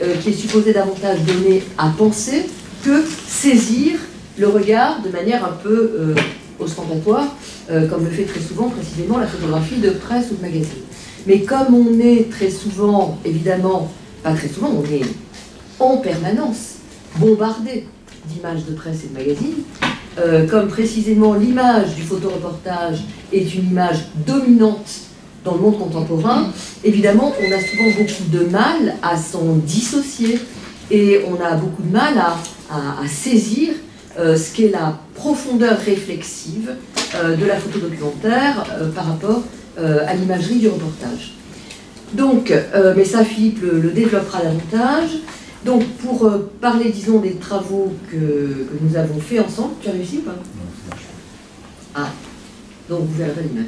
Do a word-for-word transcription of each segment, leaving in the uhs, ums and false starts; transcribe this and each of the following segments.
euh, qui est supposé davantage donner à penser que saisir le regard de manière un peu euh, ostentatoire, euh, comme le fait très souvent précisément la photographie de presse ou de magazine. Mais comme on est très souvent, évidemment, pas très souvent, on est en permanence bombardé d'images de presse et de magazines, euh, comme précisément l'image du photoreportage est une image dominante dans le monde contemporain, évidemment, on a souvent beaucoup de mal à s'en dissocier et on a beaucoup de mal à, à, à saisir euh, ce qu'est la profondeur réflexive euh, de la photo documentaire euh, par rapport euh, à l'imagerie du reportage. Donc, euh, mais ça, Philippe le, le développera davantage. Donc, pour euh, parler, disons, des travaux que, que nous avons fait ensemble, tu as réussi ou pas? Ah, donc vous verrez l'image.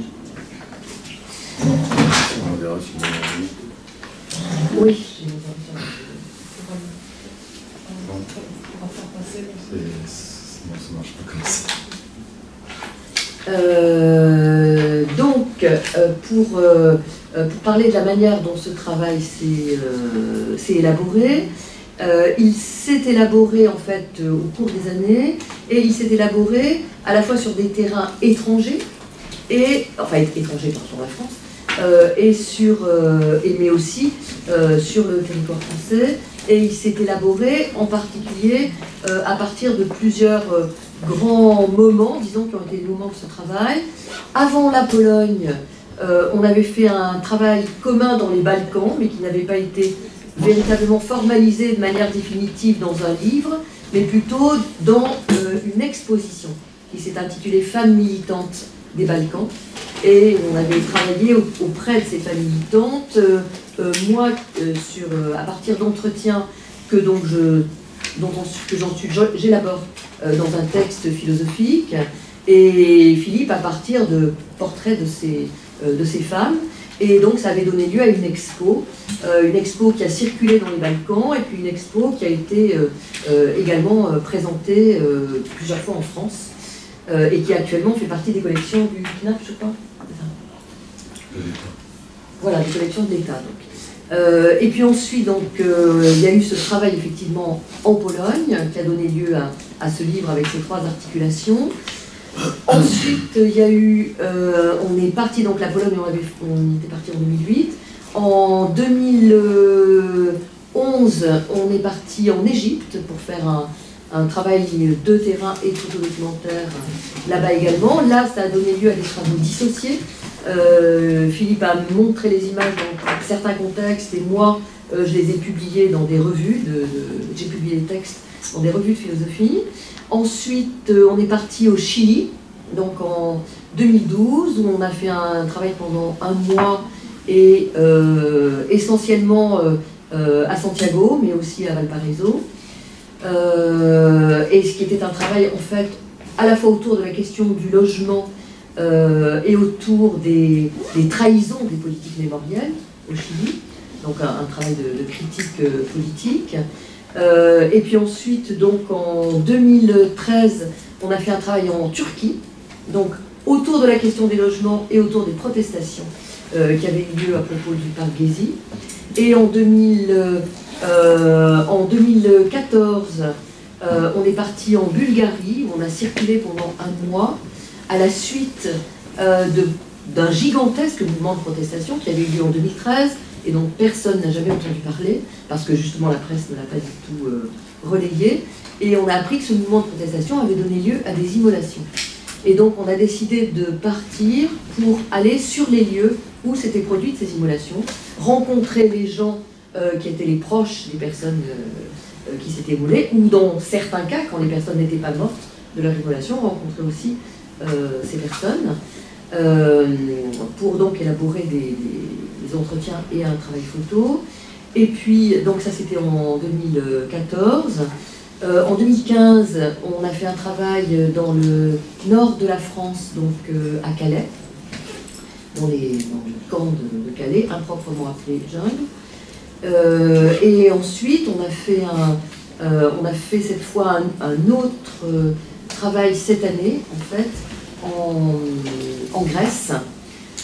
On verra si on a envie. Oui. Non, ça marche pas comme ça. Euh, donc, euh, pour, euh, pour parler de la manière dont ce travail s'est euh, élaboré, euh, il s'est élaboré en fait euh, au cours des années, et il s'est élaboré à la fois sur des terrains étrangers, et, enfin étrangers par rapport à la France, euh, et sur, euh, et, mais aussi euh, sur le territoire français, et il s'est élaboré en particulier euh, à partir de plusieurs euh, grands moments, disons, qui ont été les moments de ce travail. Avant la Pologne, euh, on avait fait un travail commun dans les Balkans, mais qui n'avait pas été véritablement formalisé de manière définitive dans un livre, mais plutôt dans euh, une exposition qui s'est intitulée « Femmes militantes des Balkans ». Et on avait travaillé auprès de ces femmes militantes, euh, euh, moi, euh, sur, euh, à partir d'entretiens que donc je, dont on, que j'élabore euh, dans un texte philosophique, et Philippe à partir de portraits de ces, euh, de ces femmes. Et donc ça avait donné lieu à une expo, euh, une expo qui a circulé dans les Balkans, et puis une expo qui a été euh, euh, également euh, présentée euh, plusieurs fois en France, euh, et qui actuellement fait partie des collections du C N A P, je crois. Voilà, des collections de l'État. Euh, et puis ensuite, donc, euh, il y a eu ce travail effectivement en Pologne, qui a donné lieu à, à ce livre avec ses trois articulations. Ensuite, il y a eu, euh, on est parti, donc la Pologne, on, avait, on était parti en deux mille huit. En deux mille onze, on est parti en Égypte pour faire un, un travail de terrain et de photodocumentaire là-bas également. Là, ça a donné lieu à des travaux dissociés. Euh, Philippe a montré les images dans certains contextes et moi, euh, je les ai publiées dans des revues, de, de, j'ai publié les textes dans des revues de philosophie. Ensuite, euh, on est parti au Chili, donc en deux mille douze, où on a fait un travail pendant un mois, et euh, essentiellement euh, euh, à Santiago, mais aussi à Valparaiso. Euh, et ce qui était un travail, en fait, à la fois autour de la question du logement euh, et autour des, des trahisons des politiques mémorielles au Chili, donc un, un travail de, de critique euh, politique. Euh, et puis ensuite, donc en deux mille treize, on a fait un travail en Turquie, donc autour de la question des logements et autour des protestations euh, qui avaient eu lieu à propos du parc Gezi. Et en, deux mille, euh, en deux mille quatorze, euh, on est parti en Bulgarie, où on a circulé pendant un mois, à la suite euh, d'un gigantesque mouvement de protestation qui avait eu lieu en deux mille treize, et dont personne n'a jamais entendu parler, parce que justement la presse ne l'a pas du tout euh, relayé, et on a appris que ce mouvement de protestation avait donné lieu à des immolations. Et donc on a décidé de partir pour aller sur les lieux où s'étaient produites ces immolations, rencontrer les gens euh, qui étaient les proches des personnes euh, euh, qui s'étaient immolées, ou dans certains cas, quand les personnes n'étaient pas mortes de leur immolation, rencontrer aussi euh, ces personnes, euh, pour donc élaborer des, des des entretiens et un travail photo. Et puis, donc ça c'était en deux mille quatorze. Euh, en deux mille quinze, on a fait un travail dans le nord de la France, donc euh, à Calais, dans, les, dans le camp de, de Calais, improprement appelé Jungle. Euh, et ensuite, on a fait, un, euh, on a fait cette fois un, un autre euh, travail cette année, en fait, en, en Grèce,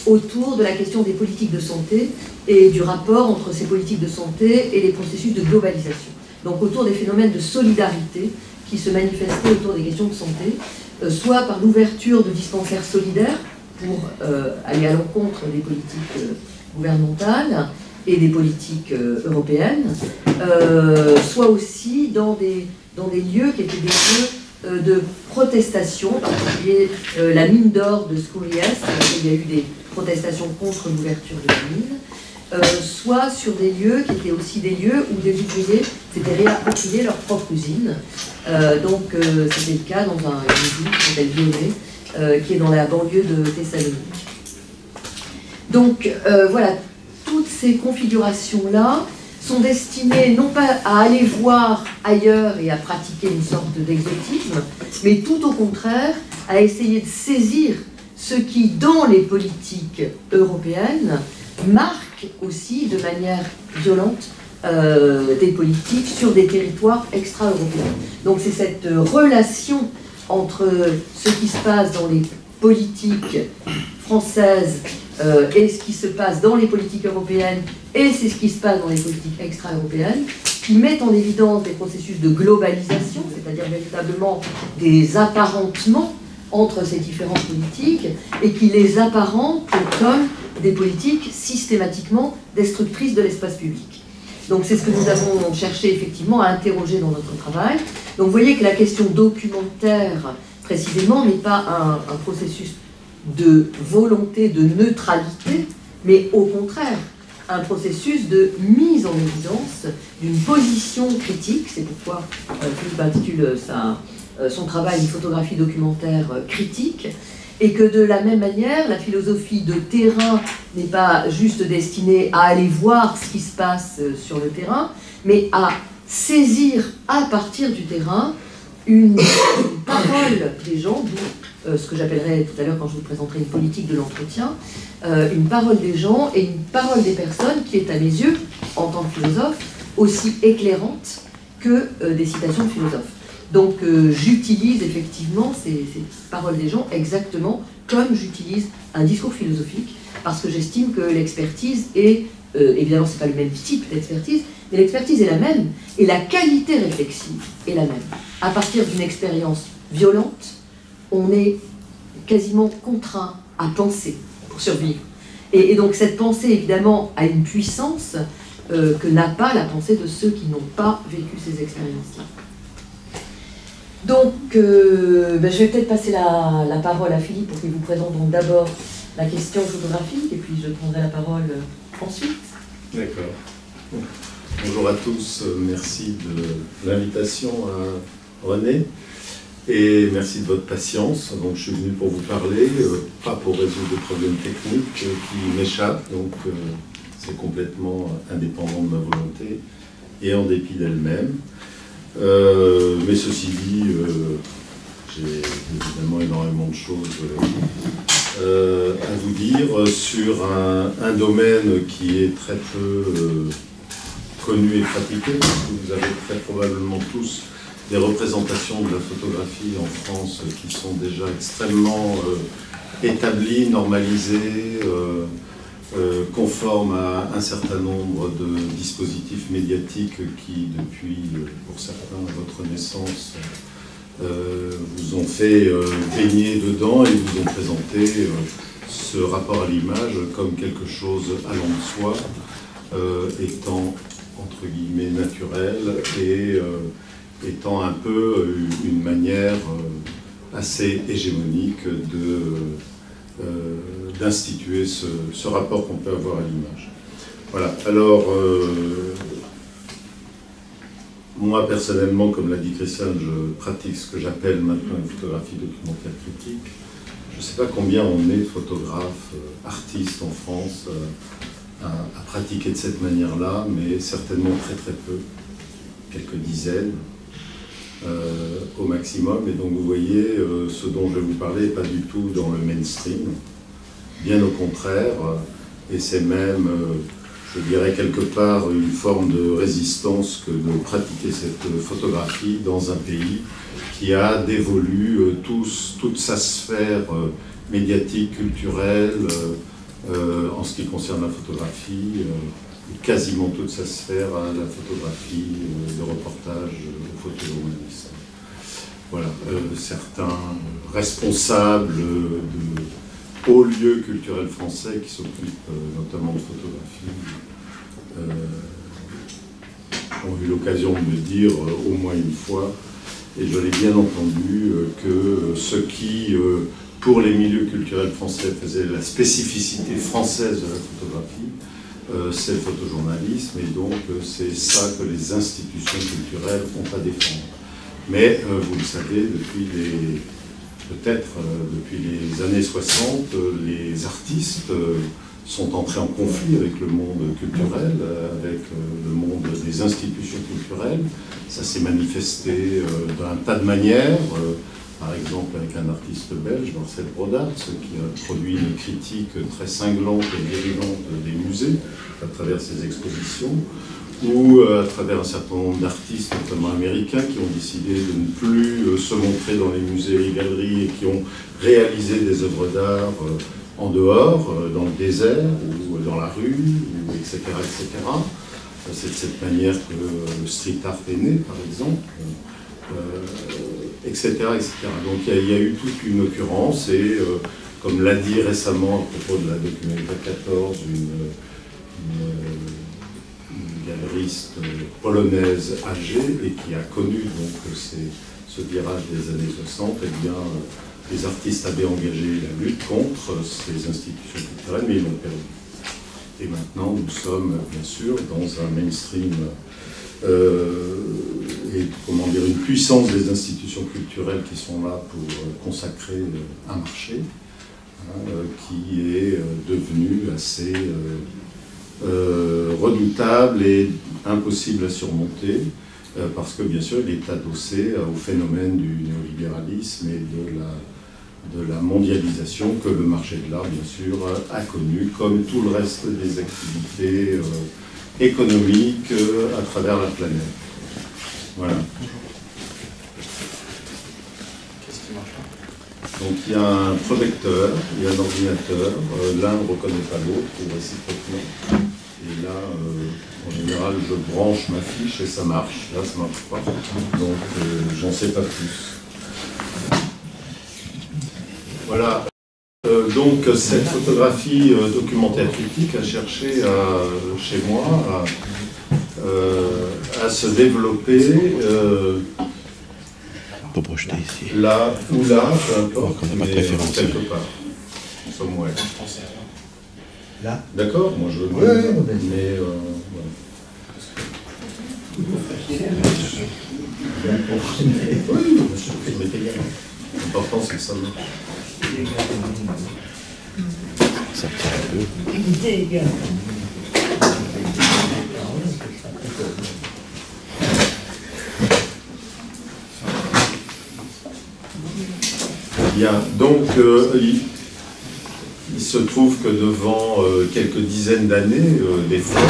autour de la question des politiques de santé et du rapport entre ces politiques de santé et les processus de globalisation. Donc autour des phénomènes de solidarité qui se manifestaient autour des questions de santé, euh, soit par l'ouverture de dispensaires solidaires pour euh, aller à l'encontre des politiques euh, gouvernementales et des politiques euh, européennes, euh, soit aussi dans des, dans des lieux qui étaient des lieux euh, de protestation, en particulier euh, la mine d'or de Skouries, il y a eu des protestations contre l'ouverture de la mine, euh, soit sur des lieux qui étaient aussi des lieux où des ouvriers s'étaient réappropriés leur propre usine. Euh, donc euh, c'était le cas dans un, une usine qui s'appelle Vionnet, euh, qui est dans la banlieue de Thessalonique. Donc euh, voilà, toutes ces configurations-là sont destinées non pas à aller voir ailleurs et à pratiquer une sorte d'exotisme, mais tout au contraire à essayer de saisir ce qui, dans les politiques européennes, marque aussi de manière violente euh, des politiques sur des territoires extra-européens. Donc c'est cette relation entre ce qui se passe dans les politiques françaises euh, et ce qui se passe dans les politiques européennes et c'est ce qui se passe dans les politiques extra-européennes qui mettent en évidence des processus de globalisation, c'est-à-dire véritablement des apparentements entre ces différentes politiques et qui les apparentent comme des politiques systématiquement destructrices de l'espace public. Donc c'est ce que nous avons cherché effectivement à interroger dans notre travail. Donc vous voyez que la question documentaire précisément n'est pas un, un processus de volonté de neutralité, mais au contraire un processus de mise en évidence d'une position critique. C'est pourquoi euh, Philippe intitule sa, euh, son travail une photographie documentaire euh, critique, et que de la même manière, la philosophie de terrain n'est pas juste destinée à aller voir ce qui se passe euh, sur le terrain, mais à saisir à partir du terrain une, une parole des gens, d'où euh, ce que j'appellerais tout à l'heure quand je vous présenterai une politique de l'entretien, euh, une parole des gens et une parole des personnes qui est à mes yeux, en tant que philosophe, aussi éclairante que euh, des citations de philosophes. Donc euh, j'utilise effectivement ces, ces paroles des gens exactement comme j'utilise un discours philosophique, parce que j'estime que l'expertise est, euh, évidemment c'est pas le même type d'expertise, mais l'expertise est la même, et la qualité réflexive est la même. À partir d'une expérience violente, on est quasiment contraint à penser pour survivre. Et, et donc cette pensée, évidemment, a une puissance euh, que n'a pas la pensée de ceux qui n'ont pas vécu ces expériences-là. Donc, euh, ben, je vais peut-être passer la, la parole à Philippe pour qu'il vous présente donc d'abord la question photographique, et puis je prendrai la parole euh, ensuite. D'accord. Bonjour à tous, merci de l'invitation à René. Et merci de votre patience. Donc, je suis venu pour vous parler, euh, pas pour résoudre des problèmes techniques euh, qui m'échappent, donc euh, c'est complètement indépendant de ma volonté et en dépit d'elle-même. Euh, mais ceci dit, euh, j'ai évidemment énormément de choses euh, à vous dire sur un, un domaine qui est très peu euh, connu et pratiqué, parce que vous avez très probablement tous des représentations de la photographie en France qui sont déjà extrêmement euh, établies, normalisées, euh, euh, conformes à un certain nombre de dispositifs médiatiques qui, depuis, euh, pour certains, votre naissance, euh, vous ont fait euh, baigner dedans et vous ont présenté euh, ce rapport à l'image comme quelque chose allant de soi, euh, étant, entre guillemets, naturel et euh, étant un peu une manière assez hégémonique de, euh, d'instituer ce, ce rapport qu'on peut avoir à l'image. Voilà, alors, euh, moi personnellement, comme l'a dit Christiane, je pratique ce que j'appelle maintenant une photographie documentaire critique. Je ne sais pas combien on est de photographes, euh, artistes en France euh, à, à pratiquer de cette manière-là, mais certainement très très peu, quelques dizaines. Euh, au maximum, et donc vous voyez, euh, ce dont je vais vous parler n'est pas du tout dans le mainstream, bien au contraire, et c'est même, euh, je dirais quelque part, une forme de résistance que de pratiquer cette photographie dans un pays qui a dévolu euh, tous, toute sa sphère euh, médiatique, culturelle, euh, euh, en ce qui concerne la photographie, euh, quasiment toute sa sphère à la photographie, euh, le reportage, euh, au photojournalisme. Voilà, euh, certains responsables de hauts lieux culturels français qui s'occupent euh, notamment de photographie euh, ont eu l'occasion de me dire euh, au moins une fois, et je l'ai bien entendu, euh, que ce qui, euh, pour les milieux culturels français, faisait la spécificité française de la photographie, euh, c'est le photojournalisme, et donc euh, c'est ça que les institutions culturelles ont à défendre. Mais, euh, vous le savez, depuis les, peut-être euh, depuis les années soixante, euh, les artistes euh, sont entrés en conflit avec le monde culturel, euh, avec euh, le monde des institutions culturelles. Ça s'est manifesté euh, d'un tas de manières, euh, par exemple avec un artiste belge, Marcel Brodart, qui a produit une critique très cinglante et virulente des musées à travers ses expositions, ou euh, à travers un certain nombre d'artistes, notamment américains, qui ont décidé de ne plus euh, se montrer dans les musées et les galeries et qui ont réalisé des œuvres d'art euh, en dehors, euh, dans le désert, ou dans la rue, ou, et cetera, et cetera. C'est de cette manière que le street art est né, par exemple, euh, et cetera, et cetera. Donc il y, a, il y a eu toute une occurrence, et euh, comme l'a dit récemment à propos de la Documenta quatorze, une, une, une galeriste polonaise âgée, et qui a connu donc ces, ce virage des années soixante, eh bien, les artistes avaient engagé la lutte contre ces institutions culturelles, mais ils l'ont perdu. Et maintenant, nous sommes, bien sûr, dans un mainstream euh, et, comment dire, une puissance des institutions culturelles qui sont là pour consacrer un marché, hein, qui est devenu assez euh, euh, redoutable et impossible à surmonter, euh, parce que, bien sûr, il est adossé au phénomène du néolibéralisme et de la de la mondialisation que le marché de l'art, bien sûr, a connu, comme tout le reste des activités euh, économiques euh, à travers la planète. Voilà. Qu'est-ce qui marche pas? Donc il y a un projecteur, il y a un ordinateur, euh, l'un ne reconnaît pas l'autre, ou réciproquement. Et là, euh, en général, je branche ma fiche et ça marche. Là, ça ne marche pas. Donc, euh, j'en sais pas plus. Voilà, euh, donc cette photographie euh, documentaire critique a cherché à, chez moi à, euh, à se développer euh, pour projeter ici. Là ou là, peu importe, mais quelque part. Somewhere. Là. D'accord, moi je veux oui, oui, mais, mais euh, voilà. Oui, monsieur, ça m'est égal. L'important c'est que ça marche. Ça tient un peu. Bien, donc euh, il, il se trouve que devant euh, quelques dizaines d'années, euh, des fois,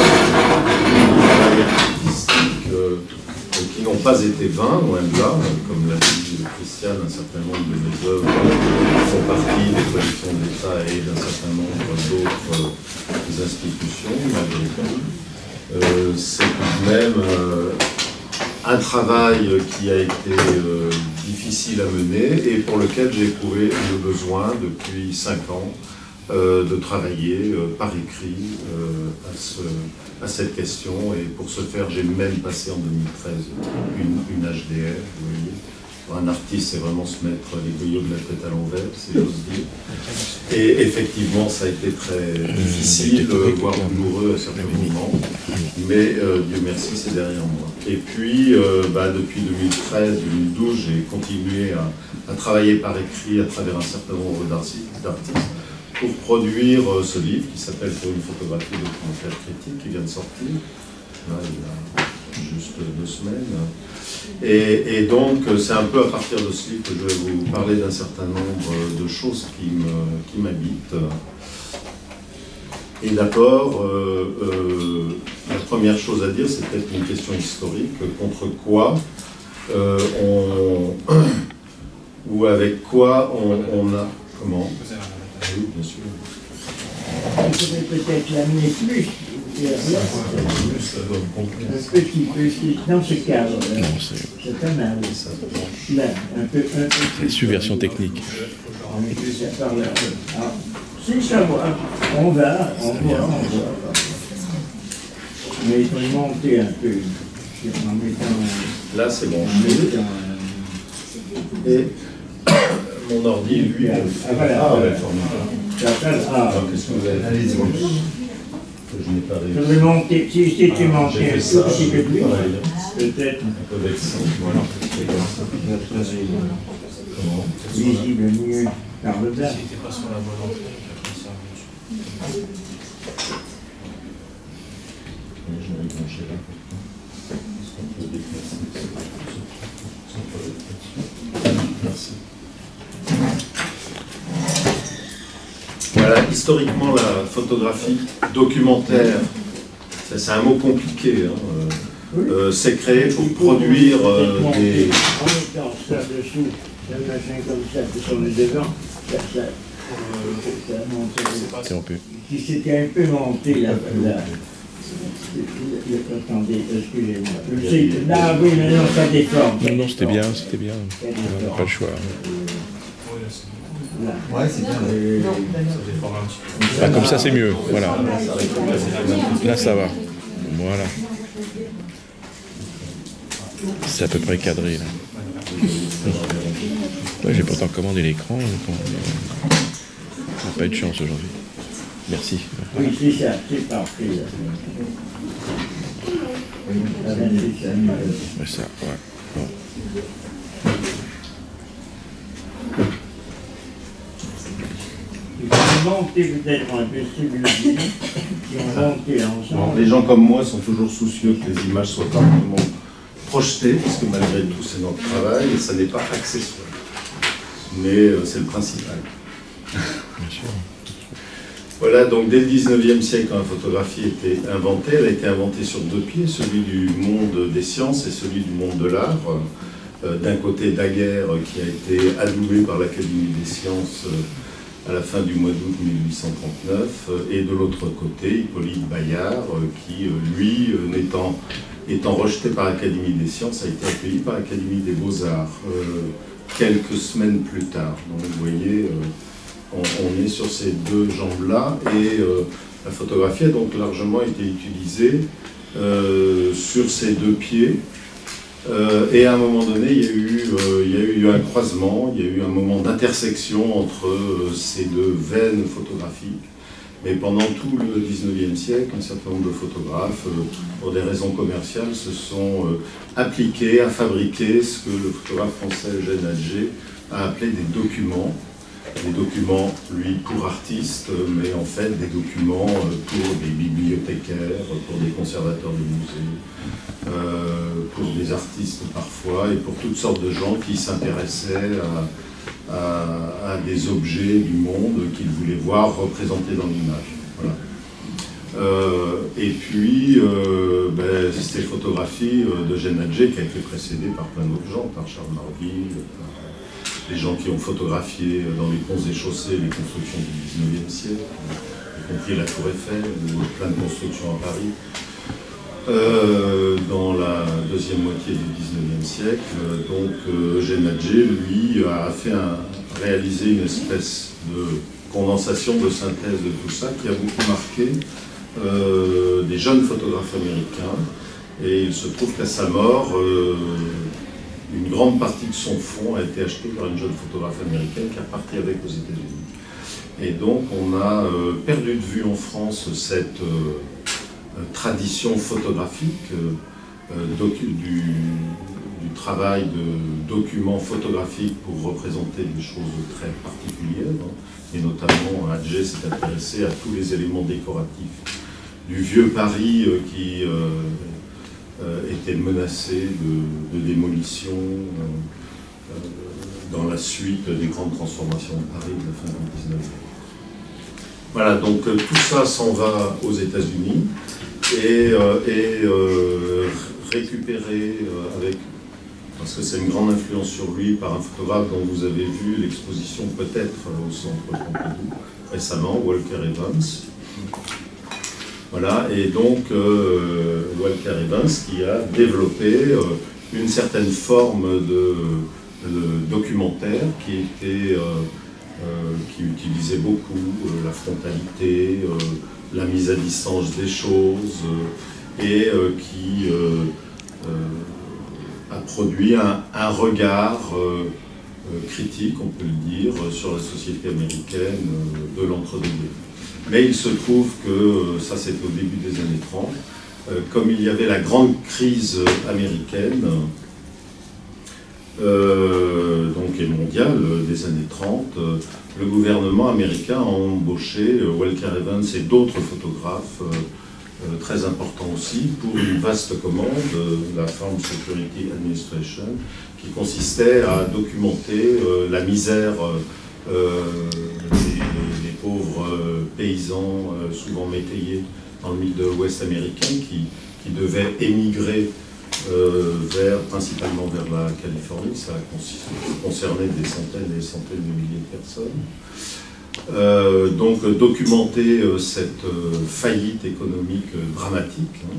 artistiques euh, qui n'ont pas été vains, loin de là, comme l'a dit Christiane, un certain nombre de mes œuvres font partie des collections d'État et d'un certain nombre d'autres euh, institutions, malgré tout. Euh, c'est tout de même euh, un travail qui a été euh, difficile à mener et pour lequel j'ai éprouvé le besoin depuis cinq ans euh, de travailler euh, par écrit euh, à, ce, à cette question, et pour ce faire j'ai même passé en deux mille treize une, une H D R, vous voyez. Pour un artiste, c'est vraiment se mettre les goyots de la tête à l'envers, si j'ose dire. Et effectivement, ça a été très difficile, euh, voire douloureux à certains moments, mais euh, Dieu merci, c'est derrière moi. Et puis, euh, bah, depuis deux mille treize deux mille douze, j'ai continué à, à travailler par écrit à travers un certain nombre d'artistes pour produire euh, ce livre qui s'appelle « Pour une photographie documentaire critique » qui vient de sortir, là, il y a juste deux semaines. Et, et donc, c'est un peu à partir de ce livre que je vais vous parler d'un certain nombre de choses qui me, qui m'habitent. Et d'abord, euh, euh, la première chose à dire, c'est peut-être une question historique. Contre quoi euh, on... ou avec quoi on, on a... Comment? Oui, bien sûr. pourrait peut-être l'amener plus vers l'est, un petit peu dans ce cadre-là. Non, c'est C'est pas mal. Là, un peu, un peu c'est subversion technique. On met tout ça par là. Ah, c'est savoir. On va, on voit, on voit. Mais il faut monter un peu. En mettant. Là, c'est bon. En mettant. Et mon ordi, lui. Ah, voilà. Ah, voilà. ouais, formidable. Ça fait- ah. Alors, qu'est-ce que vous avez Allez-y. Je n'ai pas Je réussi. vais monter, si, si tu Ah, j'ai montais fait un ça, tout petit peu plus, pareil. peut-être Un peu vexant. Voilà. C'est comme ça. Comment visible mieux par le bas. Si t'es pas sur la bonne entrée, après ça dessus. Oui, je vais brancher là. Est-ce qu'on peut déplacer ça? On peut le mettre dessus. Merci. Voilà, historiquement, la photographie documentaire, ça, c'est un mot compliqué, hein, euh, euh, c'est créé pour produire euh, des... En mettant ça dessous, un machin comme ça, sur le devant, ça, ça, ça monte. C'est un peu. Si c'était un peu monté là, là. Attendez, excusez-moi. Je sais que là, oui, mais non, ça déforme. Non, non, c'était bien, c'était bien. On n'a pas le choix. Oui, là, c'est bon. Là. Ouais, c'est bien. Euh, Ça déforme un petit peu. Ah, comme ça, c'est mieux. Voilà. Là, ça va. Voilà. C'est à peu près cadré, là. Ouais, j'ai pourtant commandé l'écran. donc On n'a pas eu de chance aujourd'hui. Merci. Oui, c'est ça, c'est parfait. Là. Ah ben, c'est ça. Ouais, ça, ouais. Bon. Il faut monter peut-être un peu civilisé, si on montait Bon, ensemble. les gens comme moi sont toujours soucieux que les images soient parfaitement projetées, parce que malgré tout, c'est notre travail et ça n'est pas accessoire. Mais euh, c'est le principal. Bien sûr. Voilà, donc dès le dix-neuvième siècle, quand la photographie était inventée, elle a été inventée sur deux pieds, celui du monde des sciences et celui du monde de l'art. Euh, D'un côté, Daguerre, qui a été adoubé par l'Académie des sciences euh, à la fin du mois d'août mille huit cent trente-neuf, euh, et de l'autre côté, Hippolyte Bayard, euh, qui, euh, lui, euh, n'étant étant rejeté par l'Académie des sciences, a été accueilli par l'Académie des beaux-arts euh, quelques semaines plus tard. Donc vous voyez, euh, on, on est sur ces deux jambes-là, et euh, la photographie a donc largement été utilisée euh, sur ces deux pieds. Euh, et à un moment donné, il y a eu, euh, il y a eu un croisement, il y a eu un moment d'intersection entre euh, ces deux veines photographiques. Mais pendant tout le dix-neuvième siècle, un certain nombre de photographes, euh, pour des raisons commerciales, se sont euh, appliqués à fabriquer ce que le photographe français Eugène Atget a appelé des documents. Des documents, lui, pour artistes, mais en fait des documents pour des bibliothécaires, pour des conservateurs de musées, euh, pour des artistes parfois, et pour toutes sortes de gens qui s'intéressaient à, à, à des objets du monde qu'ils voulaient voir représentés dans l'image. Voilà. Euh, et puis, euh, ben, c'était les photographies d'Eugène Atget qui a été précédée par plein d'autres gens, par Charles Marville, par les gens qui ont photographié dans les ponts et chaussées les constructions du dix-neuvième siècle, y compris la Tour Eiffel, ou plein de constructions à Paris. Euh, dans la deuxième moitié du dix-neuvième siècle, donc euh, Eugène Atget, lui, a fait un, réalisé une espèce de condensation, de synthèse de tout ça, qui a beaucoup marqué euh, des jeunes photographes américains. Et il se trouve qu'à sa mort, euh, une grande partie de son fonds a été achetée par une jeune photographe américaine qui est repartie avec aux États-Unis. Et donc on a euh, perdu de vue en France cette euh, tradition photographique euh, docu du, du travail de documents photographiques pour représenter des choses très particulières. Hein. Et notamment, Atget s'est intéressé à tous les éléments décoratifs du vieux Paris euh, qui euh, Euh, était menacé de, de démolition euh, euh, dans la suite des grandes transformations de Paris de la fin du dix-neuvième. Voilà, donc euh, tout ça s'en va aux États-Unis et euh, est euh, récupéré euh, avec, parce que c'est une grande influence sur lui, par un photographe dont vous avez vu l'exposition peut-être au Centre Pompidou récemment, Walker Evans, Voilà, et donc euh, Walker Evans qui a développé euh, une certaine forme de, de documentaire qui était, euh, euh, qui utilisait beaucoup euh, la frontalité, euh, la mise à distance des choses, euh, et euh, qui euh, euh, a produit un, un regard euh, euh, critique, on peut le dire, sur la société américaine euh, de l'entre-deux-guerres. Mais il se trouve que, euh, ça c'est au début des années trente, euh, comme il y avait la grande crise américaine, euh, donc et mondiale euh, des années trente, euh, le gouvernement américain a embauché euh, Walker Evans et d'autres photographes euh, euh, très importants aussi pour une vaste commande de la Farm Security Administration qui consistait à documenter euh, la misère euh, des, des pauvres euh, paysans, euh, souvent métayers dans le Midwest américain, qui, qui devaient émigrer euh, vers, principalement vers la Californie. Ça concernait des centaines et des centaines de milliers de personnes. Euh, donc documenter euh, cette euh, faillite économique euh, dramatique, hein,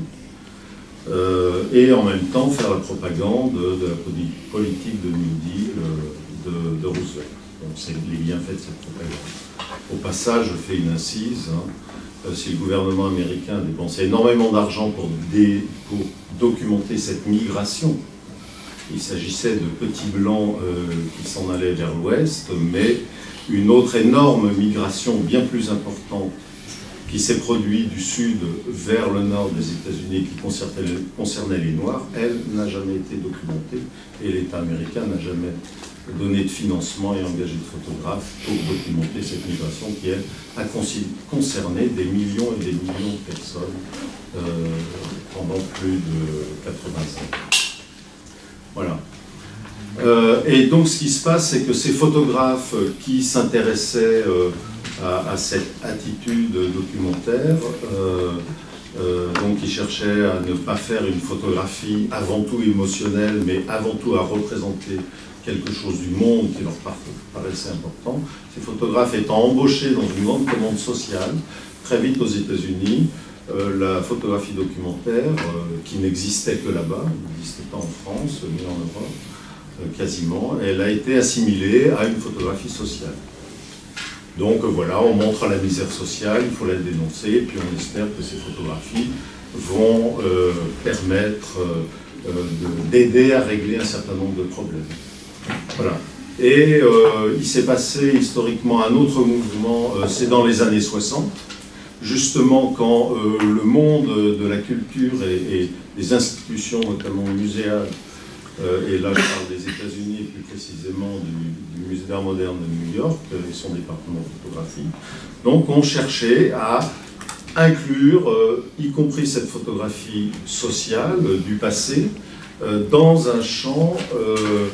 euh, et en même temps faire la propagande de la politique de New Deal euh, de, de Roosevelt. Donc c'est les bienfaits de cette propagande. Au passage, je fais une incise, hein, euh, si le gouvernement américain a dépensé énormément d'argent pour, pour documenter cette migration, il s'agissait de petits blancs euh, qui s'en allaient vers l'ouest, mais une autre énorme migration bien plus importante qui s'est produite du sud vers le nord des États-Unis qui concernait, concernait les Noirs, elle n'a jamais été documentée et l'État américain n'a jamais donné de financement et engagé de photographes pour documenter cette migration qui, elle, a concerné des millions et des millions de personnes euh, pendant plus de quatre-vingts ans. Voilà. Euh, et donc ce qui se passe, c'est que ces photographes qui s'intéressaient euh, à, à cette attitude documentaire, euh, euh, donc ils cherchaient à ne pas faire une photographie avant tout émotionnelle, mais avant tout à représenter quelque chose du monde qui leur paraissait important. Ces photographes étant embauchés dans une grande commande sociale, très vite aux États-Unis, euh, la photographie documentaire, euh, qui n'existait que là-bas, n'existait pas en France ni en Europe, quasiment, elle a été assimilée à une photographie sociale. Donc voilà, on montre la misère sociale, il faut la dénoncer, et puis on espère que ces photographies vont euh, permettre euh, d'aider à régler un certain nombre de problèmes. Voilà. Et euh, il s'est passé historiquement un autre mouvement, euh, c'est dans les années soixante, justement quand euh, le monde de la culture et, et des institutions, notamment muséales, Euh, et là je parle des États-Unis et plus précisément du, du Musée d'art moderne de New York et son département de photographie. Donc on cherchait à inclure, euh, y compris cette photographie sociale euh, du passé, euh, dans un champ euh,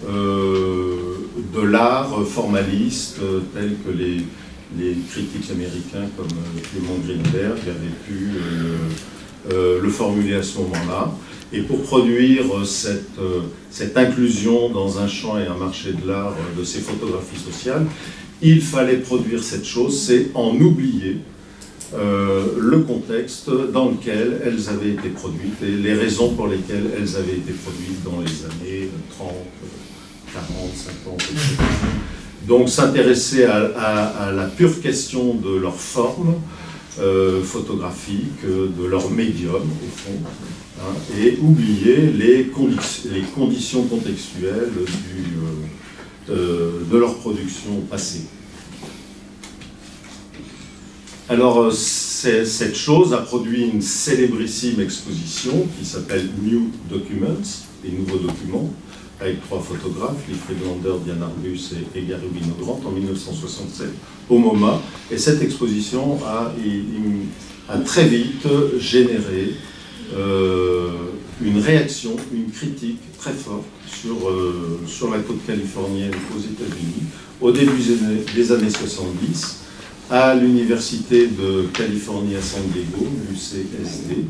euh, de l'art formaliste euh, tel que les, les critiques américains comme euh, Clement Greenberg avaient pu euh, euh, le formuler à ce moment-là. Et pour produire cette, euh, cette inclusion dans un champ et un marché de l'art euh, de ces photographies sociales, il fallait produire cette chose, c'est en oublier euh, le contexte dans lequel elles avaient été produites et les raisons pour lesquelles elles avaient été produites dans les années trente, quarante, cinquante, et cetera. Donc s'intéresser à, à, à la pure question de leur forme euh, photographique, de leur médium, au fond, hein, et oublier les, condi les conditions contextuelles du, euh, euh, de leur production passée. Alors, cette chose a produit une célébrissime exposition qui s'appelle New Documents, les nouveaux documents, avec trois photographes, Wilfrid Lander, Diane Arbus et, et Gary Winogrand, en mille neuf cent soixante-sept, au MoMA. Et cette exposition a, a très vite généré euh, une réaction, une critique très forte sur, euh, sur la côte californienne aux États-Unis, au début des années soixante-dix, à l'Université de Californie à San Diego, l'U C S D,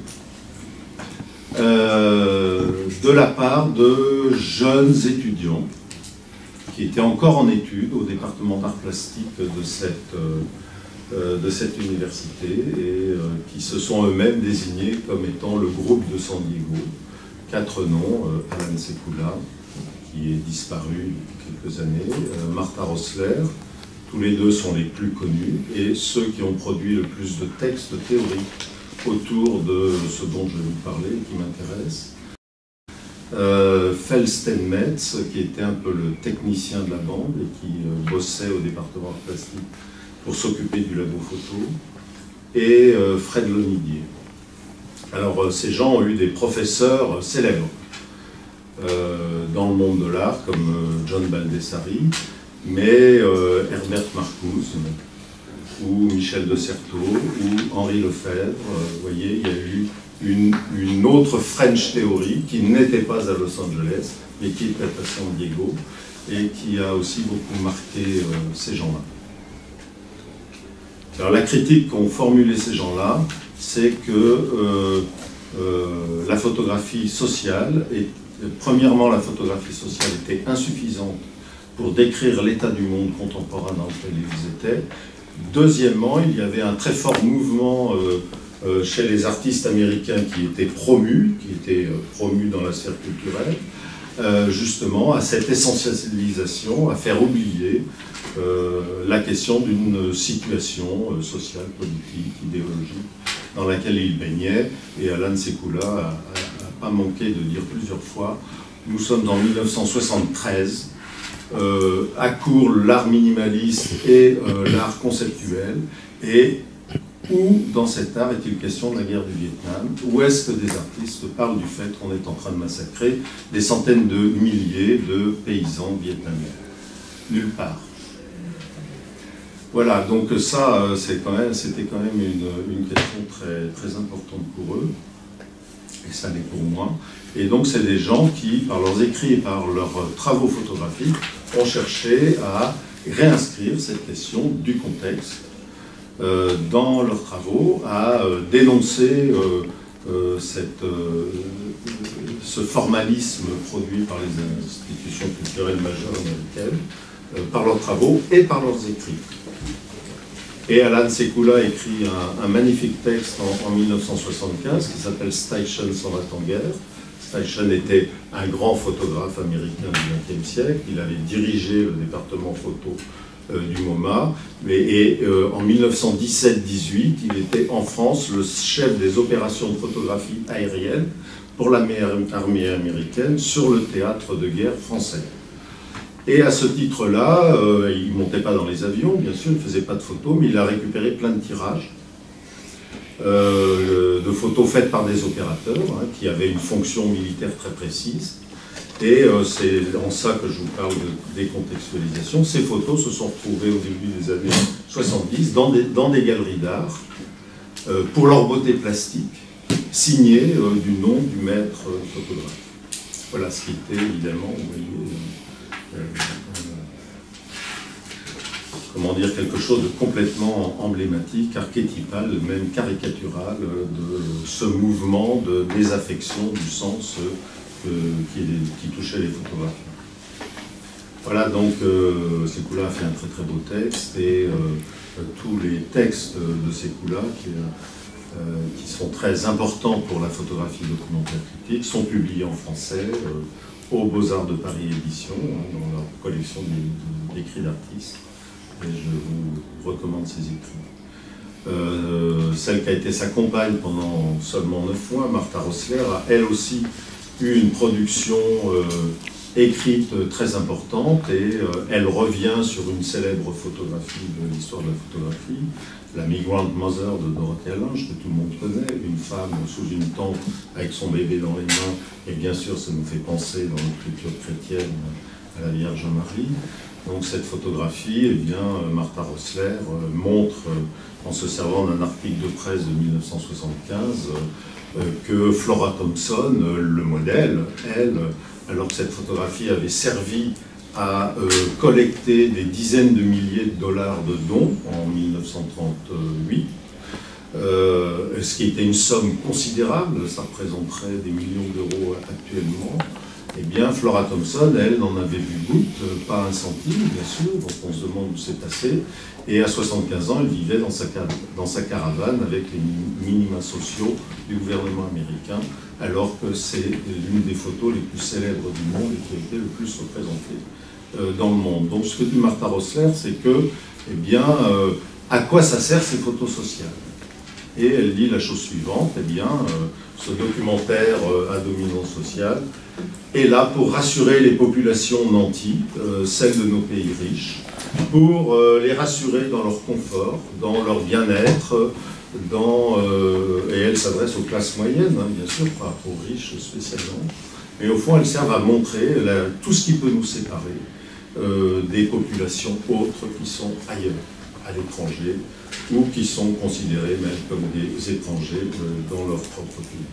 euh, de la part de jeunes étudiants qui étaient encore en études au département d'art plastique de cette, euh, euh, de cette université et euh, qui se sont eux-mêmes désignés comme étant le groupe de San Diego. Quatre noms, euh, Alan Sekula, qui est disparu depuis quelques années, euh, Martha Rosler, tous les deux sont les plus connus, et ceux qui ont produit le plus de textes théoriques autour de ce dont je vais vous parler et qui m'intéresse. Euh, Felsten-Metz, qui était un peu le technicien de la bande et qui euh, bossait au département de plastique pour s'occuper du labo photo, et euh, Fred Lonidier. Alors, euh, ces gens ont eu des professeurs euh, célèbres euh, dans le monde de l'art, comme euh, John Baldessari, mais euh, Herbert Marcuse, ou Michel de Certeau, ou Henri Lefebvre. Euh, vous voyez, il y a eu une, une autre French Theory qui n'était pas à Los Angeles, mais qui était à San Diego, et qui a aussi beaucoup marqué euh, ces gens-là. Alors la critique qu'ont formulé ces gens-là, c'est que euh, euh, la photographie sociale, est, premièrement la photographie sociale était insuffisante pour décrire l'état du monde contemporain dans lequel ils étaient. Deuxièmement, il y avait un très fort mouvement euh, euh, chez les artistes américains qui étaient promus, qui étaient euh, promus dans la sphère culturelle, euh, justement à cette essentialisation, à faire oublier euh, la question d'une situation euh, sociale, politique, idéologique dans laquelle ils baignaient. Et Alan Sekula n'a pas manqué de dire plusieurs fois, nous sommes en mille neuf cent soixante-treize, Euh, à court l'art minimaliste et euh, l'art conceptuel, et où dans cet art est-il question de la guerre du Vietnam? Où est-ce que des artistes parlent du fait qu'on est en train de massacrer des centaines de milliers de paysans vietnamiens? Nulle part. Voilà, donc ça, c'est quand même, c'était quand même une, une question très, très importante pour eux, et ça l'est pour moi. Et donc c'est des gens qui, par leurs écrits et par leurs travaux photographiques, ont cherché à réinscrire cette question du contexte euh, dans leurs travaux, à euh, dénoncer euh, euh, cette, euh, ce formalisme produit par les institutions culturelles majeures américaines, euh, par leurs travaux et par leurs écrits. Et Alan Sekula écrit un, un magnifique texte en, en mille neuf cent soixante-quinze qui s'appelle Steichen s'en va en guerre. Steichen était un grand photographe américain du vingtième siècle. Il avait dirigé le département photo euh, du MoMA. Mais, et euh, en mille neuf cent dix-sept dix-huit, il était en France le chef des opérations de photographie aérienne pour l'armée américaine sur le théâtre de guerre français. Et à ce titre-là, euh, il ne montait pas dans les avions, bien sûr, il ne faisait pas de photos, mais il a récupéré plein de tirages euh, de photos faites par des opérateurs, hein, qui avaient une fonction militaire très précise. Et euh, c'est en ça que je vous parle de décontextualisation. Ces photos se sont retrouvées au début des années soixante-dix dans des, dans des galeries d'art, euh, pour leur beauté plastique, signées euh, du nom du maître photographe. Voilà ce qui était évidemment, vous voyez, euh, euh, comment dire, quelque chose de complètement emblématique, archétypal, même caricatural de ce mouvement de désaffection du sens euh, qui, qui touchait les photographes. Voilà, donc euh, Sekula a fait un très très beau texte, et euh, tous les textes de Sekula qui, euh, qui sont très importants pour la photographie documentaire critique sont publiés en français euh, aux Beaux-Arts de Paris Édition, hein, dans leur collection d'écrits d'artistes. Et je vous recommande ces écrits. Euh, celle qui a été sa compagne pendant seulement neuf mois, Martha Rosler, a elle aussi eu une production euh, écrite très importante, et euh, elle revient sur une célèbre photographie de l'histoire de la photographie, la Migrant Mother de Dorothea Lange, que tout le monde connaît, une femme sous une tente avec son bébé dans les mains, et bien sûr ça nous fait penser dans notre culture chrétienne à la Vierge Marie. Donc cette photographie, eh bien, Martha Rosler euh, montre, euh, en se servant d'un article de presse de mille neuf cent soixante-quinze, euh, que Flora Thompson, euh, le modèle, elle, alors que cette photographie avait servi à euh, collecter des dizaines de milliers de dollars de dons en mille neuf cent trente-huit, euh, ce qui était une somme considérable, ça représenterait des millions d'euros actuellement. Eh bien, Flora Thompson, elle, n'en avait vu goutte, pas un centime, bien sûr, donc on se demande où c'est passé. Et à soixante-quinze ans, elle vivait dans sa, dans sa caravane avec les minima sociaux du gouvernement américain, alors que c'est l'une des photos les plus célèbres du monde et qui a été le plus représentée euh, dans le monde. Donc ce que dit Martha Rosler, c'est que, eh bien, euh, à quoi ça sert ces photos sociales? Et elle dit la chose suivante, eh bien, euh, ce documentaire euh, à dominance sociale est là pour rassurer les populations nanties, euh, celles de nos pays riches, pour euh, les rassurer dans leur confort, dans leur bien-être, dans, euh, et elles s'adressent aux classes moyennes, hein, bien sûr, pas aux riches spécialement, mais au fond elles servent à montrer la, tout ce qui peut nous séparer euh, des populations autres qui sont ailleurs, à l'étranger, ou qui sont considérés même comme des étrangers dans leur propre pays.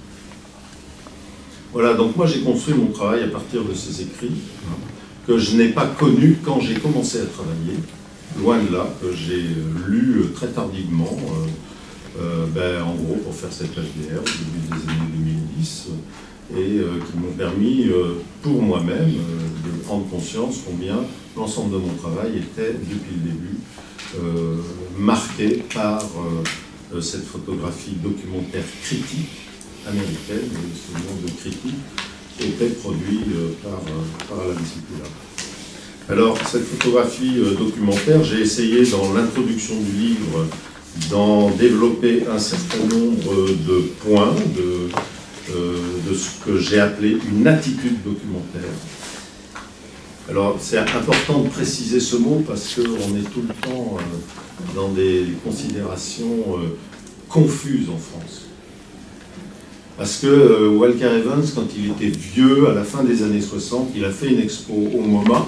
Voilà, donc moi j'ai construit mon travail à partir de ces écrits, que je n'ai pas connus quand j'ai commencé à travailler, loin de là, que j'ai lu très tardivement, euh, euh, ben, en gros pour faire cette H D R au début des années deux mille dix, et euh, qui m'ont permis, euh, pour moi-même, euh, de prendre conscience combien l'ensemble de mon travail était, depuis le début, Euh, marqué par euh, cette photographie documentaire critique américaine, et ce nom de critique était produit euh, par, euh, par la discipline. Alors, cette photographie euh, documentaire, j'ai essayé dans l'introduction du livre d'en développer un certain nombre de points, de, euh, de ce que j'ai appelé une attitude documentaire. Alors, c'est important de préciser ce mot parce qu'on est tout le temps euh, dans des considérations euh, confuses en France. Parce que euh, Walker Evans, quand il était vieux, à la fin des années soixante, il a fait une expo au MoMA.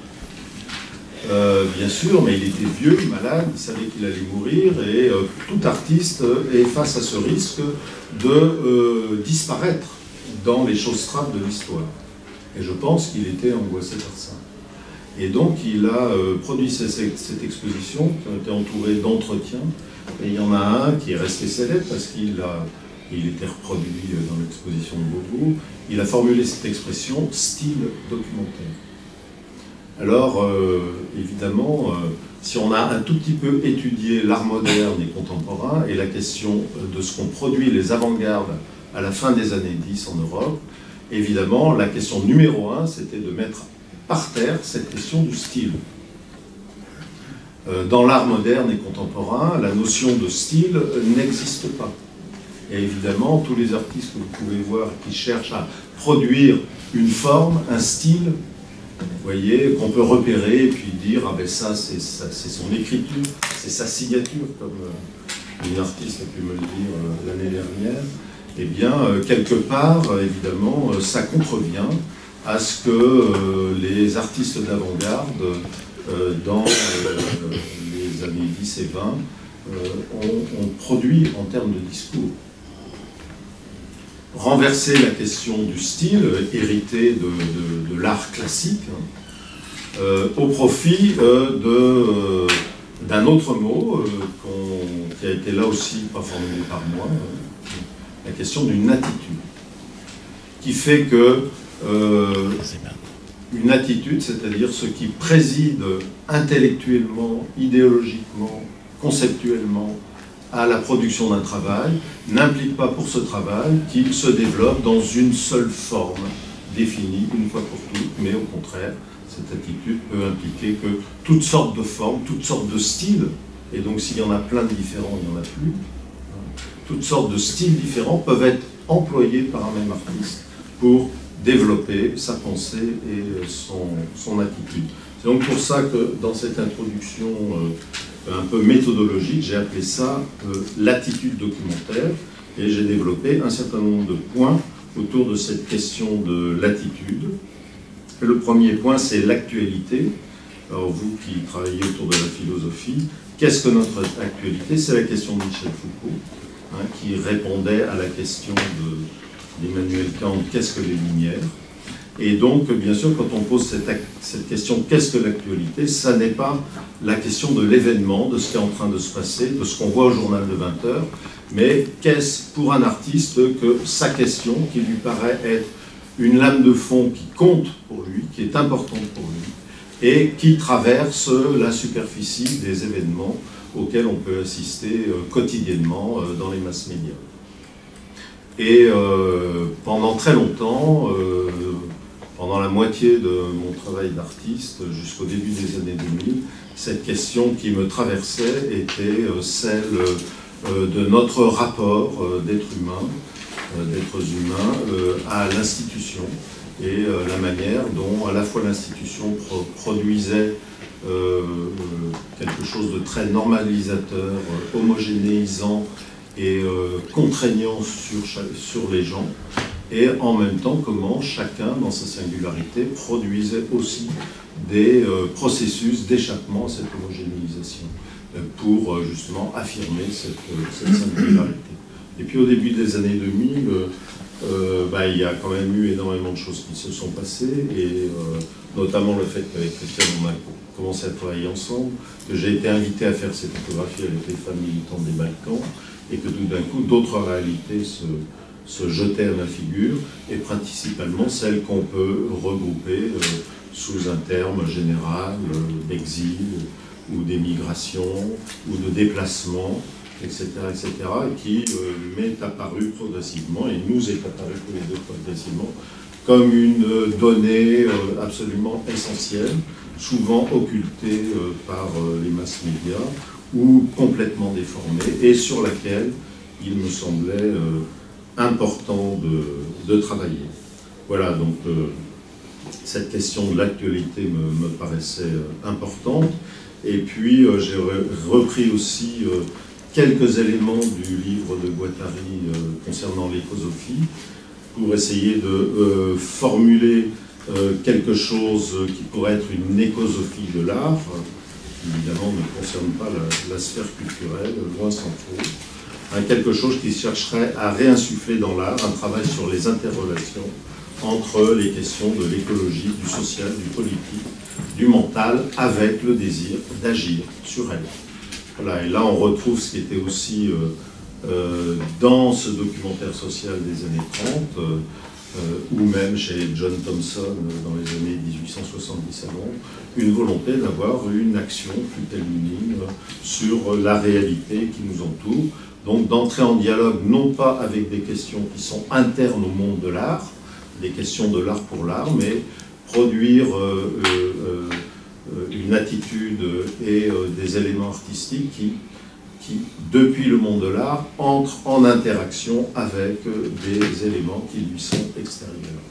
Euh, bien sûr, mais il était vieux, malade, il savait qu'il allait mourir, et euh, tout artiste est face à ce risque de euh, disparaître dans les choses trappes de l'histoire. Et je pense qu'il était angoissé par ça. Et donc il a euh, produit cette, cette exposition qui a été entourée d'entretiens. Et il y en a un qui est resté célèbre parce qu'il a, il était reproduit dans l'exposition de Beaubourg. Il a formulé cette expression « style documentaire ». Alors, euh, évidemment, euh, si on a un tout petit peu étudié l'art moderne et contemporain et la question de ce qu'ont produit les avant-gardes à la fin des années dix en Europe, évidemment, la question numéro un, c'était de mettre par terre cette question du style. Euh, dans l'art moderne et contemporain, la notion de style n'existe pas. Et évidemment, tous les artistes que vous pouvez voir qui cherchent à produire une forme, un style, vous voyez, qu'on peut repérer et puis dire, ah ben ça, c'est son écriture, c'est sa signature, comme euh, une artiste a pu me le dire euh, l'année dernière. Eh bien, euh, quelque part, euh, évidemment, euh, ça contrevient à ce que euh, les artistes d'avant-garde, euh, dans euh, les années dix et vingt, euh, ont, ont produit en termes de discours. Renverser la question du style, hérité de, de, de l'art classique, euh, au profit euh, d'un autre mot euh, qu'on, qui a été là aussi pas formulé par moi, euh, la question d'une attitude, qui fait que euh, une attitude, c'est-à-dire ce qui préside intellectuellement, idéologiquement, conceptuellement à la production d'un travail, n'implique pas pour ce travail qu'il se développe dans une seule forme définie une fois pour toutes, mais au contraire, cette attitude peut impliquer que toutes sortes de formes, toutes sortes de styles, et donc s'il y en a plein de différents, il n'y en a plus, toutes sortes de styles différents peuvent être employés par un même artiste pour développer sa pensée et son, son attitude. C'est donc pour ça que dans cette introduction euh, un peu méthodologique, j'ai appelé ça euh, l'attitude documentaire, et j'ai développé un certain nombre de points autour de cette question de l'attitude. Le premier point, c'est l'actualité. Alors vous qui travaillez autour de la philosophie, qu'est-ce que notre actualité? C'est la question de Michel Foucault, hein, qui répondait à la question d'Emmanuel Kant, qu'est-ce que les Lumières? Et donc, bien sûr, quand on pose cette, cette question, qu'est-ce que l'actualité? Ça n'est pas la question de l'événement, de ce qui est en train de se passer, de ce qu'on voit au journal de vingt heures, mais qu'est-ce pour un artiste que sa question, qui lui paraît être une lame de fond qui compte pour lui, qui est importante pour lui, et qui traverse la superficie des événements auxquels on peut assister euh, quotidiennement euh, dans les masses médias. Et euh, pendant très longtemps, euh, pendant la moitié de mon travail d'artiste, jusqu'au début des années deux mille, cette question qui me traversait était euh, celle euh, de notre rapport euh, d'être humain, euh, d'êtres humains euh, à l'institution, et euh, la manière dont à la fois l'institution pro produisait euh, quelque chose de très normalisateur, euh, homogénéisant et euh, contraignant sur, sur les gens, et en même temps comment chacun, dans sa singularité, produisait aussi des euh, processus d'échappement à cette homogénéisation, euh, pour euh, justement affirmer cette, euh, cette singularité. Et puis au début des années deux mille, euh, euh, bah, il y a quand même eu énormément de choses qui se sont passées, et euh, notamment le fait qu'avec Christiane, on a commencé à travailler ensemble, que j'ai été invité à faire ces photographies avec les femmes militantes des Balkans, et que tout d'un coup, d'autres réalités se, se jetaient à ma figure, et principalement celles qu'on peut regrouper euh, sous un terme général euh, d'exil, ou d'émigration, ou de déplacement, et cetera, et cetera, et qui euh, m'est apparu progressivement, et nous est apparu tous les deux progressivement, comme une donnée euh, absolument essentielle, souvent occultée euh, par euh, les masses médias, ou complètement déformée, et sur laquelle il me semblait euh, important de, de travailler. Voilà, donc euh, cette question de l'actualité me, me paraissait euh, importante, et puis euh, j'ai re repris aussi euh, quelques éléments du livre de Guattari euh, concernant l'écosophie, pour essayer de euh, formuler euh, quelque chose qui pourrait être une écosophie de l'art, évidemment ne concerne pas la, la sphère culturelle, loin s'en faut, hein, quelque chose qui chercherait à réinsuffler dans l'art un travail sur les interrelations entre les questions de l'écologie, du social, du politique, du mental, avec le désir d'agir sur elle. Voilà, et là on retrouve ce qui était aussi euh, euh, dans ce documentaire social des années trente, euh, Euh, ou même chez John Thomson euh, dans les années mille huit cent soixante-dix à Londres, une volonté d'avoir une action, fût-elle minime, sur la réalité qui nous entoure. Donc d'entrer en dialogue, non pas avec des questions qui sont internes au monde de l'art, des questions de l'art pour l'art, mais produire euh, euh, une attitude et euh, des éléments artistiques qui qui, depuis le monde de l'art, entre en interaction avec des éléments qui lui sont extérieurs.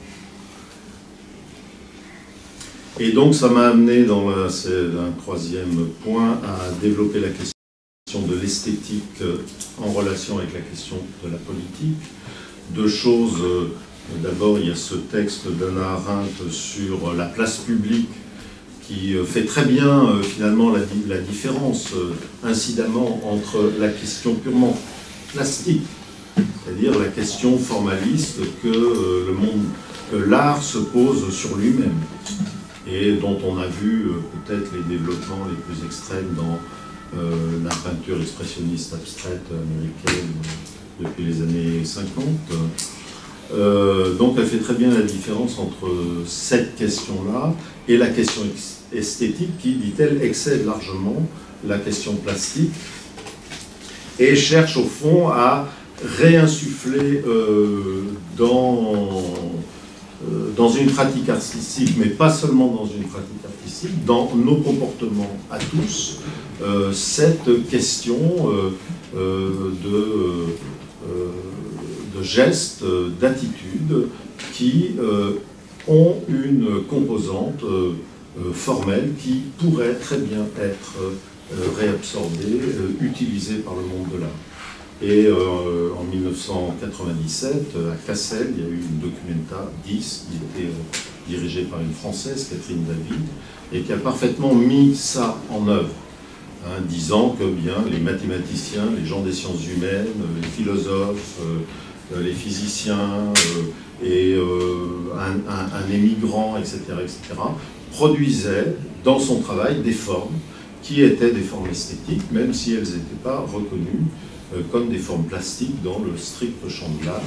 Et donc ça m'a amené dans un troisième point à développer la question de l'esthétique en relation avec la question de la politique. Deux choses, d'abord il y a ce texte d'Hannah Arendt sur la place publique qui fait très bien euh, finalement la, la différence euh, incidemment entre la question purement plastique, c'est-à-dire la question formaliste que euh, le monde, que l'art se pose sur lui-même, et dont on a vu euh, peut-être les développements les plus extrêmes dans euh, la peinture expressionniste abstraite américaine euh, depuis les années cinquante. Euh, donc elle fait très bien la différence entre cette question-là et la question esthétique qui, dit-elle, excède largement la question plastique et cherche au fond à réinsuffler euh, dans, euh, dans une pratique artistique, mais pas seulement dans une pratique artistique, dans nos comportements à tous, euh, cette question euh, euh, de... Euh, de gestes, d'attitudes qui euh, ont une composante euh, formelle qui pourrait très bien être euh, réabsorbée, euh, utilisée par le monde de l'art. Et euh, en mille neuf cent quatre-vingt-dix-sept, à Cassel, il y a eu une documenta dix qui était euh, dirigée par une Française, Catherine David, et qui a parfaitement mis ça en œuvre, hein, disant que bien les mathématiciens, les gens des sciences humaines, les philosophes, euh, les physiciens euh, et euh, un, un, un émigrant, et cetera, et cetera, produisaient dans son travail des formes qui étaient des formes esthétiques, même si elles n'étaient pas reconnues euh, comme des formes plastiques dans le strict champ de l'art,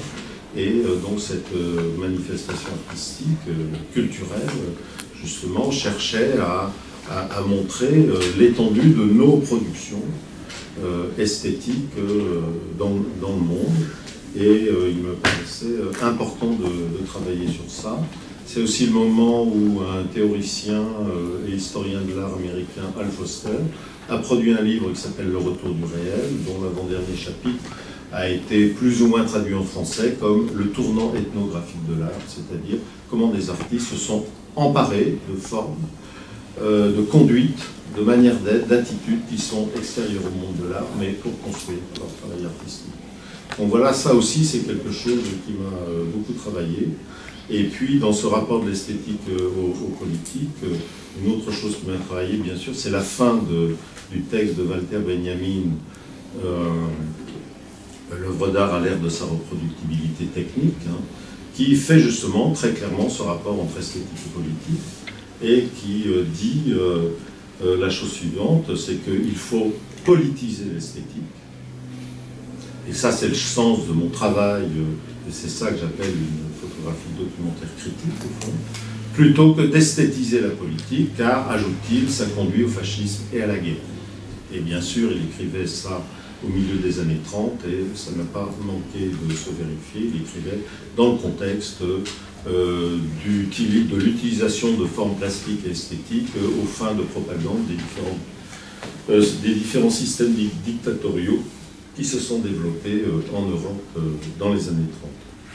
Et euh, donc cette euh, manifestation artistique, euh, culturelle, justement, cherchait à, à, à montrer euh, l'étendue de nos productions euh, esthétiques euh, dans, dans le monde. Et euh, il me paraissait euh, important de, de travailler sur ça. C'est aussi le moment où un théoricien euh, et historien de l'art américain, Al Foster, a produit un livre qui s'appelle Le Retour du réel, dont l'avant-dernier chapitre a été plus ou moins traduit en français comme le tournant ethnographique de l'art, c'est-à-dire comment des artistes se sont emparés de formes, euh, de conduite, de manières d'être, d'attitudes qui sont extérieures au monde de l'art, mais pour construire leur travail artistique. Donc voilà, ça aussi c'est quelque chose qui m'a beaucoup travaillé. Et puis dans ce rapport de l'esthétique au, au politique, une autre chose qui m'a travaillé, bien sûr, c'est la fin de, du texte de Walter Benjamin, euh, l'œuvre d'art à l'ère de sa reproductibilité technique, hein, qui fait justement très clairement ce rapport entre esthétique et politique, et qui euh, dit euh, euh, la chose suivante, c'est qu'il faut politiser l'esthétique. Et ça, c'est le sens de mon travail, euh, et c'est ça que j'appelle une photographie documentaire critique, au fond, plutôt que d'esthétiser la politique, car, ajoute-t-il, ça conduit au fascisme et à la guerre. Et bien sûr, il écrivait ça au milieu des années trente, et ça n'a pas manqué de se vérifier. Il écrivait dans le contexte euh, du, de l'utilisation de formes plastiques et esthétiques euh, aux fins de propagande des différents, euh, des différents systèmes dictatoriaux qui se sont développés euh, en Europe euh, dans les années trente.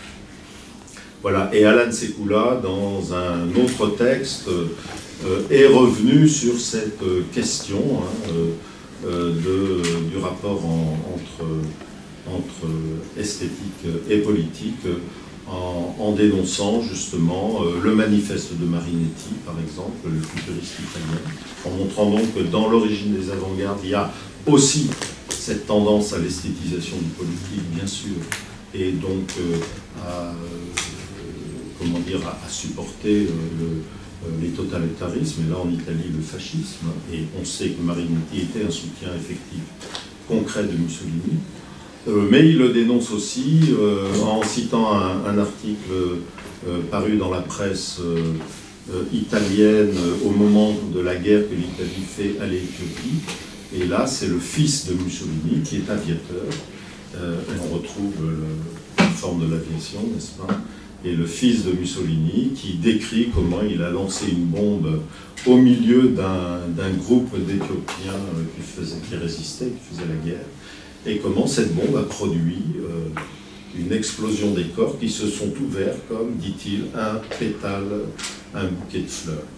Voilà, et Alan Sekula, dans un autre texte, euh, est revenu sur cette euh, question, hein, euh, Euh, de, du rapport en, entre, entre esthétique et politique, en, en dénonçant justement euh, le manifeste de Marinetti, par exemple, le futuriste italien, en montrant donc que dans l'origine des avant-gardes, il y a aussi cette tendance à l'esthétisation du politique, bien sûr, et donc euh, à, euh, comment dire, à, à supporter euh, le les totalitarismes, et là en Italie le fascisme, et on sait que Marinetti était un soutien effectif concret de Mussolini, euh, mais il le dénonce aussi euh, en citant un, un article euh, paru dans la presse euh, euh, italienne euh, au moment de la guerre que l'Italie fait à l'Éthiopie, et là c'est le fils de Mussolini qui est aviateur, euh, et on retrouve le, la forme de l'aviation, n'est-ce pas ? Et le fils de Mussolini qui décrit comment il a lancé une bombe au milieu d'un groupe d'Éthiopiens qui, qui résistaient, qui faisaient la guerre, et comment cette bombe a produit euh, une explosion des corps qui se sont ouverts comme, dit-il, un pétale, un bouquet de fleurs.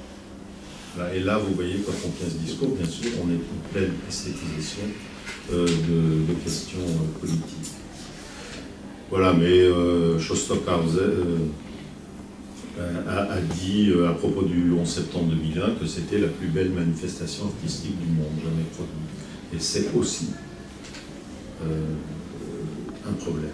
Là, et là, vous voyez, quand on tient ce discours, bien sûr, on est en pleine esthétisation euh, de, de questions euh, politiques. Voilà, mais euh, Stockhausen euh, a, a dit euh, à propos du onze septembre deux mille un que c'était la plus belle manifestation artistique du monde jamais produite. Et c'est aussi euh, un problème.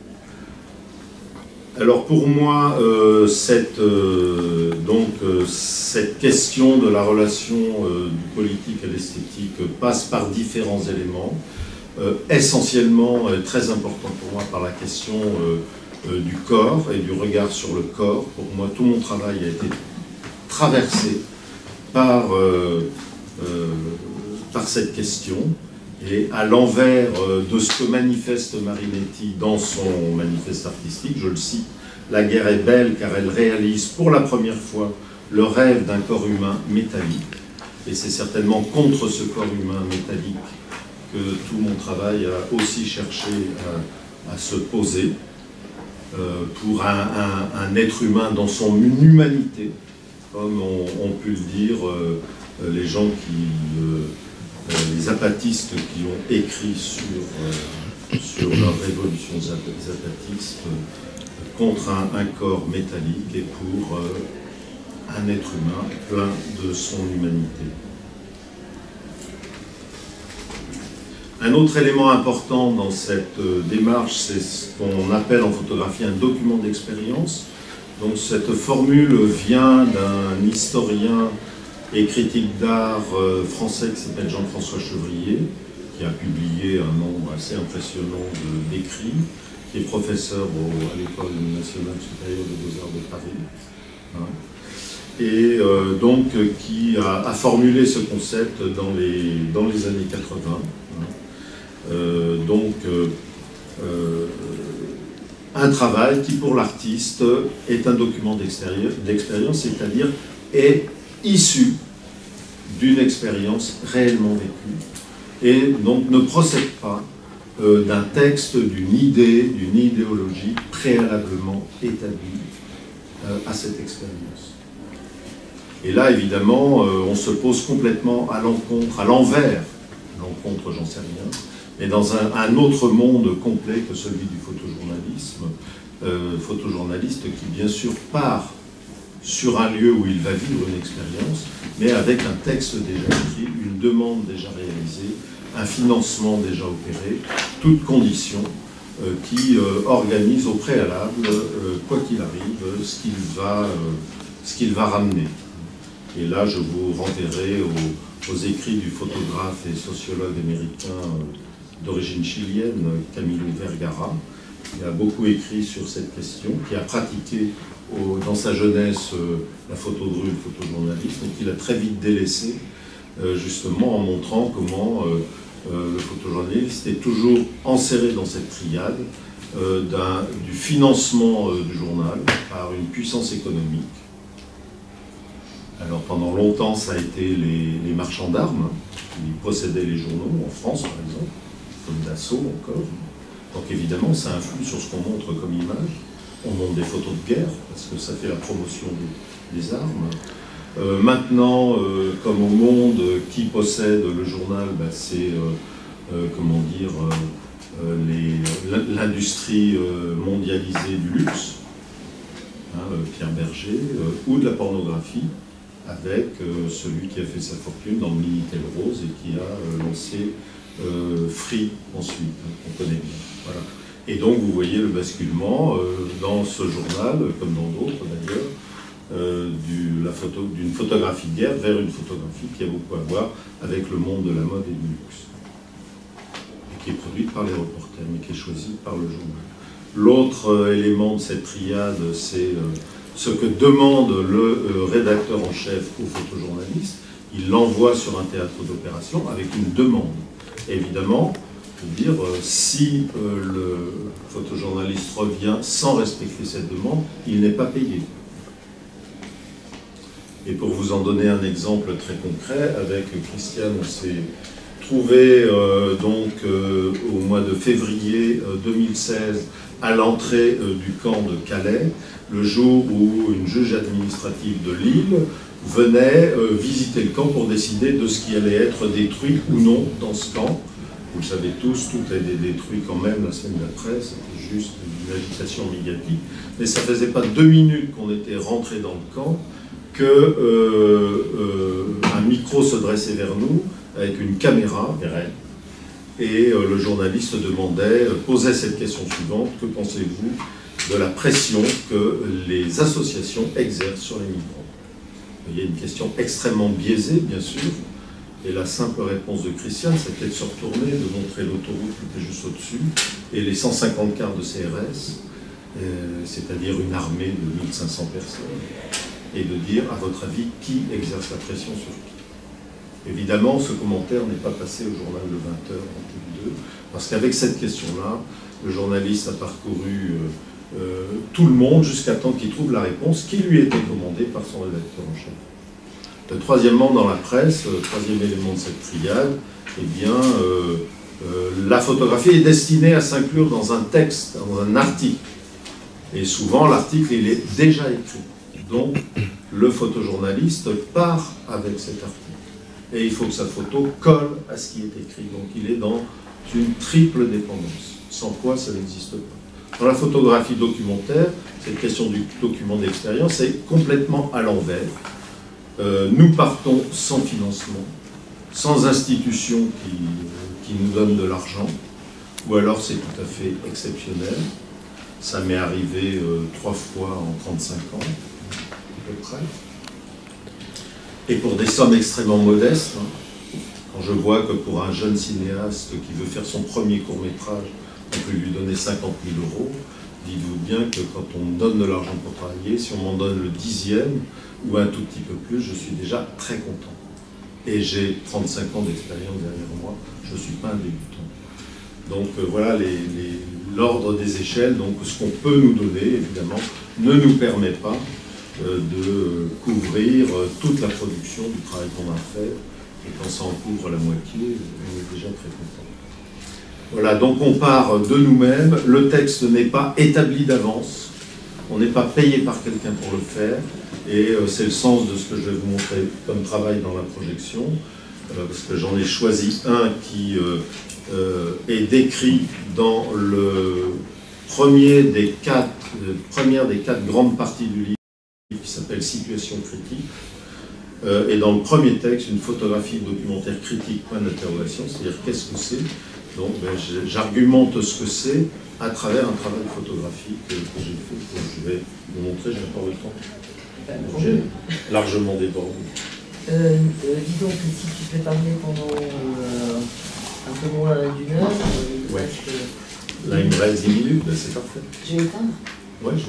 Alors pour moi, euh, cette, euh, donc, euh, cette question de la relation euh, du politique à l'esthétique passe par différents éléments. Euh, essentiellement euh, très important pour moi par la question euh, euh, du corps et du regard sur le corps. Pour moi, tout mon travail a été traversé par, euh, euh, par cette question, et à l'envers euh, de ce que manifeste Marinetti dans son manifeste artistique, je le cite, « La guerre est belle car elle réalise pour la première fois le rêve d'un corps humain métallique ». Et c'est certainement contre ce corps humain métallique que tout mon travail a aussi cherché à, à se poser euh, pour un, un, un être humain dans son humanité, comme ont on pu le dire euh, les gens qui, euh, les apatistes qui ont écrit sur, euh, sur leur révolution zapatiste euh, contre un, un corps métallique et pour euh, un être humain plein de son humanité. Un autre élément important dans cette euh, démarche, c'est ce qu'on appelle en photographie un document d'expérience. Donc cette formule vient d'un historien et critique d'art euh, français qui s'appelle Jean-François Chevrier, qui a publié un nombre assez impressionnant d'écrits, qui est professeur au, à l'École nationale supérieure des beaux-arts de Paris, hein, et euh, donc qui a, a formulé ce concept dans les, dans les années quatre-vingts. Hein. Euh, donc, euh, euh, un travail qui, pour l'artiste, est un document d'expérience, c'est-à-dire est issu d'une expérience réellement vécue, et donc ne procède pas euh, d'un texte, d'une idée, d'une idéologie préalablement établie euh, à cette expérience. Et là, évidemment, euh, on se pose complètement à l'encontre, à l'envers, l'encontre, j'en sais rien, mais dans un, un autre monde complet que celui du photojournalisme, euh, photojournaliste qui, bien sûr, part sur un lieu où il va vivre une expérience, mais avec un texte déjà écrit, une demande déjà réalisée, un financement déjà opéré, toutes conditions euh, qui euh, organisent au préalable, euh, quoi qu'il arrive, ce qu'il va, euh, ce qu'il va ramener. Et là, je vous renverrai aux, aux écrits du photographe et sociologue américain euh, d'origine chilienne, Camilo Vergara, qui a beaucoup écrit sur cette question, qui a pratiqué au, dans sa jeunesse euh, la photo de rue, le photojournalisme, et qu'il a très vite délaissé, euh, justement en montrant comment euh, euh, le photojournaliste est toujours enserré dans cette triade euh, du financement euh, du journal par une puissance économique. Alors pendant longtemps, ça a été les, les marchands d'armes qui possédaient les journaux, en France par exemple, comme Dassault encore. Donc évidemment, ça influe sur ce qu'on montre comme image. On montre des photos de guerre, parce que ça fait la promotion des, des armes. Euh, maintenant, euh, comme au Monde, qui possède le journal, bah, c'est, euh, euh, comment dire, euh, l'industrie euh, mondialisée du luxe, hein, euh, Pierre Berger, euh, ou de la pornographie, avec euh, celui qui a fait sa fortune dans le Minitel Rose et qui a euh, lancé euh, Free ensuite, hein, qu'on connaît bien. Voilà. Et donc vous voyez le basculement euh, dans ce journal, comme dans d'autres d'ailleurs, euh, du, la photo, d'une photographie de guerre vers une photographie qui a beaucoup à voir avec le monde de la mode et du luxe. Et qui est produite par les reporters, mais qui est choisie par le journal. L'autre euh, élément de cette triade, c'est euh, ce que demande le euh, rédacteur en chef au photojournaliste. Il l'envoie sur un théâtre d'opération avec une demande. Et évidemment, je veux dire, euh, si euh, le photojournaliste revient sans respecter cette demande, il n'est pas payé. Et pour vous en donner un exemple très concret, avec Christiane, on s'est trouvé euh, donc euh, au mois de février euh, deux mille seize à l'entrée euh, du camp de Calais, le jour où une juge administrative de Lille venait euh, visiter le camp pour décider de ce qui allait être détruit ou non dans ce camp. Vous le savez tous, tout a été détruit quand même la semaine d'après, c'était juste une agitation médiatique. Mais ça ne faisait pas deux minutes qu'on était rentré dans le camp que euh, euh, un micro se dressait vers nous avec une caméra vers elle. Et euh, le journaliste demandait, euh, posait cette question suivante: que pensez-vous de la pression que les associations exercent sur les migrants? Il y a une question extrêmement biaisée, bien sûr. Et la simple réponse de Christiane, c'était de se retourner, de montrer l'autoroute qui était juste au-dessus, et les cent cinquante cars de C R S, euh, c'est-à-dire une armée de mille cinq cents personnes, et de dire, à votre avis, qui exerce la pression sur qui? Évidemment, ce commentaire n'est pas passé au journal de vingt heures en T V deux, parce qu'avec cette question-là, le journaliste a parcouru euh, euh, tout le monde jusqu'à temps qu'il trouve la réponse qui lui était commandée par son rédacteur en chef. Euh, troisièmement, dans la presse, euh, troisième élément de cette triade, eh bien, euh, euh, la photographie est destinée à s'inclure dans un texte, dans un article. Et souvent, l'article, il est déjà écrit. Donc, le photojournaliste part avec cet article. Et il faut que sa photo colle à ce qui est écrit. Donc, il est dans une triple dépendance, sans quoi ça n'existe pas. Dans la photographie documentaire, cette question du document d'expérience est complètement à l'envers. Euh, nous partons sans financement, sans institution qui, qui nous donne de l'argent, ou alors c'est tout à fait exceptionnel. Ça m'est arrivé euh, trois fois en trente-cinq ans, à peu près. Et pour des sommes extrêmement modestes, hein, quand je vois que pour un jeune cinéaste qui veut faire son premier court-métrage, on peut lui donner cinquante mille euros. Dites-vous bien que quand on me donne de l'argent pour travailler, si on m'en donne le dixième ou un tout petit peu plus, je suis déjà très content. Et j'ai trente-cinq ans d'expérience derrière moi, je ne suis pas un débutant. Donc euh, voilà l'ordre des échelles. Donc ce qu'on peut nous donner, évidemment, ne nous permet pas euh, de couvrir euh, toute la production du travail qu'on a fait. Et quand ça en couvre la moitié, on est déjà très content. Voilà, donc on part de nous-mêmes. Le texte n'est pas établi d'avance. On n'est pas payé par quelqu'un pour le faire. Et euh, c'est le sens de ce que je vais vous montrer comme travail dans la projection. Euh, parce que j'en ai choisi un qui euh, euh, est décrit dans le premier des quatre, euh, première des quatre grandes parties du livre, qui s'appelle « Situation critique ». Euh, et dans le premier texte, une photographie documentaire critique, point d'interrogation, c'est-à-dire qu'est-ce que c'est. Donc ben, j'argumente ce que c'est à travers un travail photographique que, que j'ai fait, que je vais vous montrer, je n'ai pas le temps. J'ai largement débordé. Euh, euh, dis donc, si tu peux parler pendant euh, un peu moins d'une heure, euh, ouais. que... Là, il me reste dix minutes, ben, c'est parfait. Je vais éteindre. Ouais, je vais.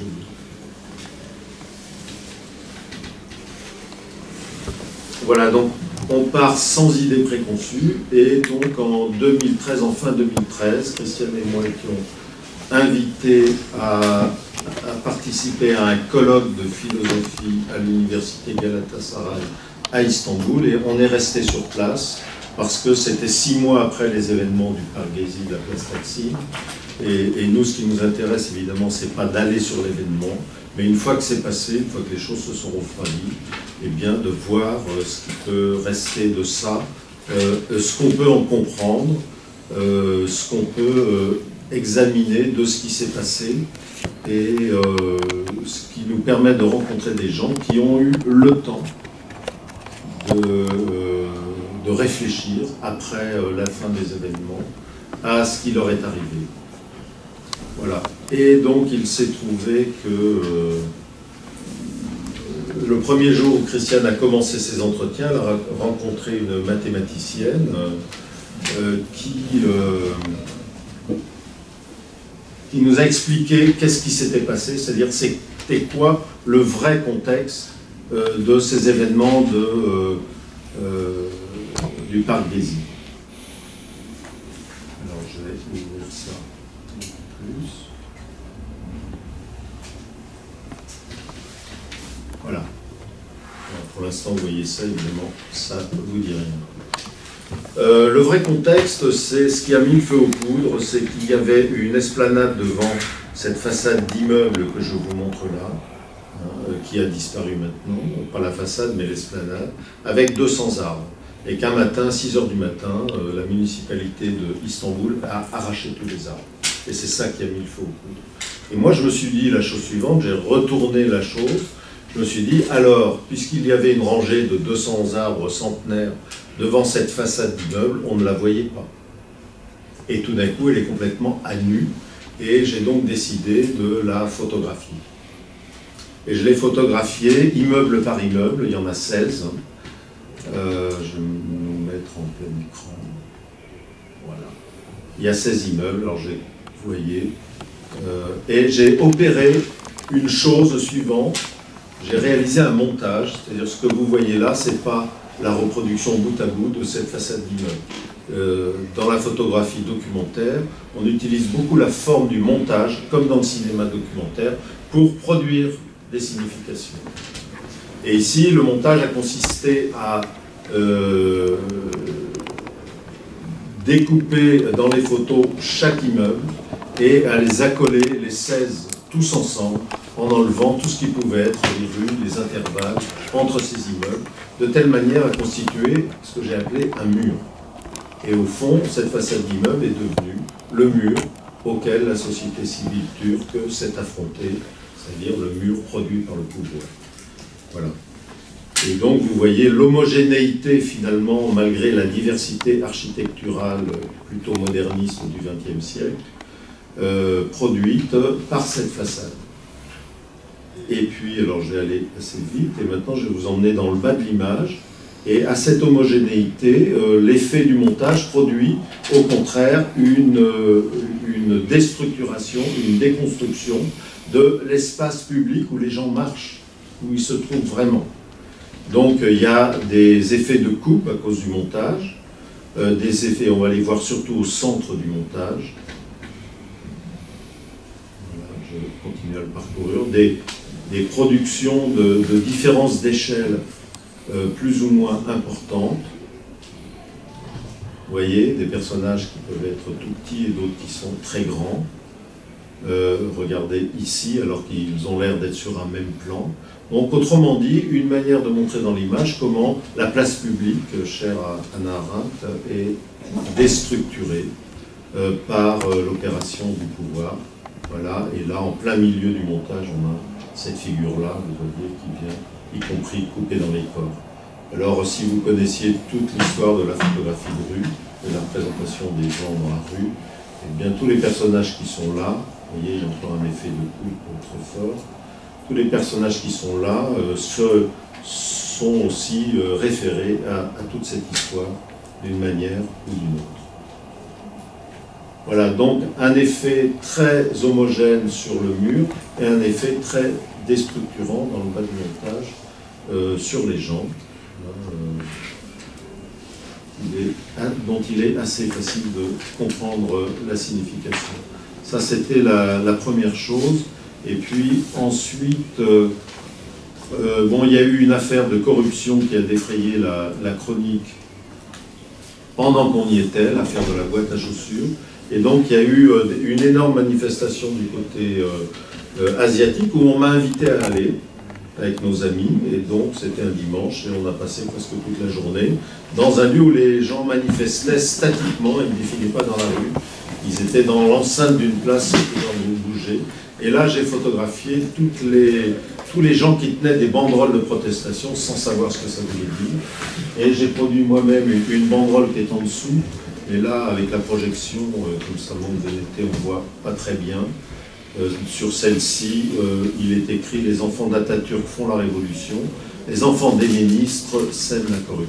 Voilà, donc on part sans idée préconçue, et donc en deux mille treize, en fin deux mille treize, Christiane et moi étions invités à, à participer à un colloque de philosophie à l'université Galatasaray à Istanbul, et on est resté sur place parce que c'était six mois après les événements du parc Gezi de la place Taksim, et, et nous, ce qui nous intéresse évidemment, c'est pas d'aller sur l'événement, mais une fois que c'est passé, une fois que les choses se sont refroidies, eh bien de voir euh, ce qui peut rester de ça, euh, ce qu'on peut en comprendre, euh, ce qu'on peut euh, examiner de ce qui s'est passé, et euh, ce qui nous permet de rencontrer des gens qui ont eu le temps de, euh, de réfléchir après euh, la fin des événements à ce qui leur est arrivé. Voilà. Et donc il s'est trouvé que euh, le premier jour où Christiane a commencé ses entretiens, elle a rencontré une mathématicienne euh, qui, euh, qui nous a expliqué qu'est-ce qui s'était passé, c'est-à-dire c'était quoi le vrai contexte euh, de ces événements de, euh, euh, du parc Gezi. Alors je vais ouvrir ça un peu plus. Voilà. Alors, pour l'instant, vous voyez ça, évidemment, ça ne vous dit rien. Euh, le vrai contexte, c'est ce qui a mis le feu aux poudres, c'est qu'il y avait une esplanade devant cette façade d'immeuble que je vous montre là, hein, qui a disparu maintenant, pas la façade, mais l'esplanade, avec deux cents arbres. Et qu'un matin, à six heures du matin, euh, la municipalité d'Istanbul a arraché tous les arbres. Et c'est ça qui a mis le feu aux poudres. Et moi, je me suis dit la chose suivante, j'ai retourné la chose. Je me suis dit, alors, puisqu'il y avait une rangée de deux cents arbres centenaires devant cette façade d'immeuble, on ne la voyait pas. Et tout d'un coup, elle est complètement à nu, et j'ai donc décidé de la photographier. Et je l'ai photographiée immeuble par immeuble, il y en a seize. Euh, je vais nous mettre en plein écran. Voilà. Il y a seize immeubles, alors j'ai, vous voyez, euh, et j'ai opéré une chose suivante. J'ai réalisé un montage, c'est-à-dire ce que vous voyez là, ce n'est pas la reproduction bout à bout de cette façade d'immeuble. Euh, dans la photographie documentaire, on utilise beaucoup la forme du montage, comme dans le cinéma documentaire, pour produire des significations. Et ici, le montage a consisté à euh, découper dans les photos chaque immeuble et à les accoler, les seize, tous ensemble, en enlevant tout ce qui pouvait être les rues, les intervalles entre ces immeubles, de telle manière à constituer ce que j'ai appelé un mur. Et au fond, cette façade d'immeuble est devenue le mur auquel la société civile turque s'est affrontée, c'est-à-dire le mur produit par le pouvoir. Voilà. Et donc vous voyez l'homogénéité finalement, malgré la diversité architecturale plutôt moderniste du vingtième siècle, euh, produite par cette façade. Et puis, alors je vais aller assez vite, et maintenant je vais vous emmener dans le bas de l'image, et à cette homogénéité, euh, l'effet du montage produit au contraire une, euh, une destruction restructuration, une déconstruction de l'espace public où les gens marchent, où ils se trouvent vraiment. Donc il y a des effets de coupe à cause du montage, euh, des effets, on va les voir surtout au centre du montage. Voilà, je continue à le parcourir. Des, des productions de, de différences d'échelle euh, plus ou moins importantes. Vous voyez, des personnages qui peuvent être tout petits et d'autres qui sont très grands. Euh, regardez ici, alors qu'ils ont l'air d'être sur un même plan. Donc, autrement dit, une manière de montrer dans l'image comment la place publique, chère à Hannah Arendt, est déstructurée euh, par euh, l'opération du pouvoir. Voilà, et là, en plein milieu du montage, on a cette figure-là, vous voyez, qui vient, y compris coupée dans les corps. Alors, si vous connaissiez toute l'histoire de la photographie de rue, de la représentation des gens dans la rue, eh bien, tous les personnages qui sont là, vous voyez, il y a encore un effet de coupe très fort, tous les personnages qui sont là euh, se, sont aussi euh, référés à, à toute cette histoire d'une manière ou d'une autre. Voilà, donc un effet très homogène sur le mur et un effet très déstructurant dans le bas du montage euh, sur les gens. Euh, il est, dont il est assez facile de comprendre la signification. Ça, c'était la, la première chose. Et puis ensuite, euh, euh, bon, il y a eu une affaire de corruption qui a défrayé la, la chronique pendant qu'on y était, l'affaire de la boîte à chaussures. Et donc, il y a eu euh, une énorme manifestation du côté euh, euh, asiatique où on m'a invité à aller avec nos amis, et donc c'était un dimanche, et on a passé presque toute la journée dans un lieu où les gens manifestaient statiquement, ils ne défilaient pas dans la rue, ils étaient dans l'enceinte d'une place, ils bougeaient, et là j'ai photographié toutes les, tous les gens qui tenaient des banderoles de protestation sans savoir ce que ça voulait dire, et j'ai produit moi-même une, une banderole qui est en dessous, et là avec la projection, euh, comme ça manque de netteté, on voit pas très bien. Euh, sur celle-ci, euh, il est écrit « Les enfants d'Atatürk font la révolution, les enfants des ministres sèment la corruption ».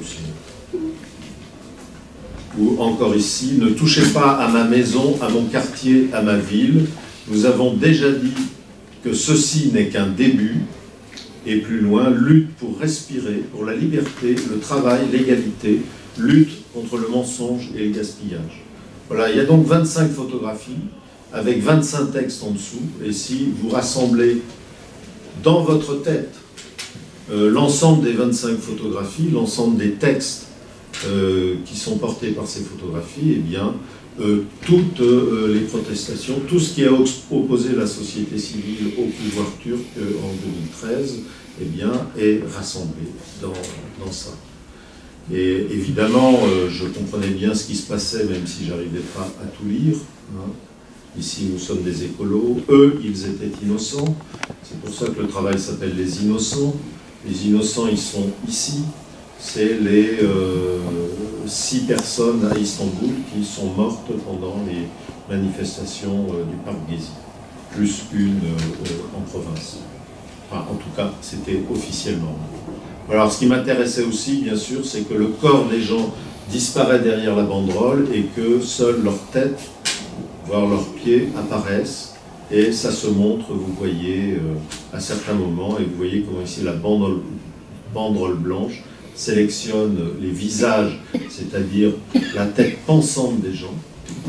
Ou encore ici « Ne touchez pas à ma maison, à mon quartier, à ma ville. Nous avons déjà dit que ceci n'est qu'un début. » Et plus loin, « Lutte pour respirer, pour la liberté, le travail, l'égalité, lutte contre le mensonge et le gaspillage. » Voilà, il y a donc vingt-cinq photographies, avec vingt-cinq textes en dessous, et si vous rassemblez dans votre tête euh, l'ensemble des vingt-cinq photographies, l'ensemble des textes euh, qui sont portés par ces photographies, eh bien, euh, toutes euh, les protestations, tout ce qui a opposé la société civile au pouvoir turc euh, en deux mille treize, eh bien, est rassemblé dans, dans ça. Et évidemment, euh, je comprenais bien ce qui se passait, même si j'arrivais pas à tout lire, hein. Ici, nous sommes des écolos. Eux, ils étaient innocents. C'est pour ça que le travail s'appelle les innocents. Les innocents, ils sont ici. C'est les euh, six personnes à Istanbul qui sont mortes pendant les manifestations euh, du parc Gezi, plus une euh, en province. Enfin, en tout cas, c'était officiellement. Alors, ce qui m'intéressait aussi, bien sûr, c'est que le corps des gens disparaît derrière la banderole et que seule leur tête, voire leurs pieds apparaissent, et ça se montre, vous voyez, euh, à certains moments, et vous voyez comment ici la banderole, banderole blanche sélectionne les visages, c'est-à-dire la tête pensante des gens,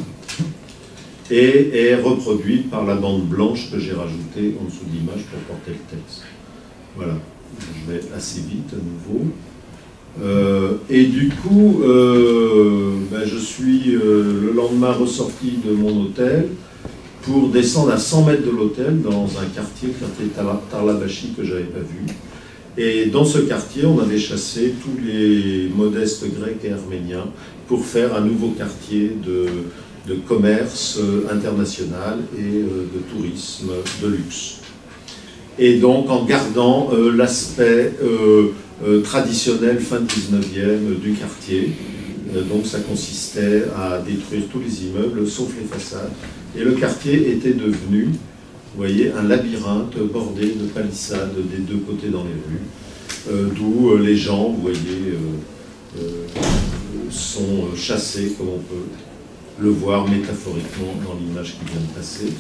et est reproduite par la bande blanche que j'ai rajoutée en dessous de l'image pour porter le texte. Voilà, je vais assez vite à nouveau. Euh, et du coup, euh, ben je suis euh, le lendemain ressorti de mon hôtel pour descendre à cent mètres de l'hôtel dans un quartier, le quartier Tarlabaşı, que je n'avais pas vu. Et dans ce quartier, on avait chassé tous les modestes grecs et arméniens pour faire un nouveau quartier de, de commerce international et euh, de tourisme de luxe. Et donc en gardant euh, l'aspect euh, Euh, traditionnel fin dix-neuvième du quartier. Euh, donc ça consistait à détruire tous les immeubles, sauf les façades. Et le quartier était devenu, vous voyez, un labyrinthe bordé de palissades des deux côtés dans les rues, euh, d'où euh, les gens, vous voyez, euh, euh, sont chassés, comme on peut le voir métaphoriquement dans l'image qui vient de passer.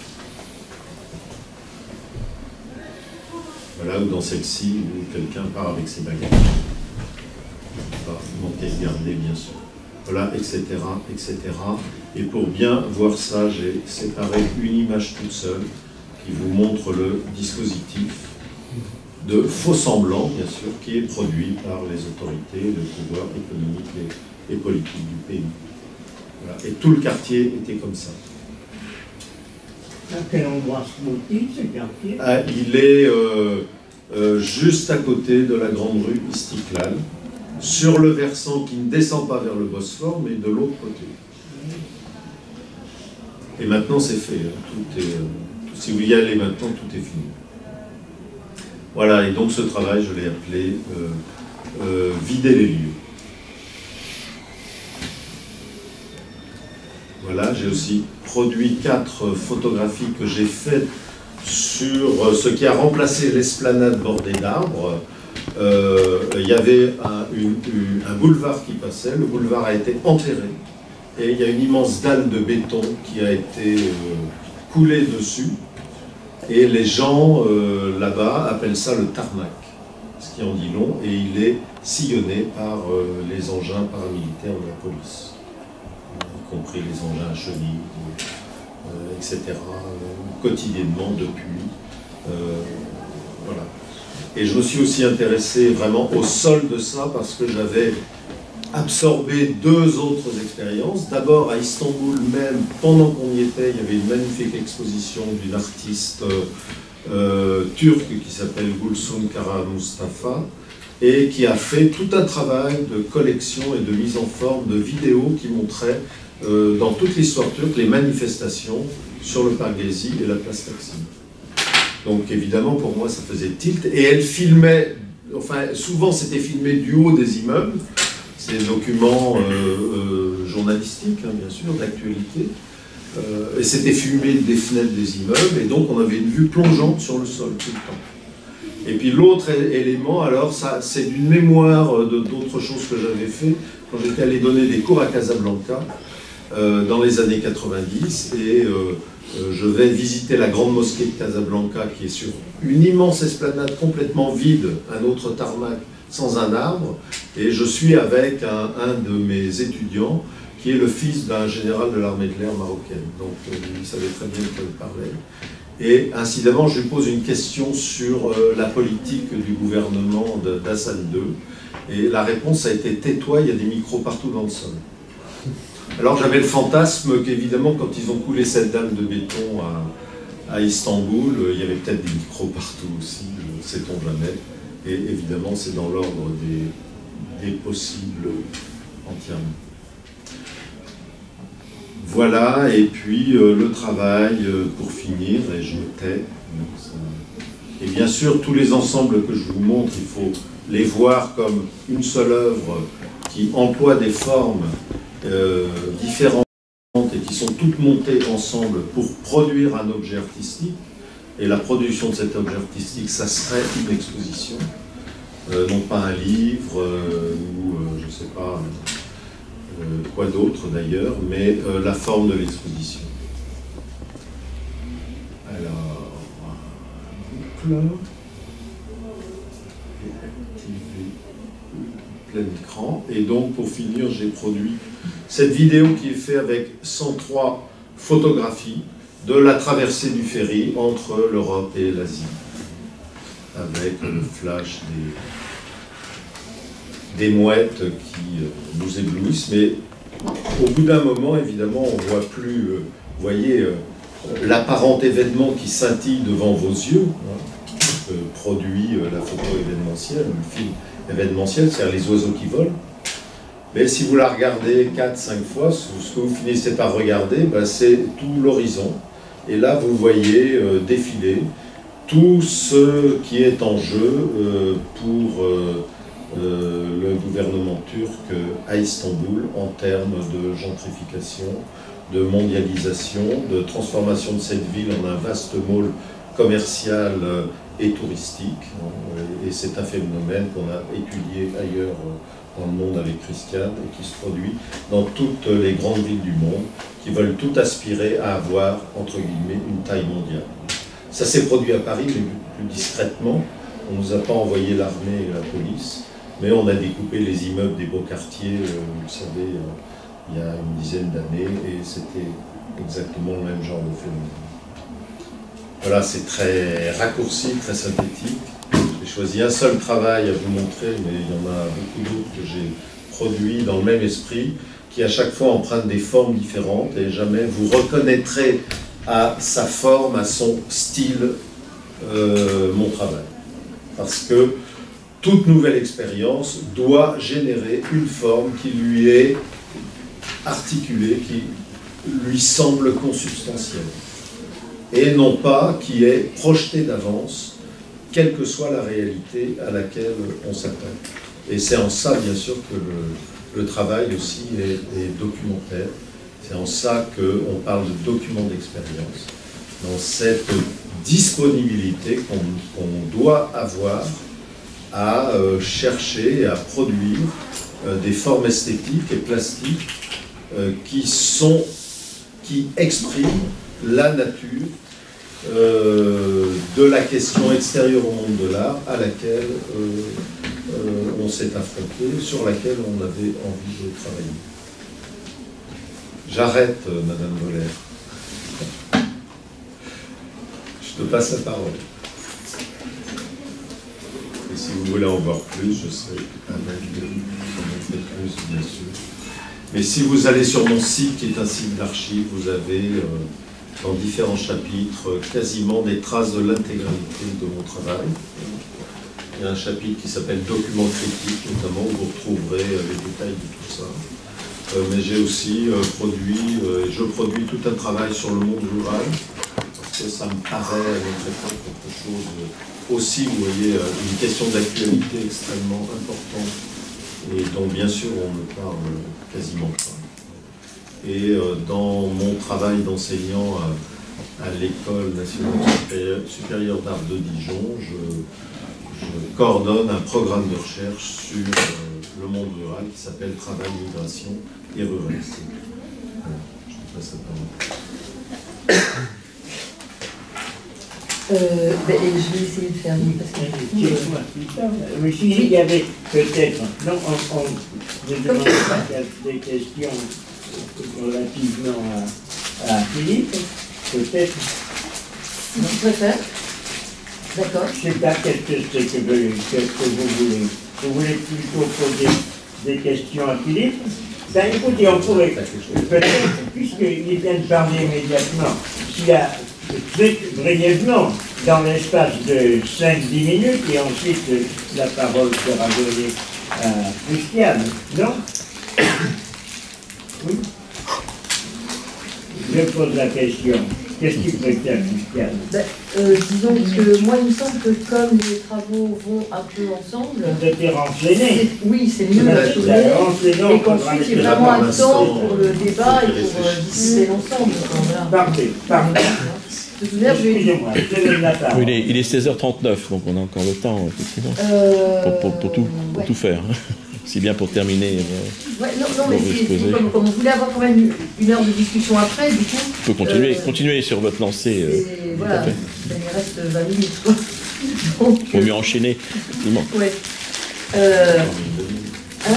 Voilà, ou dans celle-ci, où quelqu'un part avec ses bagages. Pas manquer de garder, bien sûr. Voilà, et cetera, et cetera. Et pour bien voir ça, j'ai séparé une image toute seule qui vous montre le dispositif de faux semblant, bien sûr, qui est produit par les autorités, le pouvoir économique et, et politique du pays. Voilà. Et tout le quartier était comme ça. À quel endroit se trouve-t-il, ce quartier? Ah, il est euh, euh, juste à côté de la grande rue Istiklal, sur le versant qui ne descend pas vers le Bosphore, mais de l'autre côté. Et maintenant, c'est fait. Hein. Tout est, euh, tout, si vous y allez maintenant, tout est fini. Voilà, et donc ce travail, je l'ai appelé euh, euh, « Vider les lieux ». Voilà, j'ai aussi produit quatre photographies que j'ai faites sur ce qui a remplacé l'esplanade bordée d'arbres. Euh, il y avait un, une, une, un boulevard qui passait, le boulevard a été enterré, et il y a une immense dalle de béton qui a été euh, coulée dessus, et les gens euh, là-bas appellent ça le tarmac, ce qui en dit long, et il est sillonné par euh, les engins paramilitaires de la police, y compris les engins à chenilles, euh, et cetera, euh, quotidiennement depuis. Euh, voilà. Et je me suis aussi intéressé vraiment au sol de ça parce que j'avais absorbé deux autres expériences. D'abord à Istanbul même, pendant qu'on y était, il y avait une magnifique exposition d'une artiste euh, euh, turque qui s'appelle Gülsüm Kara Mustafa et qui a fait tout un travail de collection et de mise en forme de vidéos qui montraient euh, dans toute l'histoire turque les manifestations sur le parc Gezi et la place Taksim. Donc évidemment pour moi ça faisait tilt et elle filmait, enfin souvent c'était filmé du haut des immeubles, c'est des documents euh, euh, journalistiques hein, bien sûr, d'actualité, euh, et c'était filmé des fenêtres des immeubles et donc on avait une vue plongeante sur le sol tout le temps. Et puis l'autre élément alors ça c'est d'une mémoire de d'autres choses que j'avais fait quand j'étais allé donner des cours à Casablanca euh, dans les années quatre-vingt-dix et euh, Euh, je vais visiter la grande mosquée de Casablanca qui est sur une immense esplanade complètement vide, un autre tarmac sans un arbre, et je suis avec un, un de mes étudiants qui est le fils d'un général de l'armée de l'air marocaine, donc euh, il savait très bien de quoi il parlait. Et incidemment, je lui pose une question sur euh, la politique du gouvernement d'Hassan deux, et la réponse a été « tais-toi, il y a des micros partout dans le sol ». Alors j'avais le fantasme qu'évidemment quand ils ont coulé cette dalle de béton à, à Istanbul, il y avait peut-être des micros partout aussi, ne sait-on jamais. Et évidemment c'est dans l'ordre des, des possibles entièrement. Voilà, et puis euh, le travail euh, pour finir, et je me tais. Et bien sûr tous les ensembles que je vous montre, il faut les voir comme une seule œuvre qui emploie des formes Euh, différentes et qui sont toutes montées ensemble pour produire un objet artistique. Et la production de cet objet artistique, ça serait une exposition, euh, non pas un livre euh, ou euh, je ne sais pas euh, quoi d'autre d'ailleurs, mais euh, la forme de l'exposition. Alors, boucle. Plein écran. Et donc, pour finir, j'ai produit cette vidéo qui est faite avec cent trois photographies de la traversée du ferry entre l'Europe et l'Asie, avec le flash des, des mouettes qui nous éblouissent. Mais au bout d'un moment, évidemment, on ne voit plus, euh, vous voyez, euh, l'apparent événement qui scintille devant vos yeux, hein, euh, produit euh, la photo événementielle, le film événementiel, c'est-à-dire les oiseaux qui volent. Mais si vous la regardez quatre cinq fois, ce que vous finissez par regarder, ben, c'est tout l'horizon. Et là, vous voyez euh, défiler tout ce qui est en jeu euh, pour euh, euh, le gouvernement turc à Istanbul en termes de gentrification, de mondialisation, de transformation de cette ville en un vaste môle commercial euh, et touristique. Et c'est un phénomène qu'on a étudié ailleurs dans le monde avec Christiane et qui se produit dans toutes les grandes villes du monde qui veulent tout aspirer à avoir, entre guillemets, une taille mondiale. Ça s'est produit à Paris, mais plus discrètement. On ne nous a pas envoyé l'armée et la police, mais on a découpé les immeubles des beaux quartiers, euh, vous savez, euh, il y a une dizaine d'années, et c'était exactement le même genre de phénomène. Voilà, c'est très raccourci, très synthétique. J'ai choisi un seul travail à vous montrer, mais il y en a beaucoup d'autres que j'ai produits dans le même esprit, qui à chaque fois empruntent des formes différentes, et jamais vous reconnaîtrez à sa forme, à son style, euh, mon travail. Parce que toute nouvelle expérience doit générer une forme qui lui est articulée, qui lui semble consubstantielle, et non pas qui est projetée d'avance, quelle que soit la réalité à laquelle on s'appelle. Et c'est en ça, bien sûr, que le, le travail aussi est, est documentaire. C'est en ça qu'on parle de document d'expérience, dans cette disponibilité qu'on qu'on doit avoir à euh, chercher et à produire euh, des formes esthétiques et plastiques euh, qui sont, qui expriment la nature euh, de la question extérieure au monde de l'art à laquelle euh, euh, on s'est affronté, sur laquelle on avait envie de travailler. J'arrête, euh, Madame Voller. Je te passe la parole. Et si vous voulez en voir plus, je serai avec de vous en montrer plus, bien sûr. Mais si vous allez sur mon site, qui est un site d'archives, vous avez euh, dans différents chapitres quasiment des traces de l'intégralité de mon travail. Il y a un chapitre qui s'appelle Documents critiques, notamment, où vous retrouverez euh, les détails de tout ça. Euh, mais j'ai aussi euh, produit, euh, et je produis tout un travail sur le monde rural, parce que ça me paraît être quelque chose euh, aussi, vous voyez, euh, une question d'actualité extrêmement importante, et dont bien sûr on ne parle quasiment pas. Et euh, dans mon travail d'enseignant à, à l'École nationale supérieure, supérieure d'art de Dijon, je, je coordonne un programme de recherche sur euh, le monde rural qui s'appelle Travail, Migration et Ruralité. Voilà, je te passe la parole. Euh, ben, et je vais essayer de faire mieux parce que du coup, euh, Je me suis dit qu'il y avait peut-être, non, on, on je demande des questions relativement à, à Philippe, peut-être. si tu préfères. D'accord. Je ne sais pas qu'est-ce que c'est que, que, que vous voulez. Vous voulez plutôt poser des questions à Philippe? Ben écoutez, on pourrait, peut-être, puisqu'il vient de parler immédiatement, s'il y a très brièvement, dans l'espace de cinq dix minutes, et ensuite la parole sera donnée à Christiane, non? Oui? Je pose la question. Qu'est-ce qu'il préfère, Christiane? Ben, euh, disons que moi, il me semble que comme les travaux vont un peu ensemble, Vous êtes renseigné. oui, c'est mieux renseigné, et qu'ensuite il y a vraiment un temps pour le débat et pour euh, discuter l'ensemble. Voilà. Parfait, parfait. De toute manière, je vais... Excusez-moi, je donne la parole. Il est, il est seize heures trente-neuf, donc on a encore le temps, effectivement, Euh, pour, pour- pour tout, pour ouais. tout faire. Si bien pour terminer. euh, Ouais, non, non, mais Bon, c'est- exposé. c'est comme, comme on voulait avoir quand même une, une heure de discussion après, du coup. On peut continuer, Euh, continuer sur votre lancée. euh, Et tout voilà, à fait. ça lui reste vingt minutes, quoi. Donc, Vaut mieux enchaîner, effectivement. ouais. Euh, hein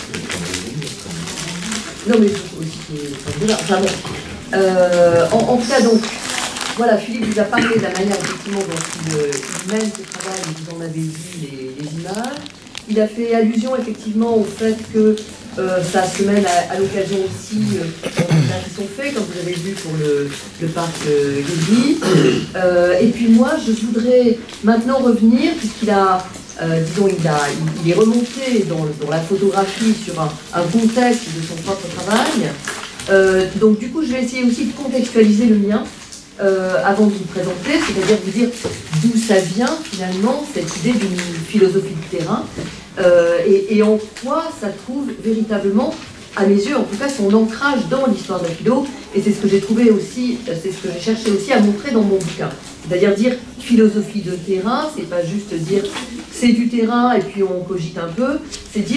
Non, mais il faut aussi qu'il y ait enfin, voilà, enfin bon. Euh, en, en tout cas, donc, voilà, Philippe vous a parlé de la manière effectivement dont il, euh, il mène ce travail, vous en avez vu les, les images. Il a fait allusion effectivement au fait que euh, ça se mène à, à l'occasion aussi euh, qui sont faits, comme vous avez vu pour le, le parc euh, Gezi. Euh, et puis moi, je voudrais maintenant revenir, puisqu'il a, euh, disons, il, a, il, il est remonté dans, dans la photographie sur un, un contexte de son propre travail. Euh, donc du coup, je vais essayer aussi de contextualiser le mien. Euh, avant de vous présenter, c'est-à-dire vous dire d'où ça vient finalement, cette idée d'une philosophie de terrain, euh, et, et en quoi ça trouve véritablement, à mes yeux en tout cas, son ancrage dans l'histoire de la philo, et c'est ce que j'ai trouvé aussi, c'est ce que j'ai cherché aussi à montrer dans mon bouquin. C'est-à-dire dire philosophie de terrain, c'est pas juste dire c'est du terrain et puis on cogite un peu, c'est dire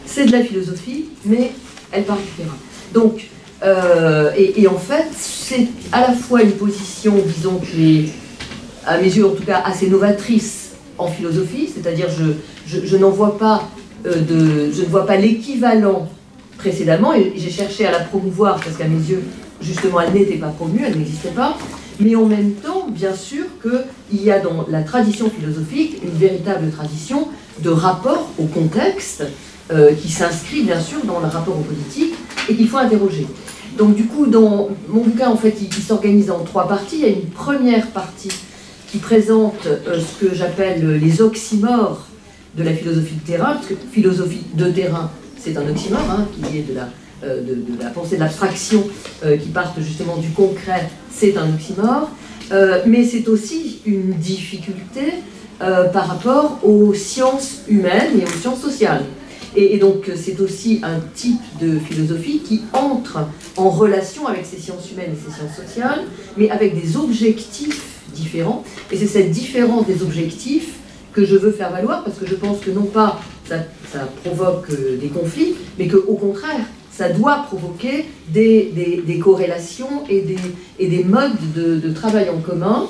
c'est de la philosophie, mais elle part du terrain. Donc, euh, et, et en fait, c'est à la fois une position, disons, qui est, à mes yeux en tout cas, assez novatrice en philosophie, c'est-à-dire je, je, je n'en vois pas euh, de, je ne vois pas l'équivalent précédemment, et j'ai cherché à la promouvoir parce qu'à mes yeux, justement, elle n'était pas promue, elle n'existait pas, mais en même temps, bien sûr, qu'il y a dans la tradition philosophique une véritable tradition de rapport au contexte euh, qui s'inscrit, bien sûr, dans le rapport aux politiques et qu'il faut interroger. Donc, du coup, dans mon bouquin, en fait, il, il s'organise en trois parties. Il y a une première partie qui présente euh, ce que j'appelle les oxymores de la philosophie de terrain, parce que philosophie de terrain, c'est un oxymore, hein, qui est de la, euh, de, de la pensée de l'abstraction, euh, qui partent justement du concret, c'est un oxymore, euh, mais c'est aussi une difficulté euh, par rapport aux sciences humaines et aux sciences sociales. Et, et donc c'est aussi un type de philosophie qui entre en relation avec ces sciences humaines et ces sciences sociales, mais avec des objectifs différents, et c'est cette différence des objectifs que je veux faire valoir, parce que je pense que non pas ça, ça provoque euh, des conflits, mais qu'au contraire, ça doit provoquer des, des, des corrélations et des, et des modes de, de travail en commun.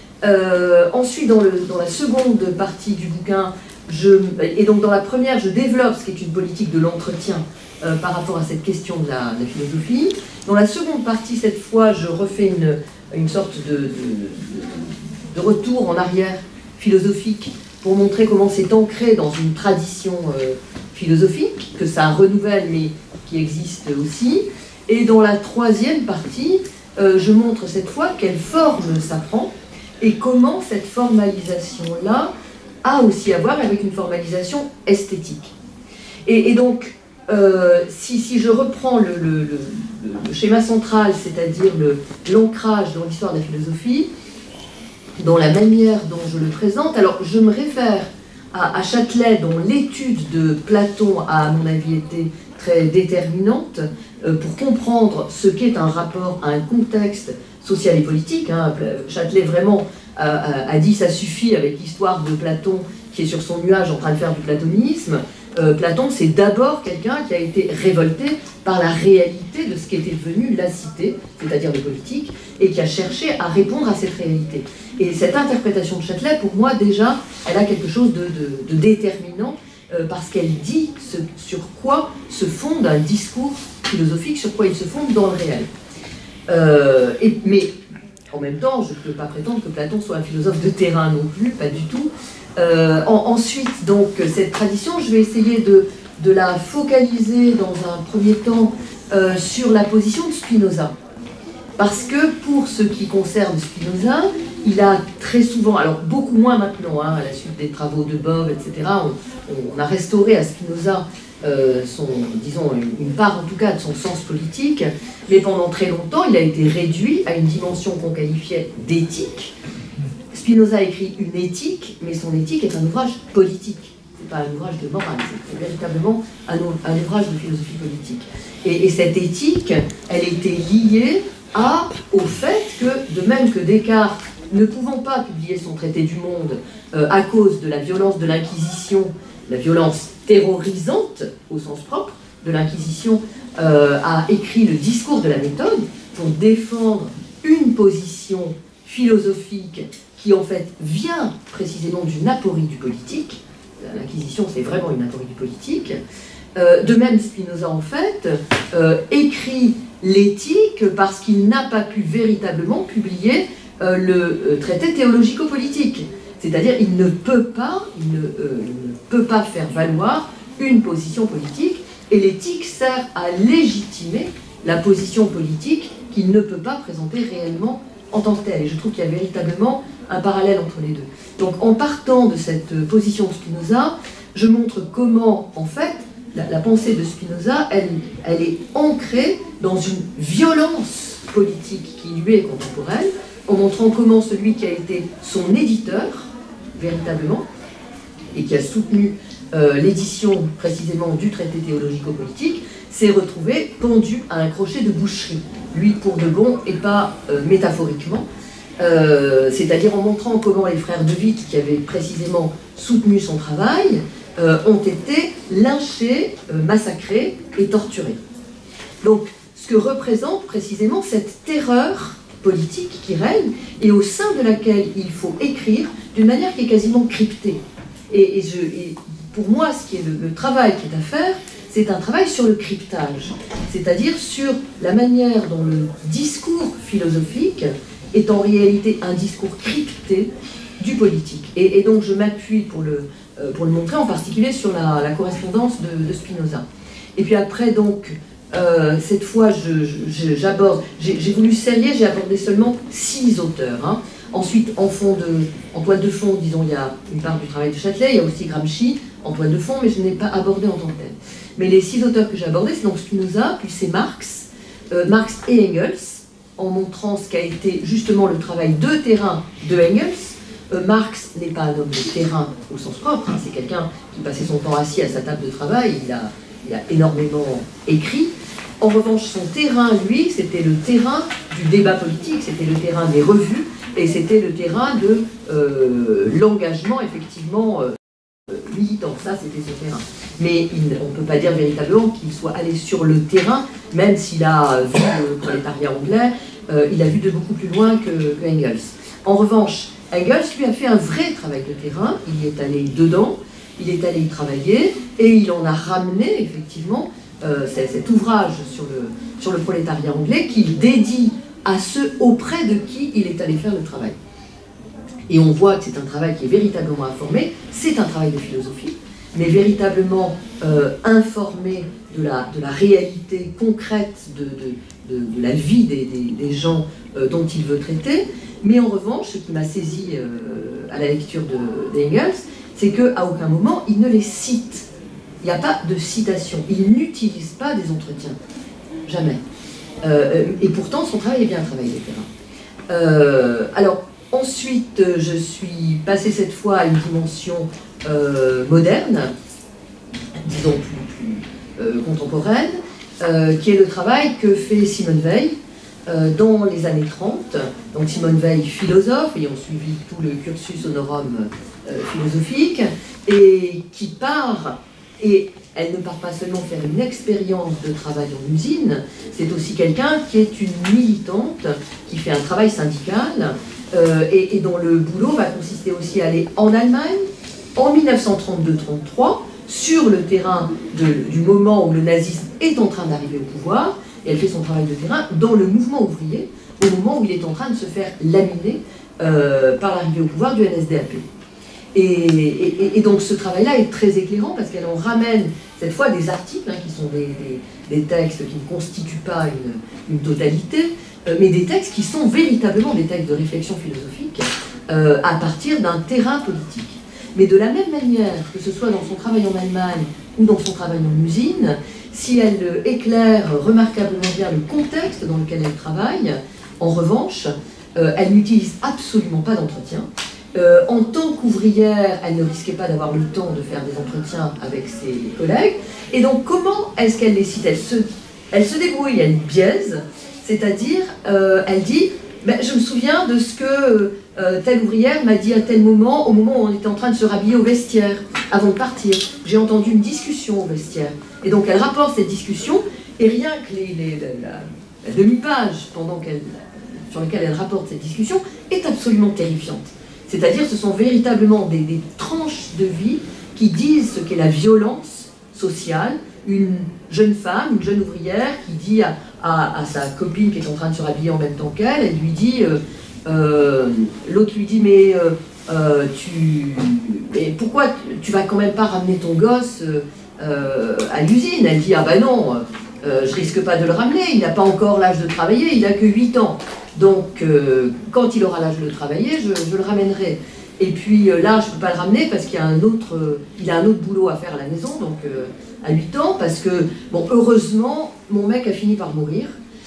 Euh, ensuite, dans, le, dans la seconde partie du bouquin, je, et donc dans la première, je développe ce qui est une politique de l'entretien euh, par rapport à cette question de la, de la philosophie. Dans la seconde partie, cette fois, je refais une, une sorte de, de, de, de retour en arrière philosophique pour montrer comment c'est ancré dans une tradition euh, philosophique, que ça renouvelle, mais qui existe aussi. Et dans la troisième partie, euh, je montre cette fois quelle forme ça prend, et comment cette formalisation-là a aussi à voir avec une formalisation esthétique. Et, et donc, euh, si, si je reprends le, le, le, le schéma central, c'est-à-dire l'ancrage dans l'histoire de la philosophie, dans la manière dont je le présente, alors je me réfère à, à Châtelet, dont l'étude de Platon a, à mon avis, été très déterminante euh, pour comprendre ce qu'est un rapport à un contexte social et politique. Hein. Châtelet vraiment a, a, a dit ça suffit avec l'histoire de Platon qui est sur son nuage en train de faire du platonisme. Euh, Platon, c'est d'abord quelqu'un qui a été révolté par la réalité de ce qu'était devenu la cité, c'est-à-dire le politique, et qui a cherché à répondre à cette réalité. Et cette interprétation de Châtelet, pour moi, déjà, elle a quelque chose de, de, de déterminant, euh, parce qu'elle dit ce, sur quoi se fonde un discours philosophique, sur quoi il se fonde dans le réel. Euh, et, mais, en même temps, je ne peux pas prétendre que Platon soit un philosophe de terrain non plus, pas du tout. Euh, en, ensuite, donc, cette tradition, je vais essayer de, de la focaliser dans un premier temps euh, sur la position de Spinoza. Parce que pour ce qui concerne Spinoza, il a très souvent, alors beaucoup moins maintenant, hein, à la suite des travaux de Bob, et cetera, on, on a restauré à Spinoza euh, son, disons, une, une part en tout cas de son sens politique, mais pendant très longtemps, il a été réduit à une dimension qu'on qualifiait d'éthique. Spinoza écrit une éthique, mais son éthique est un ouvrage politique. Ce n'est pas un ouvrage de morale, c'est véritablement un, un ouvrage de philosophie politique. Et, et cette éthique, elle était liée à, au fait que, de même que Descartes, ne pouvant pas publier son traité du monde euh, à cause de la violence de l'Inquisition, la violence terrorisante au sens propre de l'Inquisition, euh, a écrit le discours de la méthode pour défendre une position philosophique qui en fait vient précisément d'une aporie du politique. L'Inquisition, c'est vraiment une aporie du politique. Euh, de même, Spinoza, en fait, euh, écrit l'éthique parce qu'il n'a pas pu véritablement publier euh, le euh, traité théologico-politique. C'est-à-dire, il ne peut pas, il ne, euh, il ne peut pas faire valoir une position politique, et l'éthique sert à légitimer la position politique qu'il ne peut pas présenter réellement en tant que telle. Et je trouve qu'il y a véritablement un parallèle entre les deux. Donc, en partant de cette position de Spinoza, je montre comment, en fait, la, la pensée de Spinoza, elle, elle est ancrée dans une violence politique qui lui est contemporaine, en montrant comment celui qui a été son éditeur, véritablement, et qui a soutenu euh, l'édition précisément du traité théologico-politique, s'est retrouvé pendu à un crochet de boucherie, lui pour de bon et pas euh, métaphoriquement, euh, c'est-à-dire en montrant comment les frères de Witt, qui avaient précisément soutenu son travail, euh, ont été lynchés, euh, massacrés et torturés. Donc, ce que représente précisément cette terreur politique qui règne et au sein de laquelle il faut écrire d'une manière qui est quasiment cryptée. Et, et, je, et pour moi, ce qui est le, le travail qui est à faire, c'est un travail sur le cryptage, c'est-à-dire sur la manière dont le discours philosophique est en réalité un discours crypté du politique. Et, et donc je m'appuie pour le, euh, pour le montrer en particulier sur la, la correspondance de, de Spinoza. Et puis après donc, euh, cette fois j'aborde, j'ai voulu serrer, j'ai abordé seulement six auteurs. Hein. Ensuite, en, fond de, en toile de fond, disons, il y a une part du travail de Châtelet, il y a aussi Gramsci en toile de fond, mais je n'ai pas abordé en tant que tel. Mais les six auteurs que j'ai abordés, c'est donc Spinoza, puis c'est Marx, euh, Marx et Engels, en montrant ce qu'a été justement le travail de terrain de Engels. Euh, Marx n'est pas un homme de terrain au sens propre, hein, c'est quelqu'un qui passait son temps assis à sa table de travail, il a, il a énormément écrit. En revanche, son terrain, lui, c'était le terrain du débat politique, c'était le terrain des revues, et c'était le terrain de euh, l'engagement, effectivement, euh, militant. Ça, c'était son terrain. Mais il, on ne peut pas dire véritablement qu'il soit allé sur le terrain, même s'il a vu le prolétariat anglais, euh, il a vu de beaucoup plus loin que, que Engels. En revanche, Engels, lui, a fait un vrai travail de terrain, il y est allé dedans, il est allé y travailler, et il en a ramené, effectivement, euh, cet ouvrage sur le, sur le prolétariat anglais qu'il dédie à ceux auprès de qui il est allé faire le travail. Et on voit que c'est un travail qui est véritablement informé, c'est un travail de philosophie, mais véritablement euh, informé de la, de la réalité concrète de, de, de, de la vie des, des, des gens euh, dont il veut traiter. Mais en revanche, ce qui m'a saisi euh, à la lecture d'Engels, c'est qu'à aucun moment il ne les cite. Il n'y a pas de citation. Il n'utilise pas des entretiens. Jamais. Euh, et pourtant, son travail est bien un travail de terrain. Euh, alors, ensuite, je suis passée cette fois à une dimension euh, moderne, disons plus, plus euh, contemporaine, euh, qui est le travail que fait Simone Weil euh, dans les années trente. Donc Simone Weil, philosophe, ayant suivi tout le cursus honorum euh, philosophique, et qui part, et elle ne part pas seulement faire une expérience de travail en usine, c'est aussi quelqu'un qui est une militante, qui fait un travail syndical, euh, et, et dont le boulot va consister aussi à aller en Allemagne, en mille neuf cent trente-deux trente-trois, sur le terrain de, du moment où le nazisme est en train d'arriver au pouvoir, et elle fait son travail de terrain dans le mouvement ouvrier, au moment où il est en train de se faire laminer euh, par l'arrivée au pouvoir du N S D A P. Et, et, et donc ce travail-là est très éclairant parce qu'elle en ramène cette fois des articles, hein, qui sont des, des, des textes qui ne constituent pas une, une totalité, euh, mais des textes qui sont véritablement des textes de réflexion philosophique euh, à partir d'un terrain politique. Mais de la même manière, que ce soit dans son travail en Allemagne ou dans son travail en usine, si elle éclaire remarquablement bien le contexte dans lequel elle travaille, en revanche, euh, elle n'utilise absolument pas d'entretien. Euh, en tant qu'ouvrière, elle ne risquait pas d'avoir le temps de faire des entretiens avec ses collègues. Et donc, comment est-ce qu'elle les cite? Elle se, elle se débrouille, elle biaise, c'est-à-dire, euh, elle dit, ben, je me souviens de ce que euh, telle ouvrière m'a dit à tel moment, au moment où on était en train de se rhabiller au vestiaire, avant de partir. J'ai entendu une discussion au vestiaire. Et donc, elle rapporte cette discussion, et rien que les, les, la, la demi-page pendant qu'elle, sur laquelle elle rapporte cette discussion est absolument terrifiante. C'est-à-dire ce sont véritablement des, des tranches de vie qui disent ce qu'est la violence sociale. Une jeune femme, une jeune ouvrière qui dit à, à, à sa copine qui est en train de se rhabiller en même temps qu'elle, elle lui dit, euh, euh, l'autre lui dit, mais, euh, euh, tu, mais pourquoi tu, tu vas quand même pas ramener ton gosse euh, à l'usine? Elle dit, ah ben non, euh, je risque pas de le ramener, il n'a pas encore l'âge de travailler, il n'a que huit ans. Donc, euh, quand il aura l'âge de travailler, je, je le ramènerai. Et puis euh, là, je ne peux pas le ramener parce qu'il y a un autre, euh, il a un autre boulot à faire à la maison, donc euh, à huit ans, parce que, bon, heureusement, mon mec a fini par mourir.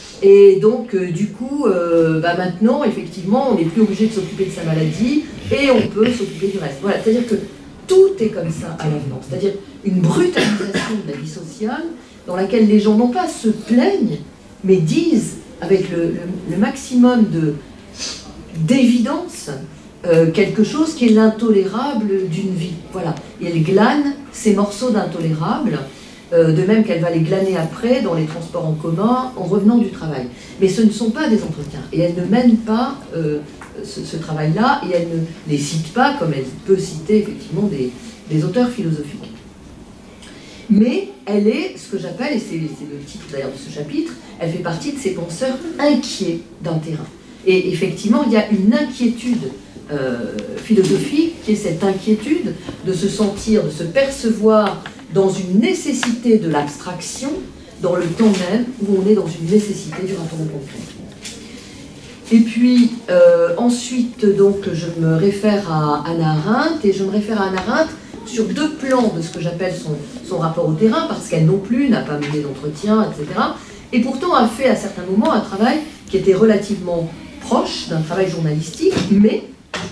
Et donc, euh, du coup, euh, bah maintenant, effectivement, on n'est plus obligé de s'occuper de sa maladie et on peut s'occuper du reste. Voilà, c'est-à-dire que tout est comme ça à l'avenant. C'est-à-dire une brutalisation de la vie sociale dans laquelle les gens non pas se plaignent, mais disent avec le, le, le maximum de, d'évidence, euh, quelque chose qui est l'intolérable d'une vie. Voilà. Et elle glane ces morceaux d'intolérables, euh, de même qu'elle va les glaner après dans les transports en commun en revenant du travail. Mais ce ne sont pas des entretiens, et elle ne mène pas euh, ce, ce travail-là, et elle ne les cite pas comme elle peut citer effectivement des, des auteurs philosophiques. Mais elle est ce que j'appelle, et c'est le titre d'ailleurs de ce chapitre, elle fait partie de ces penseurs inquiets d'un terrain. Et effectivement, il y a une inquiétude euh, philosophique qui est cette inquiétude de se sentir, de se percevoir dans une nécessité de l'abstraction, dans le temps même où on est dans une nécessité du rapport au concret. Et puis, euh, ensuite, donc, je me réfère à Hannah Arendt, et je me réfère à Hannah Arendt sur deux plans de ce que j'appelle son, son rapport au terrain, parce qu'elle non plus n'a pas mené d'entretien, et cetera. Et pourtant a fait à certains moments un travail qui était relativement proche d'un travail journalistique, mais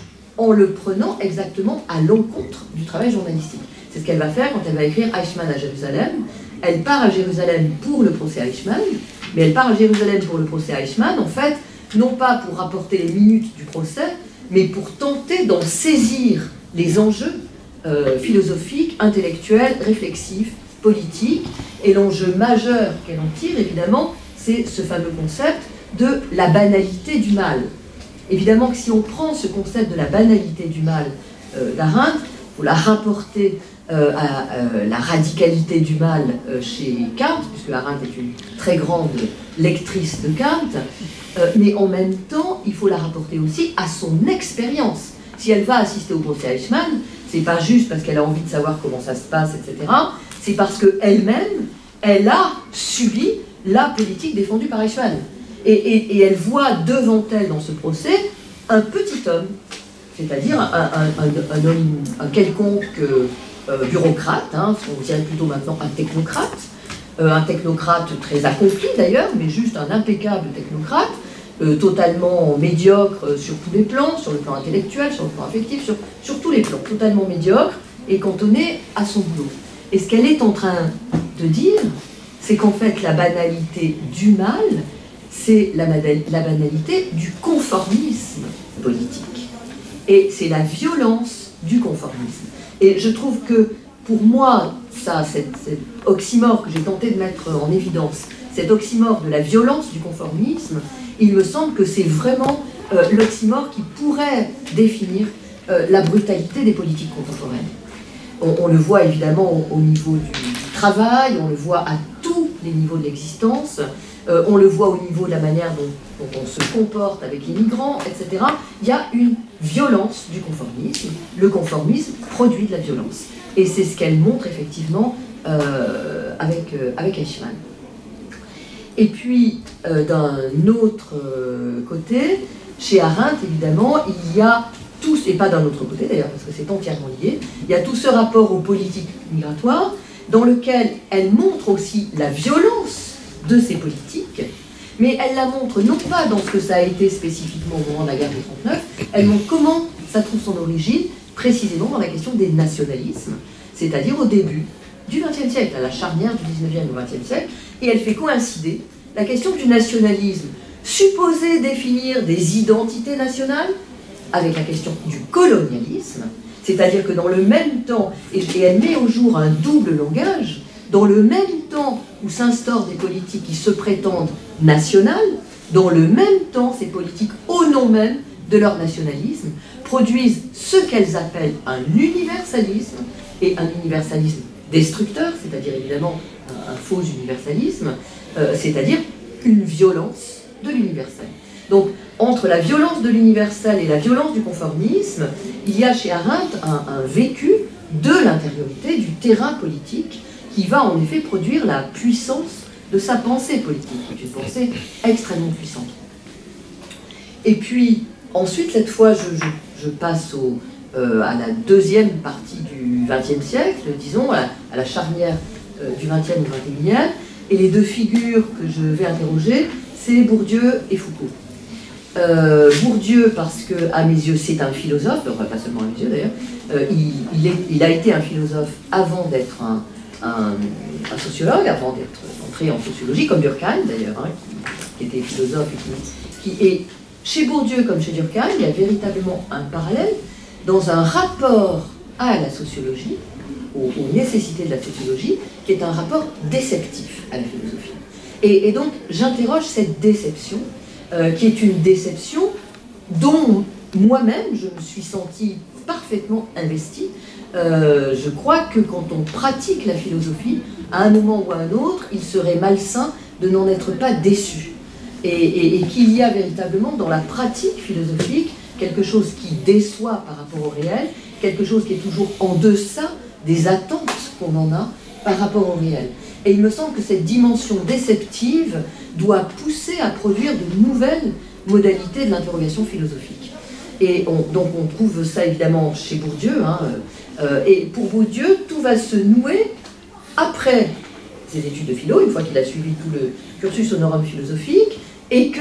en le prenant exactement à l'encontre du travail journalistique. C'est ce qu'elle va faire quand elle va écrire Eichmann à Jérusalem. Elle part à Jérusalem pour le procès Eichmann, mais elle part à Jérusalem pour le procès Eichmann, en fait, non pas pour rapporter les minutes du procès, mais pour tenter d'en saisir les enjeux euh, philosophiques, intellectuels, réflexifs, politiques. Et l'enjeu majeur qu'elle en tire, évidemment, c'est ce fameux concept de la banalité du mal. Évidemment que si on prend ce concept de la banalité du mal euh, d'Arendt, il faut la rapporter euh, à euh, la radicalité du mal euh, chez Kant, puisque Arendt est une très grande lectrice de Kant, euh, mais en même temps, il faut la rapporter aussi à son expérience. Si elle va assister au procès Eichmann, c'est pas juste parce qu'elle a envie de savoir comment ça se passe, et cetera, c'est parce qu'elle-même, elle a subi la politique défendue par Eichmann. Et, et, et elle voit devant elle dans ce procès un petit homme, c'est-à-dire un, un, un, un homme, un quelconque euh, bureaucrate, hein, on dirait plutôt maintenant un technocrate, euh, un technocrate très accompli d'ailleurs, mais juste un impeccable technocrate, euh, totalement médiocre sur tous les plans, sur le plan intellectuel, sur le plan affectif, sur, sur tous les plans, totalement médiocre et cantonné à son boulot. Et ce qu'elle est en train de dire, c'est qu'en fait la banalité du mal, c'est la, la banalité du conformisme politique. Et c'est la violence du conformisme. Et je trouve que, pour moi, ça, cet, cet oxymore que j'ai tenté de mettre en évidence, cet oxymore de la violence du conformisme, il me semble que c'est vraiment euh, l'oxymore qui pourrait définir euh, la brutalité des politiques contemporaines. On, on le voit évidemment au, au niveau du, du travail, on le voit à tous les niveaux de l'existence, Euh, on le voit au niveau de la manière dont, dont on se comporte avec les migrants, et cetera. Il y a une violence du conformisme. Le conformisme produit de la violence. Et c'est ce qu'elle montre effectivement euh, avec, euh, avec Eichmann. Et puis, euh, d'un autre euh, côté, chez Arendt, évidemment, il y a tout, et pas d'un autre côté d'ailleurs, parce que c'est entièrement lié, il y a tout ce rapport aux politiques migratoires, dans lequel elle montre aussi la violence de ces politiques, mais elle la montre non pas dans ce que ça a été spécifiquement au moment de la guerre de trente-neuf, elle montre comment ça trouve son origine précisément dans la question des nationalismes, c'est-à-dire au début du vingtième siècle, à la charnière du dix-neuvième au vingtième siècle, et elle fait coïncider la question du nationalisme supposé définir des identités nationales avec la question du colonialisme, c'est-à-dire que dans le même temps, et elle met au jour un double langage, dans le même temps où s'instaurent des politiques qui se prétendent nationales, dans le même temps, ces politiques, au nom même de leur nationalisme, produisent ce qu'elles appellent un universalisme, et un universalisme destructeur, c'est-à-dire évidemment un, un faux universalisme, euh, c'est-à-dire une violence de l'universel. Donc, entre la violence de l'universel et la violence du conformisme, il y a chez Arendt un, un vécu de l'intériorité, du terrain politique, qui va en effet produire la puissance de sa pensée politique, qui est une pensée extrêmement puissante. Et puis, ensuite, cette fois, je, je, je passe au, euh, à la deuxième partie du vingtième siècle, disons, à la, à la charnière euh, du vingtième au vingt et unième, et les deux figures que je vais interroger, c'est Bourdieu et Foucault. Euh, Bourdieu, parce que, à mes yeux, c'est un philosophe, enfin, pas seulement à mes yeux d'ailleurs, euh, il, il, est, il a été un philosophe avant d'être un Un, un sociologue, avant d'être entré en sociologie, comme Durkheim d'ailleurs, hein, qui, qui était philosophe, et qui, qui est, chez Bourdieu comme chez Durkheim, il y a véritablement un parallèle dans un rapport à la sociologie aux, aux nécessités de la sociologie, qui est un rapport déceptif à la philosophie. Et, et donc, j'interroge cette déception, euh, qui est une déception dont moi-même, je me suis sentie parfaitement investie. Euh, je crois que quand on pratique la philosophie, à un moment ou à un autre, il serait malsain de n'en être pas déçu. Et, et, et qu'il y a véritablement dans la pratique philosophique quelque chose qui déçoit par rapport au réel, quelque chose qui est toujours en deçà des attentes qu'on en a par rapport au réel. Et il me semble que cette dimension déceptive doit pousser à produire de nouvelles modalités de l'interrogation philosophique. Et on, donc on trouve ça évidemment chez Bourdieu, hein, euh, et pour Bourdieu, tout va se nouer après ses études de philo, une fois qu'il a suivi tout le cursus honorum philosophique, et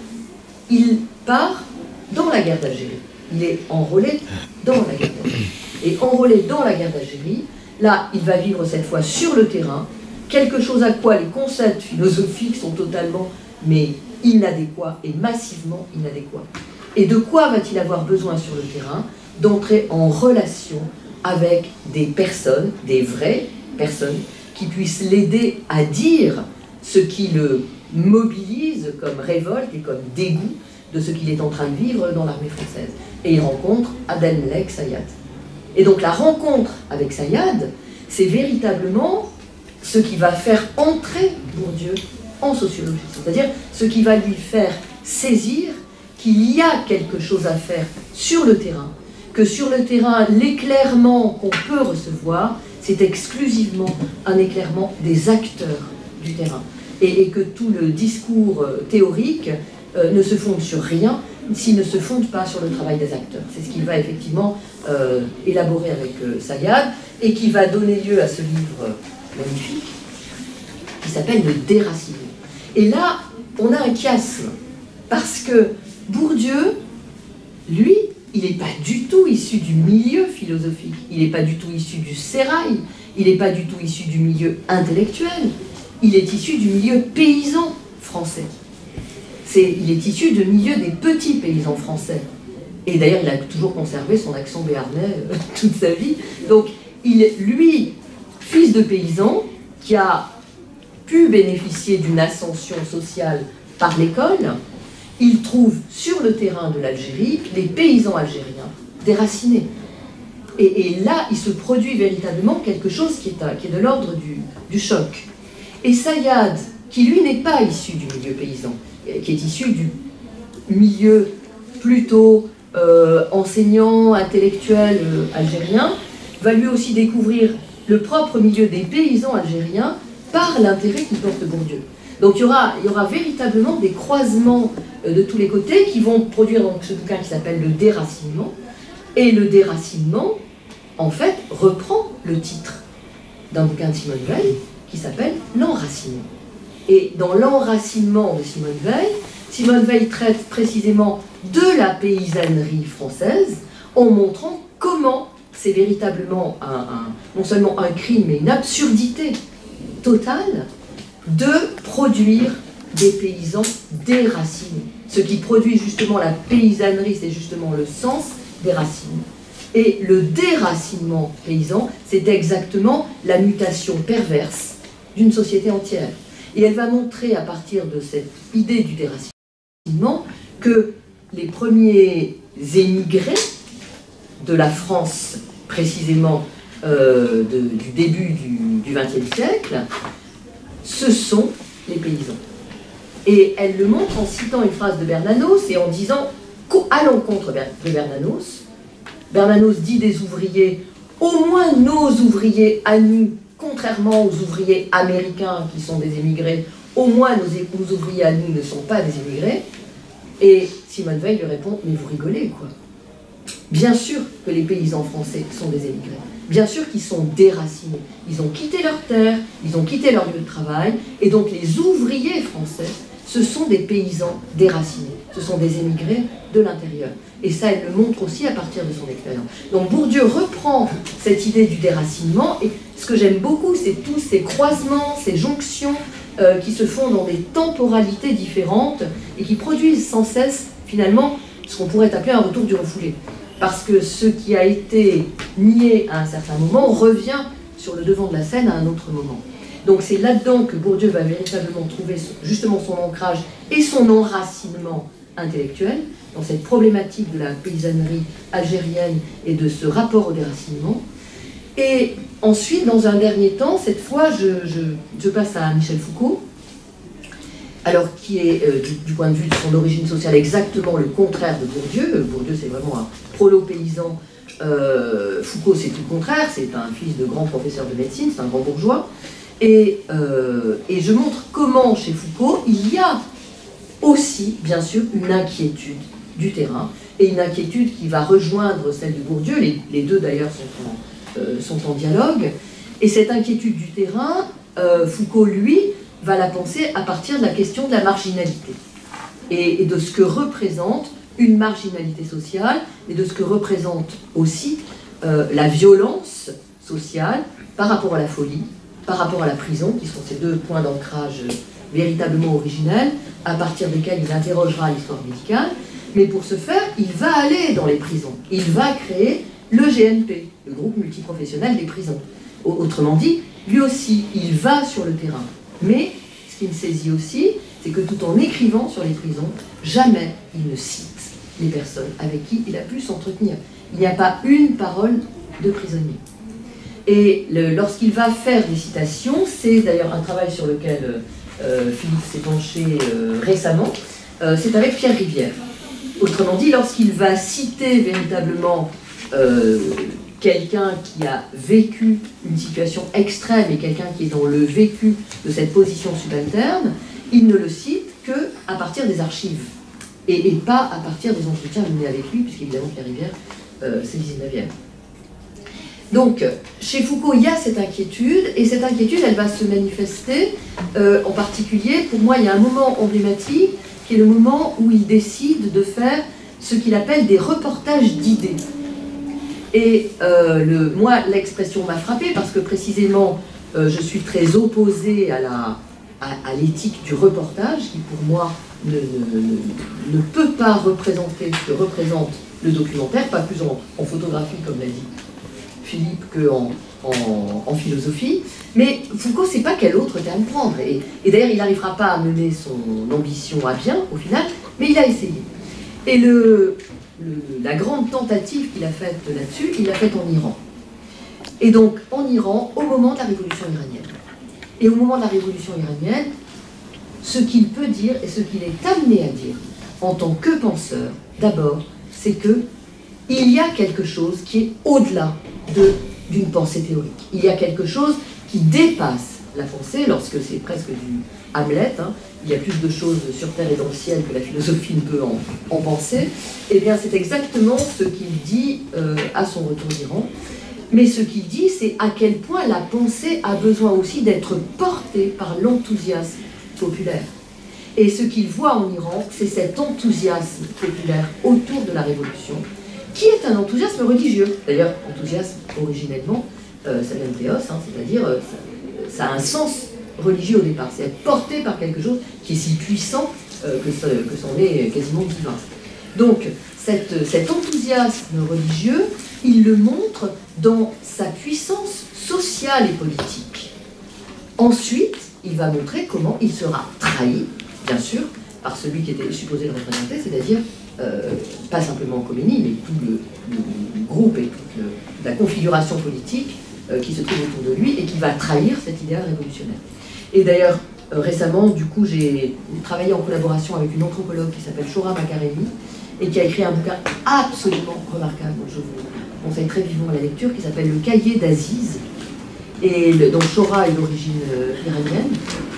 qu'il part dans la guerre d'Algérie. Il est enrôlé dans la guerre d'Algérie. Et enrôlé dans la guerre d'Algérie, là, il va vivre cette fois sur le terrain, quelque chose à quoi les concepts philosophiques sont totalement, mais inadéquats, et massivement inadéquats. Et de quoi va-t-il avoir besoin sur le terrain? D'entrer en relation avec des personnes, des vraies personnes, qui puissent l'aider à dire ce qui le mobilise comme révolte et comme dégoût de ce qu'il est en train de vivre dans l'armée française. Et il rencontre Abdelmelek Sayad. Et donc la rencontre avec Sayad, c'est véritablement ce qui va faire entrer Bourdieu en sociologie. C'est-à-dire ce qui va lui faire saisir qu'il y a quelque chose à faire sur le terrain, que sur le terrain, l'éclairement qu'on peut recevoir, c'est exclusivement un éclairement des acteurs du terrain. Et, et que tout le discours euh, théorique euh, ne se fonde sur rien s'il ne se fonde pas sur le travail des acteurs. C'est ce qu'il va effectivement euh, élaborer avec euh, Sayad, et qui va donner lieu à ce livre euh, magnifique, qui s'appelle Le Déracinement. Et là, on a un chiasme, parce que Bourdieu, lui, il n'est pas du tout issu du milieu philosophique, il n'est pas du tout issu du sérail, il n'est pas du tout issu du milieu intellectuel, il est issu du milieu paysan français. C'est, il est issu du milieu des petits paysans français. Et d'ailleurs, il a toujours conservé son accent béarnais euh, toute sa vie. Donc, il, lui, fils de paysan, qui a pu bénéficier d'une ascension sociale par l'école, il trouve sur le terrain de l'Algérie les paysans algériens déracinés. Et, et là, il se produit véritablement quelque chose qui est, à, qui est de l'ordre du, du choc. Et Sayad, qui lui n'est pas issu du milieu paysan, qui est issu du milieu plutôt euh, enseignant, intellectuel euh, algérien, va lui aussi découvrir le propre milieu des paysans algériens par l'intérêt qu'il porte Bourdieu. Donc il y aura, il y aura véritablement des croisements euh, de tous les côtés qui vont produire donc, ce bouquin qui s'appelle Le Déracinement. Et le déracinement, en fait, reprend le titre d'un bouquin de Simone Veil qui s'appelle L'Enracinement. Et dans L'Enracinement de Simone Veil, Simone Veil traite précisément de la paysannerie française en montrant comment c'est véritablement un, un, non seulement un crime, mais une absurdité totale de produire des paysans déracinés. Ce qui produit justement la paysannerie, c'est justement le sens des racines. Et le déracinement paysan, c'est exactement la mutation perverse d'une société entière. Et elle va montrer à partir de cette idée du déracinement que les premiers émigrés de la France, précisément euh, de, du début du vingtième siècle, ce sont les paysans. Et elle le montre en citant une phrase de Bernanos et en disant qu'à l'encontre de Bernanos, Bernanos dit des ouvriers, au moins nos ouvriers à nous, contrairement aux ouvriers américains qui sont des émigrés, au moins nos, nos ouvriers à nous ne sont pas des émigrés. Et Simone Veil lui répond, mais vous rigolez quoi. Bien sûr que les paysans français sont des émigrés. Bien sûr qu'ils sont déracinés. Ils ont quitté leur terre, ils ont quitté leur lieu de travail, et donc les ouvriers français, ce sont des paysans déracinés. Ce sont des émigrés de l'intérieur. Et ça, elle le montre aussi à partir de son expérience. Donc Bourdieu reprend cette idée du déracinement, et ce que j'aime beaucoup, c'est tous ces croisements, ces jonctions euh, qui se font dans des temporalités différentes et qui produisent sans cesse, finalement, ce qu'on pourrait appeler un retour du refoulé. Parce que ce qui a été nié à un certain moment revient sur le devant de la scène à un autre moment. Donc c'est là-dedans que Bourdieu va véritablement trouver justement son ancrage et son enracinement intellectuel, dans cette problématique de la paysannerie algérienne et de ce rapport au déracinement. Et ensuite, dans un dernier temps, cette fois, je, je, je passe à Michel Foucault, alors qui est, euh, du, du point de vue de son origine sociale, exactement le contraire de Bourdieu. Bourdieu, c'est vraiment un prolo-paysan. Euh, Foucault, c'est tout le contraire, c'est un fils de grand professeur de médecine, c'est un grand bourgeois. Et, euh, et je montre comment, chez Foucault, il y a aussi, bien sûr, une inquiétude du terrain, et une inquiétude qui va rejoindre celle de Bourdieu, les, les deux d'ailleurs sont en, euh, sont en dialogue, et cette inquiétude du terrain, euh, Foucault, lui, va la penser à partir de la question de la marginalité, et, et de ce que représente une marginalité sociale, et de ce que représente aussi euh, la violence sociale par rapport à la folie, par rapport à la prison, qui sont ces deux points d'ancrage véritablement originels, à partir desquels il interrogera l'histoire médicale. Mais pour ce faire, il va aller dans les prisons. Il va créer le G N P, le groupe multiprofessionnel des prisons. Autrement dit, lui aussi, il va sur le terrain. Mais ce qu'il saisit aussi, c'est que tout en écrivant sur les prisons, jamais il ne cite les personnes avec qui il a pu s'entretenir. Il n'y a pas une parole de prisonnier. Et lorsqu'il va faire des citations, c'est d'ailleurs un travail sur lequel euh, Philippe s'est penché euh, récemment, euh, c'est avec Pierre Rivière. Autrement dit, lorsqu'il va citer véritablement euh, quelqu'un qui a vécu une situation extrême et quelqu'un qui est dans le vécu de cette position subalterne, il ne le cite qu'à partir des archives et, et pas à partir des entretiens menés avec lui, puisqu'évidemment Pierre Rivière, euh, c'est le dix-neuvième. Donc, chez Foucault, il y a cette inquiétude, et cette inquiétude, elle va se manifester, euh, en particulier, pour moi, il y a un moment emblématique, qui est le moment où il décide de faire ce qu'il appelle des reportages d'idées. Et euh, le, moi, l'expression m'a frappée, parce que précisément, euh, je suis très opposée à la, à, à l'éthique du reportage, qui pour moi ne, ne, ne, ne peut pas représenter ce que représente le documentaire, pas plus en, en photographie, comme l'a dit Philippe, qu'en en, en philosophie. Mais Foucault ne sait pas quel autre terme prendre. Et, et d'ailleurs, il n'arrivera pas à mener son ambition à bien, au final, mais il a essayé. Et le, le, la grande tentative qu'il a faite là-dessus, il l'a faite en Iran. Et donc, en Iran, au moment de la révolution iranienne. Et au moment de la révolution iranienne, ce qu'il peut dire et ce qu'il est amené à dire, en tant que penseur, d'abord, c'est que il y a quelque chose qui est au-delà d'une pensée théorique. Il y a quelque chose qui dépasse la pensée, lorsque c'est presque du Hamlet, hein, il y a plus de choses sur Terre et dans le ciel que la philosophie ne peut en, en penser, et bien c'est exactement ce qu'il dit euh, à son retour d'Iran. Mais ce qu'il dit, c'est à quel point la pensée a besoin aussi d'être portée par l'enthousiasme populaire. Et ce qu'il voit en Iran, c'est cet enthousiasme populaire autour de la Révolution, qui est un enthousiasme religieux. D'ailleurs, enthousiasme, originellement, euh, ça vient de théos, hein, c'est-à-dire euh, ça, ça a un sens religieux au départ. C'est être porté par quelque chose qui est si puissant euh, que, ça, que c'en est quasiment divin. Donc, cette, cet enthousiasme religieux, il le montre dans sa puissance sociale et politique. Ensuite, il va montrer comment il sera trahi, bien sûr, par celui qui était supposé le représenter, c'est-à-dire Euh, pas simplement Khomeini, mais tout le, le, le groupe et toute le, la configuration politique euh, qui se trouve autour de lui et qui va trahir cet idéal révolutionnaire. Et d'ailleurs, euh, récemment, du coup, j'ai travaillé en collaboration avec une anthropologue qui s'appelle Shora Makaremi et qui a écrit un bouquin absolument remarquable, dont je vous conseille très vivement la lecture, qui s'appelle Le Cahier d'Aziz. Et le, donc Shora est d'origine euh, iranienne.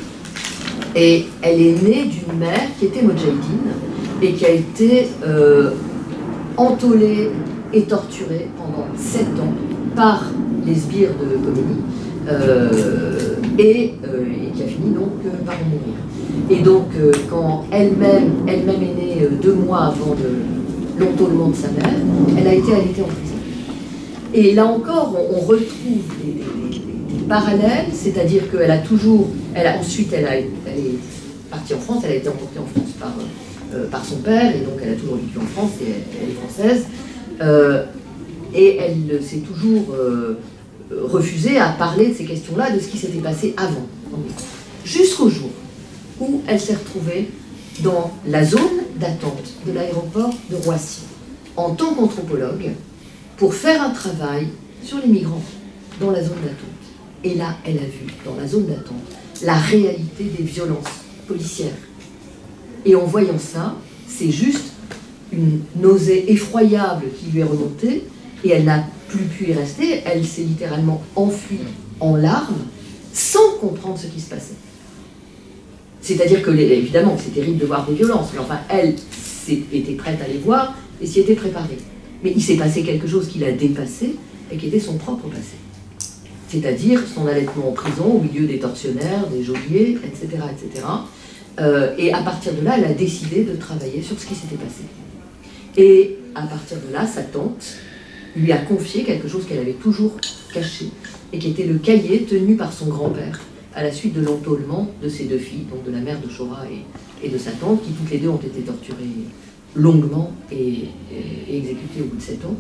Et elle est née d'une mère qui était Modjahidine et qui a été euh, entôlée et torturée pendant sept ans par les sbires de Khomeini euh, et, euh, et qui a fini donc euh, par en mourir. Et donc euh, quand elle-même elle-même est née euh, deux mois avant l'entôlement de sa mère, elle a été allaitée en prison. Et là encore, on, on retrouve des, des, des, des parallèles, c'est-à-dire qu'elle a toujours, elle a, ensuite elle, a, elle est partie en France, elle a été emportée en France par, euh, par son père, et donc elle a toujours vécu en France, et elle, elle est française. Euh, et elle s'est toujours euh, refusé à parler de ces questions-là, de ce qui s'était passé avant. Jusqu'au jour où elle s'est retrouvée dans la zone d'attente de l'aéroport de Roissy, en tant qu'anthropologue, pour faire un travail sur les migrants dans la zone d'attente. Et là, elle a vu, dans la zone d'attente, la réalité des violences policières. Et en voyant ça, c'est juste une nausée effroyable qui lui est remontée, et elle n'a plus pu y rester, elle s'est littéralement enfuie en larmes, sans comprendre ce qui se passait. C'est-à-dire que, évidemment, c'est terrible de voir des violences, mais enfin, elle était prête à les voir et s'y était préparée. Mais il s'est passé quelque chose qui l'a dépassée et qui était son propre passé. C'est-à-dire son allaitement en prison, au milieu des tortionnaires, des geôliers, et cetera, et cetera. Euh, et à partir de là, elle a décidé de travailler sur ce qui s'était passé. Et à partir de là, sa tante lui a confié quelque chose qu'elle avait toujours caché, et qui était le cahier tenu par son grand-père à la suite de l'entôlement de ses deux filles, donc de la mère de Chora et, et de sa tante, qui toutes les deux ont été torturées longuement et, et, et exécutées au bout de sept ans.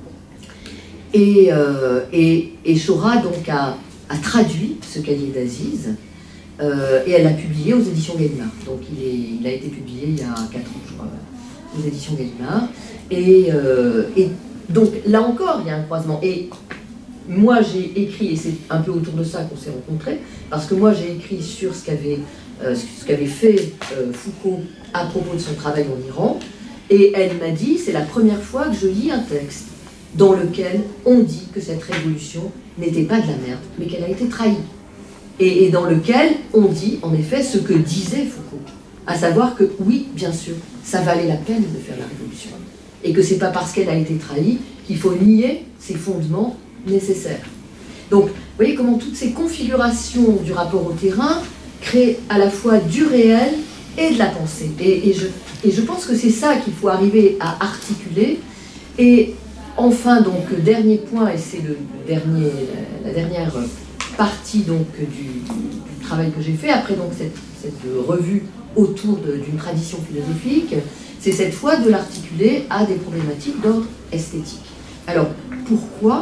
Et, euh, et, et Chora donc a, a traduit ce cahier d'Aziz, euh, et elle l'a publié aux éditions Gallimard. Donc il, est, il a été publié il y a quatre ans, je crois, aux éditions Gallimard. Et, euh, et donc là encore, il y a un croisement. Et moi, j'ai écrit, et c'est un peu autour de ça qu'on s'est rencontrés, parce que moi, j'ai écrit sur ce qu'avait euh, ce qu'avait fait euh, Foucault à propos de son travail en Iran, et elle m'a dit, c'est la première fois que je lis un texte dans lequel on dit que cette révolution n'était pas de la merde, mais qu'elle a été trahie. Et, et dans lequel on dit, en effet, ce que disait Foucault, à savoir que, oui, bien sûr, ça valait la peine de faire la révolution, et que c'est pas parce qu'elle a été trahie qu'il faut nier ses fondements nécessaire. Donc, vous voyez comment toutes ces configurations du rapport au terrain créent à la fois du réel et de la pensée. Et, et, je, et je pense que c'est ça qu'il faut arriver à articuler. Et enfin, donc, dernier point, et c'est le dernier, la, la dernière partie donc, du, du travail que j'ai fait, après donc, cette, cette revue autour d'une tradition philosophique, c'est cette fois de l'articuler à des problématiques d'ordre esthétique. Alors, pourquoi ?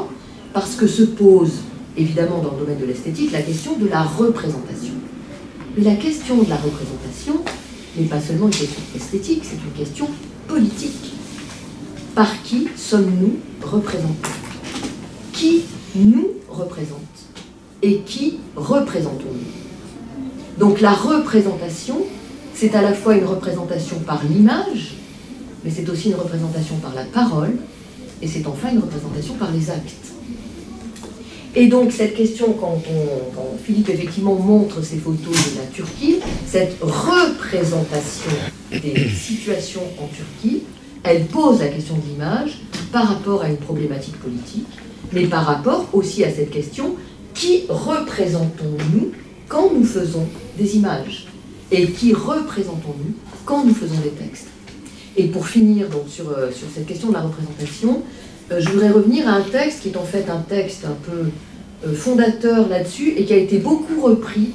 Parce que se pose, évidemment dans le domaine de l'esthétique, la question de la représentation. Mais la question de la représentation n'est pas seulement une question esthétique, c'est une question politique. Par qui sommes-nous représentés? Qui nous représente? Et qui représentons-nous? Donc la représentation, c'est à la fois une représentation par l'image, mais c'est aussi une représentation par la parole, et c'est enfin une représentation par les actes. Et donc cette question, quand, on, quand Philippe effectivement montre ces photos de la Turquie, cette représentation des situations en Turquie, elle pose la question de l'image par rapport à une problématique politique, mais par rapport aussi à cette question, qui représentons-nous quand nous faisons des images? Et qui représentons-nous quand nous faisons des textes? Et pour finir donc, sur, euh, sur cette question de la représentation, euh, je voudrais revenir à un texte qui est en fait un texte un peu euh, fondateur là-dessus et qui a été beaucoup repris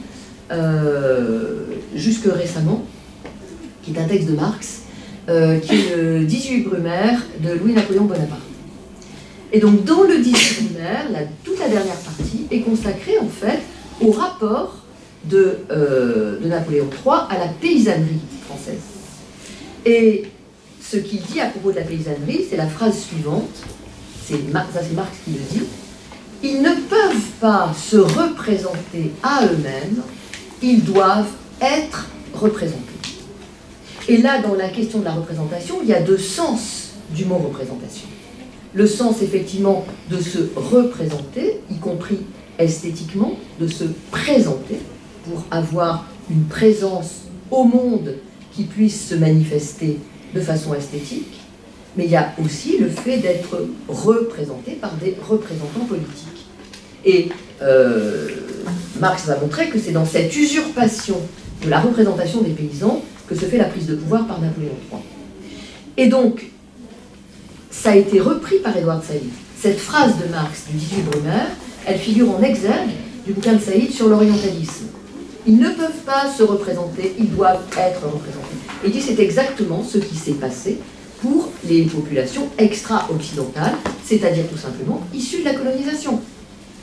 euh, jusque récemment, qui est un texte de Marx, euh, qui est le dix-huit Brumaire de Louis-Napoléon Bonaparte. Et donc dans le dix-huit Brumaire, la, toute la dernière partie est consacrée en fait au rapport de, euh, de Napoléon trois à la paysannerie française. Et ce qu'il dit à propos de la paysannerie, c'est la phrase suivante, c'est ça c'est Marx qui le dit: ils ne peuvent pas se représenter à eux-mêmes, ils doivent être représentés. Et là, dans la question de la représentation, il y a deux sens du mot représentation. Le sens, effectivement, de se représenter, y compris esthétiquement, de se présenter, pour avoir une présence au monde qui puisse se manifester de façon esthétique, mais il y a aussi le fait d'être représenté par des représentants politiques. Et euh, Marx va montrer que c'est dans cette usurpation de la représentation des paysans que se fait la prise de pouvoir par Napoléon trois. Et donc, ça a été repris par Édouard Saïd. Cette phrase de Marx du dix-huit Brumaire, elle figure en exergue du bouquin de Saïd sur l'orientalisme. Ils ne peuvent pas se représenter, ils doivent être représentés. Et il dit c'est exactement ce qui s'est passé pour les populations extra-occidentales, c'est-à-dire tout simplement issues de la colonisation.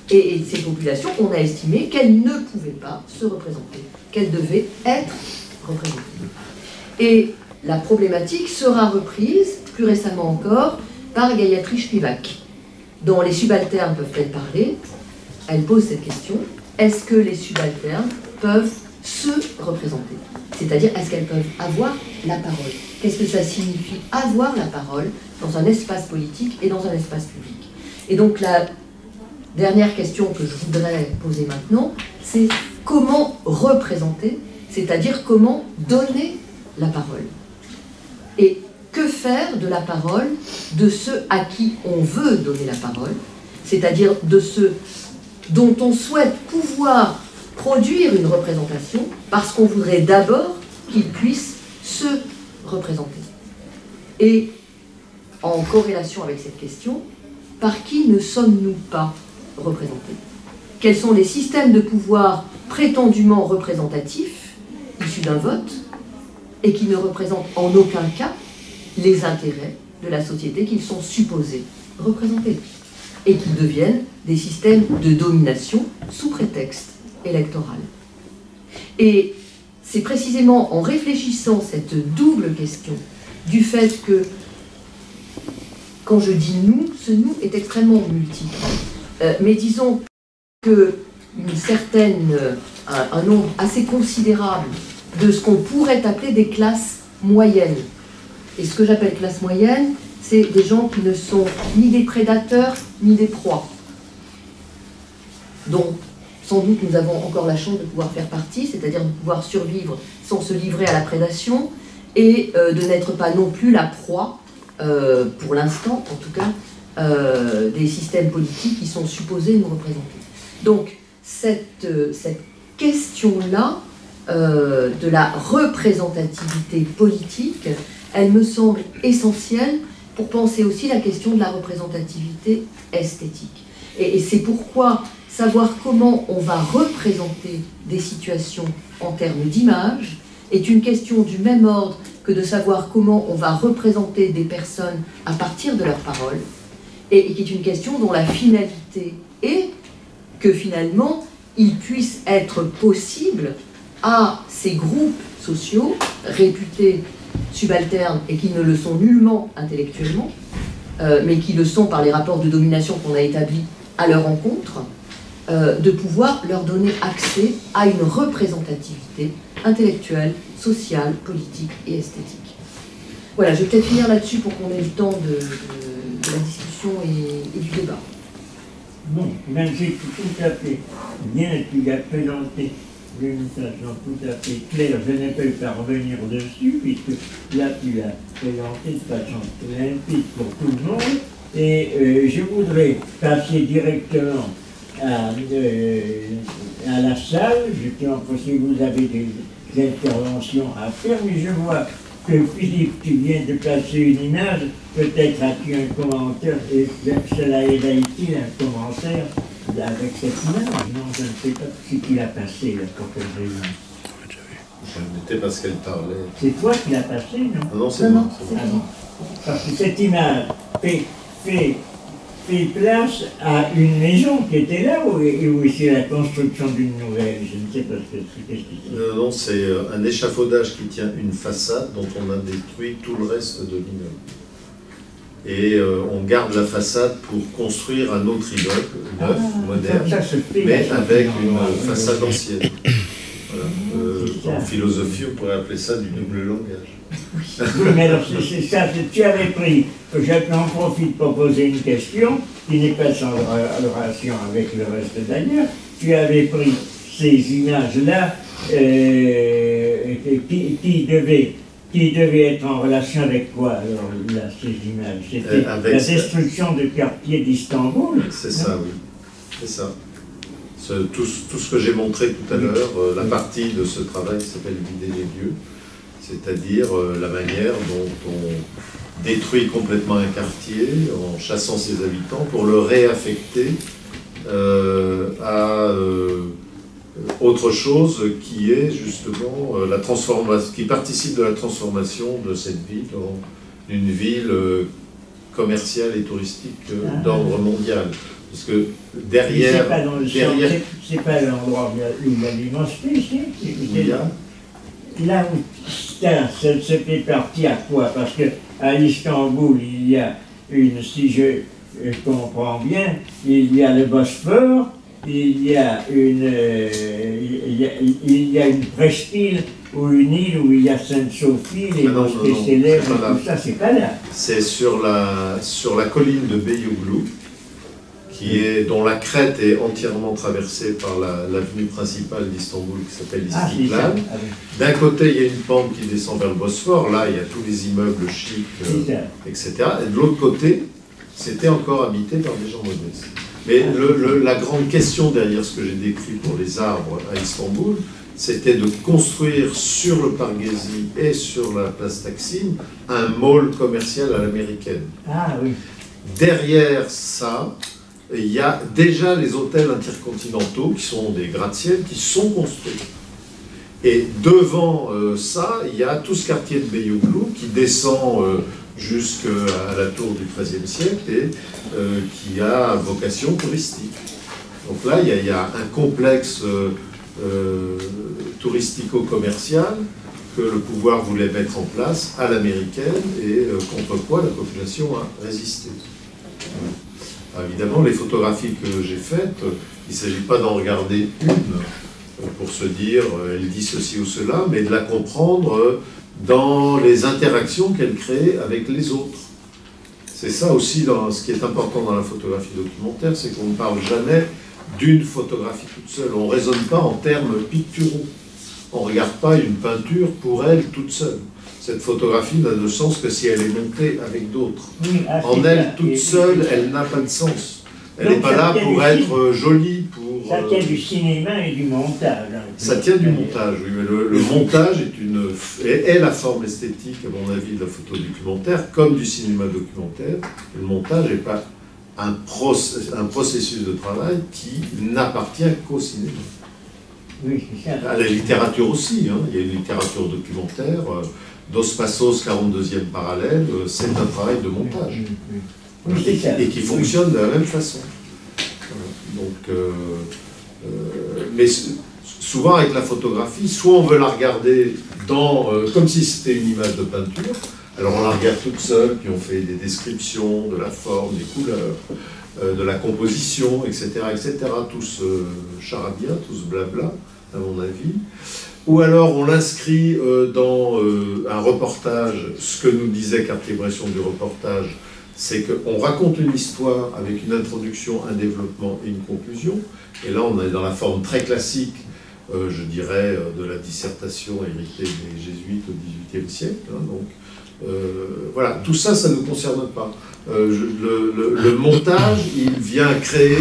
Et, et ces populations, on a estimé qu'elles ne pouvaient pas se représenter, qu'elles devaient être représentées. Et la problématique sera reprise, plus récemment encore, par Gayatri Spivak, dont les subalternes peuvent-elles parler? Elle pose cette question, est-ce que les subalternes peuvent se représenter? C'est-à-dire, est-ce qu'elles peuvent avoir la parole? Qu'est-ce que ça signifie avoir la parole dans un espace politique et dans un espace public? Et donc la dernière question que je voudrais poser maintenant, c'est comment représenter, c'est-à-dire comment donner la parole. Et que faire de la parole de ceux à qui on veut donner la parole, c'est-à-dire de ceux dont on souhaite pouvoir produire une représentation parce qu'on voudrait d'abord qu'ils puissent se représenter. Et en corrélation avec cette question, par qui ne sommes-nous pas représentés? Quels sont les systèmes de pouvoir prétendument représentatifs, issus d'un vote, et qui ne représentent en aucun cas les intérêts de la société qu'ils sont supposés représenter, et qui deviennent des systèmes de domination sous prétexte électoral. Et c'est précisément en réfléchissant cette double question du fait que, quand je dis nous, ce nous est extrêmement multiple. Euh, mais disons qu'une certaine, un, un nombre assez considérable de ce qu'on pourrait appeler des classes moyennes. Et ce que j'appelle classe moyenne, c'est des gens qui ne sont ni des prédateurs, ni des proies. Donc, sans doute, nous avons encore la chance de pouvoir faire partie, c'est-à-dire de pouvoir survivre sans se livrer à la prédation, et euh, de n'être pas non plus la proie, euh, pour l'instant, en tout cas, euh, des systèmes politiques qui sont supposés nous représenter. Donc, cette, euh, cette question-là, euh, de la représentativité politique, elle me semble essentielle pour penser aussi la question de la représentativité esthétique. Et, et c'est pourquoi savoir comment on va représenter des situations en termes d'image est une question du même ordre que de savoir comment on va représenter des personnes à partir de leurs paroles, et, et qui est une question dont la finalité est que finalement il puisse être possible à ces groupes sociaux réputés subalternes et qui ne le sont nullement intellectuellement, euh, mais qui le sont par les rapports de domination qu'on a établis à leur encontre, euh, de pouvoir leur donner accès à une représentativité intellectuelle, sociale, politique et esthétique. Voilà, je vais peut-être finir là-dessus pour qu'on ait le temps de, de, de la discussion et, et du débat. Bon, même si tout à fait bien, tu as présenté d'une façon tout à fait claire, je ne peux pas revenir dessus, puisque là tu l'as présenté de façon limpide pour tout le monde, et euh, je voudrais passer directement à, euh, à la salle, je tiens si vous avez des, des interventions à faire, mais je vois que Philippe, tu viens de passer une image, peut-être as-tu un commentaire, et cela aide-t-il un commentaire avec cette image? Non, je ne sais pas ce qu'il a passé, là, pour que je l'ai vu. Je mettais parce qu'elle parlait. C'est toi qui l'as passé, non? Ah non, c'est Non, bon. non, c'est c'est bon. Ah non. Parce que cette image fait, fait, fait place à une maison qui était là, ou, ou c'est la construction d'une nouvelle? Je ne sais pas ce que c'est. Non, non, c'est euh, un échafaudage qui tient une façade dont on a détruit tout le reste de l'immeuble. Et euh, on garde la façade pour construire un autre immeuble, neuf, Ah, moderne, ça, ça se fait, mais ça, avec c'est une normal. façade ancienne. Voilà. Euh, C'est ça. en philosophie, on pourrait appeler ça du double langage. Oui, mais alors c'est c'est ça, c'est- tu avais pris, que j'en profite pour poser une question, qui n'est pas sans relation avec le reste d'ailleurs, tu avais pris ces images-là euh, qui, qui, devaient, qui devaient être en relation avec quoi, alors, là, ces images? C'était Euh, avec la ça. destruction de quartiers d'Istanbul. C'est ça, oui. C'est ça. Ce- tout, ce- tout ce que j'ai montré tout à l'heure, euh, la partie de ce travail qui s'appelle Vider les lieux, c'est-à-dire euh, la manière dont on détruit complètement un quartier en chassant ses habitants pour le réaffecter euh, à euh, autre chose qui est justement euh, la transformation, qui participe de la transformation de cette ville en une ville euh, commerciale et touristique euh, Ah. d'ordre mondial. Parce que Mais derrière... c'est pas dans le derrière- centre, c'est- c'est pas l'endroit où il y a- où il y a l'immensité, ici. c'est- où il y a- Là où ça, ça, ça fait partie à quoi? Parce que à Istanbul, il y a une, si je, je comprends bien, il y a le Bosphore, il y a une, euh, il, y a, il y a une presqu'île ou une île où il y a Sainte-Sophie, les Ah non, non, mosquées non, célèbres, c'est pas là. tout ça, c'est pas là. C'est sur la, sur la colline de Beyoğlu, qui est, dont la crête est entièrement traversée par la- l'avenue principale d'Istanbul qui s'appelle Ah, c'est ça. l'Istiklal. Ah, oui. D'un côté, il y a une pente qui descend vers le Bosphore, là, il y a tous les immeubles chics, euh, C'est ça. et cetera. Et de l'autre côté, c'était encore habité par des gens modestes. Mais le- le- la grande question derrière ce que j'ai décrit pour les arbres à Istanbul, c'était de construire sur le parc Gezi et sur la place Taksim un mall commercial à l'américaine. Ah oui. Derrière ça, il y a déjà les hôtels intercontinentaux qui sont des gratte-ciel qui sont construits. Et devant euh, ça, il y a tout ce quartier de Beyoğlu qui descend euh, jusqu'à la tour du treizième siècle et euh, qui a vocation touristique. Donc là, il y a, il y a un complexe euh, euh, touristico-commercial que le pouvoir voulait mettre en place à l'américaine et euh, contre quoi la population a résisté. Alors, évidemment, les photographies que j'ai faites, il ne s'agit pas d'en regarder une euh, pour se dire euh, elle dit ceci ou cela, mais de la comprendre euh, dans les interactions qu'elle crée avec les autres. C'est ça aussi dans, ce qui est important dans la photographie documentaire, c'est qu'on ne parle jamais d'une photographie toute seule. On ne raisonne pas en termes picturaux. On ne regarde pas une peinture pour elle toute seule. Cette photographie n'a de sens que si elle est montée avec d'autres. Oui, ah, En c'est elle, ça. toute Et- seule, elle n'a pas de sens. Elle Donc, n'est pas ça là tient pour du être film. euh, jolie, pour... Ça euh, tient du cinéma et du montage. hein. Ça tient du montage, oui, mais le, le montage est, une, est, est la forme esthétique, à mon avis, de la photo documentaire, comme du cinéma documentaire. Le montage n'est pas un, process, un processus de travail qui n'appartient qu'au cinéma. Oui, c'est ça. À la littérature aussi, hein. Il y a une littérature documentaire. euh, Dos Passos, quarante-deuxième parallèle, euh, c'est un travail de montage. Oui, c'est ça. Et qui fonctionne de la même façon. Voilà. Donc, euh, euh, mais souvent avec la photographie, soit on veut la regarder dans, euh, comme si c'était une image de peinture, alors on la regarde toute seule, puis on fait des descriptions de la forme, des couleurs, euh, de la composition, et cetera, et cetera. Tout ce charabia, tout ce blabla, à mon avis. Ou alors on l'inscrit euh, dans euh, un reportage, ce que nous disait Cartier-Bresson du reportage, c'est qu'on raconte une histoire avec une introduction, un développement et une conclusion. Et là, on est dans la forme très classique, euh, je dirais, euh, de la dissertation héritée des jésuites au dix-huitième siècle. Hein, donc, euh, voilà, tout ça, ça ne nous concerne pas. Euh, je- le, le- le montage, il vient créer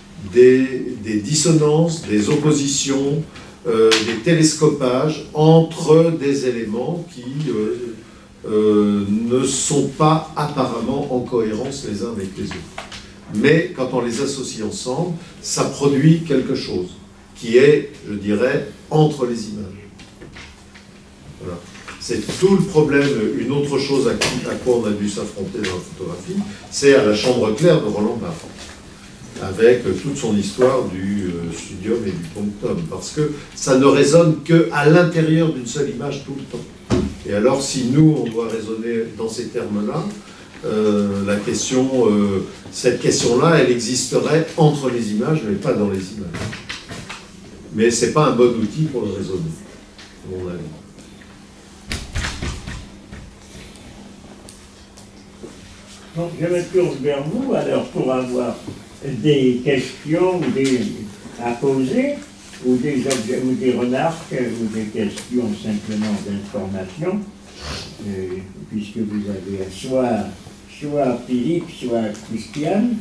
des, des dissonances, des oppositions, euh, des télescopages entre des éléments qui... Euh, Euh, ne sont pas apparemment en cohérence les uns avec les autres. Mais quand on les associe ensemble, ça produit quelque chose qui est, je dirais, entre les images. Voilà. C'est tout le problème. Une autre chose à, qui- à quoi on a dû s'affronter dans la photographie, c'est à la chambre claire de Roland Barthes, avec toute son histoire du euh, studium et du punctum, parce que ça ne résonne qu'à l'intérieur d'une seule image tout le temps. Et alors, si nous, on doit raisonner dans ces termes-là, euh, la question, euh, cette question-là, elle existerait entre les images, mais pas dans les images. Mais ce n'est pas un bon outil pour le raisonner, à mon avis. Donc je me tourne vers vous alors pour avoir des questions ou des, à poser, ou des, objets, ou des remarques, ou des questions simplement d'information, euh, puisque vous avez soit, soit Philippe, soit Christiane.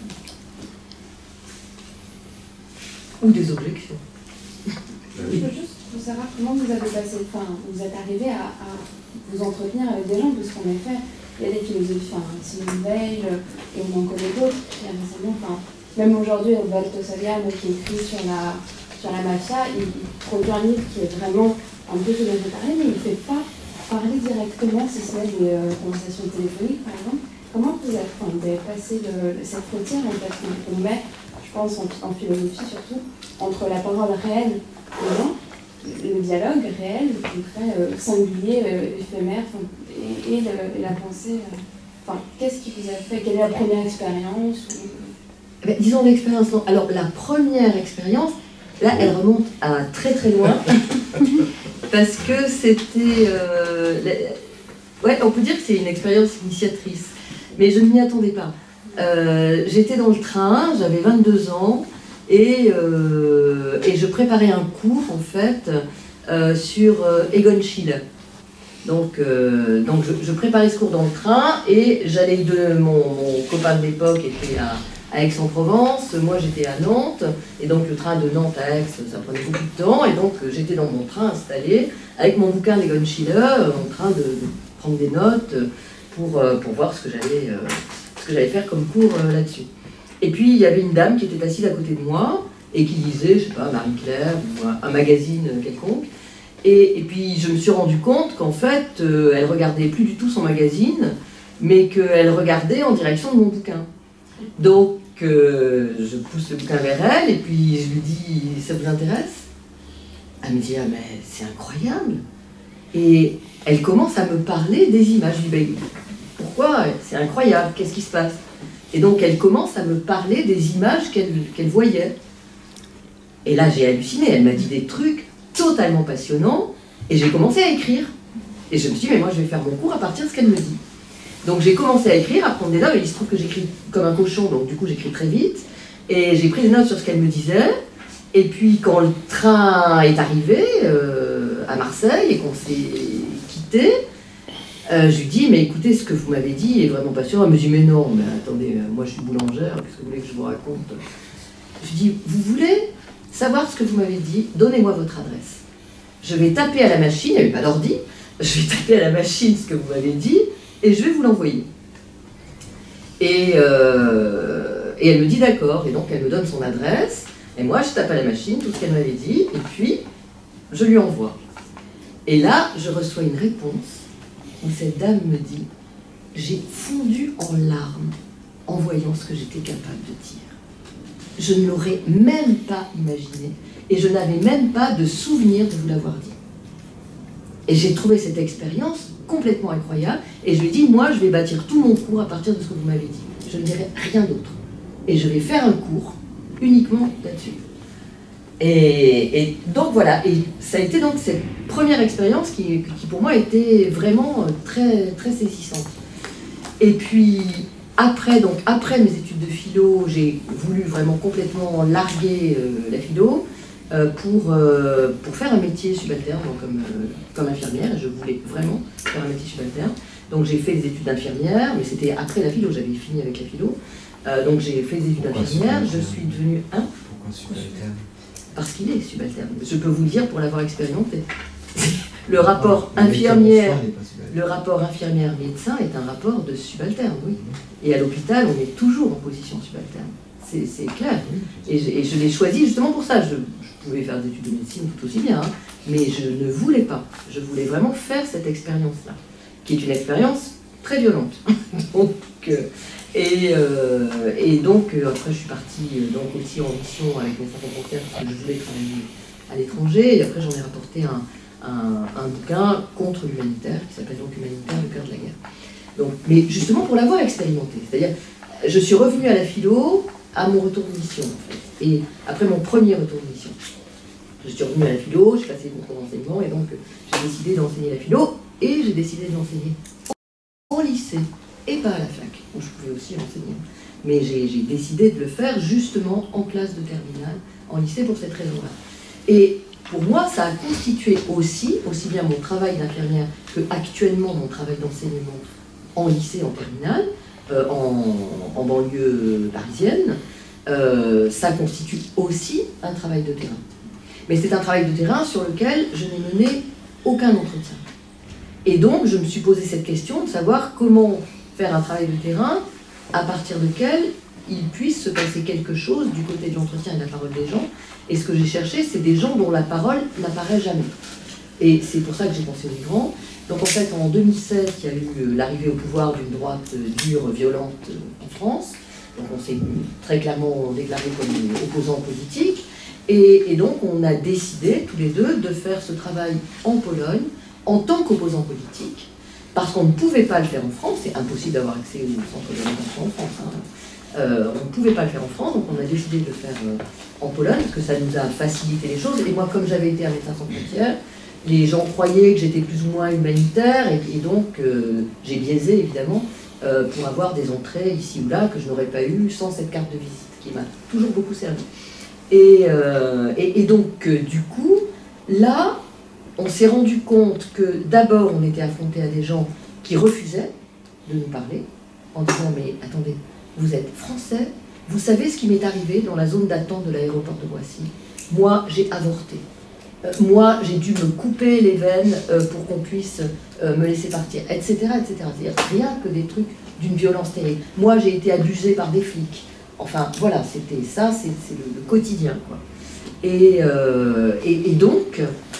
Ou des objections. Je veux juste pour savoir comment vous avez passé, enfin, vous êtes arrivé à, à vous entretenir avec des gens, parce qu'en effet, il y a des philosophies, enfin, Simone Weil, et on en connaît d'autres, qui récemment, enfin, même aujourd'hui, Walter Saviano qui écrit sur la, sur la mafia, il, il produit un livre qui est vraiment un peu ce dont vous parlez, mais il ne fait pas parler directement, si ce n'est des euh, conversations téléphoniques, par exemple. comment vous avez, enfin, vous avez passé le, cette frontière en fait qu'on met, je pense en, en philosophie surtout, entre la parole réelle des gens, le dialogue réel, concret, euh, singulier, euh, éphémère, et, et, le, et la pensée. Euh, enfin, qu'est-ce qui vous a fait? Quelle est la première expérience ou... eh bien, disons l'expérience. Alors la première expérience, là, elle remonte à très très loin, parce que c'était, euh, la... ouais, on peut dire que c'est une expérience initiatrice, mais je ne m'y attendais pas. Euh, J'étais dans le train, j'avais vingt-deux ans. Et, euh, et je préparais un cours, en fait, euh, sur euh, Egon Schiele. Donc, euh, donc je, je préparais ce cours dans le train, et j'allais de... Mon, mon copain de l'époque était à, à Aix-en-Provence, moi j'étais à Nantes, et donc le train de Nantes à Aix, ça prenait beaucoup de temps, et donc j'étais dans mon train installé, avec mon bouquin d'Egon Schiele, en train de, de prendre des notes pour, pour voir ce que j'allais euh, ce que j'allais faire comme cours euh, là-dessus. Et puis, il y avait une dame qui était assise à côté de moi et qui lisait, je sais pas, Marie-Claire ou un, un magazine quelconque. Et, et puis, je me suis rendu compte qu'en fait, euh, elle regardait plus du tout son magazine, mais qu'elle regardait en direction de mon bouquin. Donc, euh, je pousse le bouquin vers elle et puis je lui dis, ça vous intéresse? Elle me dit, ah mais c'est incroyable. Et elle commence à me parler des images. Je lui dis, ben, pourquoi? C'est incroyable, qu'est-ce qui se passe? Et donc elle commence à me parler des images qu'elle qu'elle voyait. Et là j'ai halluciné, elle m'a dit des trucs totalement passionnants, et j'ai commencé à écrire. Et je me suis dit, mais moi je vais faire mon cours à partir de ce qu'elle me dit. Donc j'ai commencé à écrire, à prendre des notes, et il se trouve que j'écris comme un cochon, donc du coup j'écris très vite. Et j'ai pris des notes sur ce qu'elle me disait, et puis quand le train est arrivé euh, à Marseille, et qu'on s'est quitté, Euh, je lui dis, mais écoutez, ce que vous m'avez dit est vraiment passionnant. Elle me dit, mais non, mais attendez, moi je suis boulangère, qu'est-ce que vous voulez que je vous raconte? Je lui dis, vous voulez savoir ce que vous m'avez dit? Donnez-moi votre adresse. Je vais taper à la machine, il n'y avait pas d'ordi, je vais taper à la machine ce que vous m'avez dit, et je vais vous l'envoyer. Et, euh, et elle me dit, d'accord, et donc elle me donne son adresse, et moi je tape à la machine tout ce qu'elle m'avait dit, et puis je lui envoie. Et là, je reçois une réponse où cette dame me dit, j'ai fondu en larmes en voyant ce que j'étais capable de dire. Je ne l'aurais même pas imaginé, et je n'avais même pas de souvenir de vous l'avoir dit. Et j'ai trouvé cette expérience complètement incroyable, et je lui ai dit, moi je vais bâtir tout mon cours à partir de ce que vous m'avez dit. Je ne dirai rien d'autre. Et je vais faire un cours uniquement là-dessus. Et, et donc voilà, et ça a été donc cette première expérience qui, qui pour moi était vraiment très, très saisissante. Et puis après, donc après mes études de philo, j'ai voulu vraiment complètement larguer euh, la philo euh, pour, euh, pour faire un métier subalterne, donc comme, euh, comme infirmière. Je voulais vraiment faire un métier subalterne. Donc j'ai fait des études d'infirmière, mais c'était après la philo, j'avais fini avec la philo. Euh, donc j'ai fait des études d'infirmière, je suis devenue... Hein Pourquoi subalterne? Parce qu'il est subalterne. Je peux vous le dire pour l'avoir expérimenté. Le rapport infirmière, le rapport infirmière-médecin est un rapport de subalterne, oui. Et à l'hôpital, on est toujours en position subalterne. C'est clair. Et je, et je l'ai choisi justement pour ça. Je, je pouvais faire des études de médecine tout aussi bien, hein, mais je ne voulais pas. Je voulais vraiment faire cette expérience-là, qui est une expérience très violente. donc, euh, et, euh, et donc, euh, après, je suis partie euh, donc aussi en mission avec Médecins Sans Frontières parce que je voulais travailler à l'étranger. Et après, j'en ai rapporté un, un, un bouquin contre l'humanitaire qui s'appelle donc Humanitaire, le cœur de la guerre. Donc, mais justement pour l'avoir expérimenté. C'est-à-dire, je suis revenue à la philo à mon retour de mission, en fait. Et après mon premier retour de mission, je suis revenue à la philo, j'ai passé mon cours d'enseignement et donc j'ai décidé d'enseigner la philo et j'ai décidé de l'enseigner au lycée et pas à la fac, où je pouvais aussi l'enseigner. Mais j'ai décidé de le faire justement en classe de terminale, en lycée pour cette raison-là. Et pour moi, ça a constitué aussi, aussi bien mon travail d'infirmière que actuellement mon travail d'enseignement en lycée, en terminale, euh, en, en banlieue parisienne, euh, ça constitue aussi un travail de terrain. Mais c'est un travail de terrain sur lequel je n'ai mené aucun entretien. Et donc, je me suis posé cette question de savoir comment faire un travail de terrain à partir duquel il puisse se passer quelque chose du côté de l'entretien et de la parole des gens. Et ce que j'ai cherché, c'est des gens dont la parole n'apparaît jamais. Et c'est pour ça que j'ai pensé aux migrants. Donc en fait, en deux mille sept, il y a eu l'arrivée au pouvoir d'une droite dure, violente en France. Donc on s'est très clairement déclaré comme opposants politiques. Et, et donc on a décidé, tous les deux, de faire ce travail en Pologne, en tant qu'opposants politiques, parce qu'on ne pouvait pas le faire en France. C'est impossible d'avoir accès au centre de rétention en France. Hein. Euh, on ne pouvait pas le faire en France, donc on a décidé de le faire euh, en Pologne, parce que ça nous a facilité les choses. Et moi, comme j'avais été à Médecins sans frontières, les gens croyaient que j'étais plus ou moins humanitaire, et, et donc euh, j'ai biaisé, évidemment, euh, pour avoir des entrées ici ou là que je n'aurais pas eu sans cette carte de visite, qui m'a toujours beaucoup servi. Et, euh, et, et donc, euh, du coup, là, on s'est rendu compte que d'abord, on était affronté à des gens qui refusaient de nous parler, en disant « mais attendez, vous êtes français, vous savez ce qui m'est arrivé dans la zone d'attente de l'aéroport de Roissy. Moi, j'ai avorté. Euh, moi, j'ai dû me couper les veines euh, pour qu'on puisse euh, me laisser partir, et cetera et cetera. C'est-à-dire rien que des trucs d'une violence terrible. Moi, j'ai été abusée par des flics. Enfin, voilà, c'était ça, c'est le, le quotidien, quoi. Et, euh, et, et donc,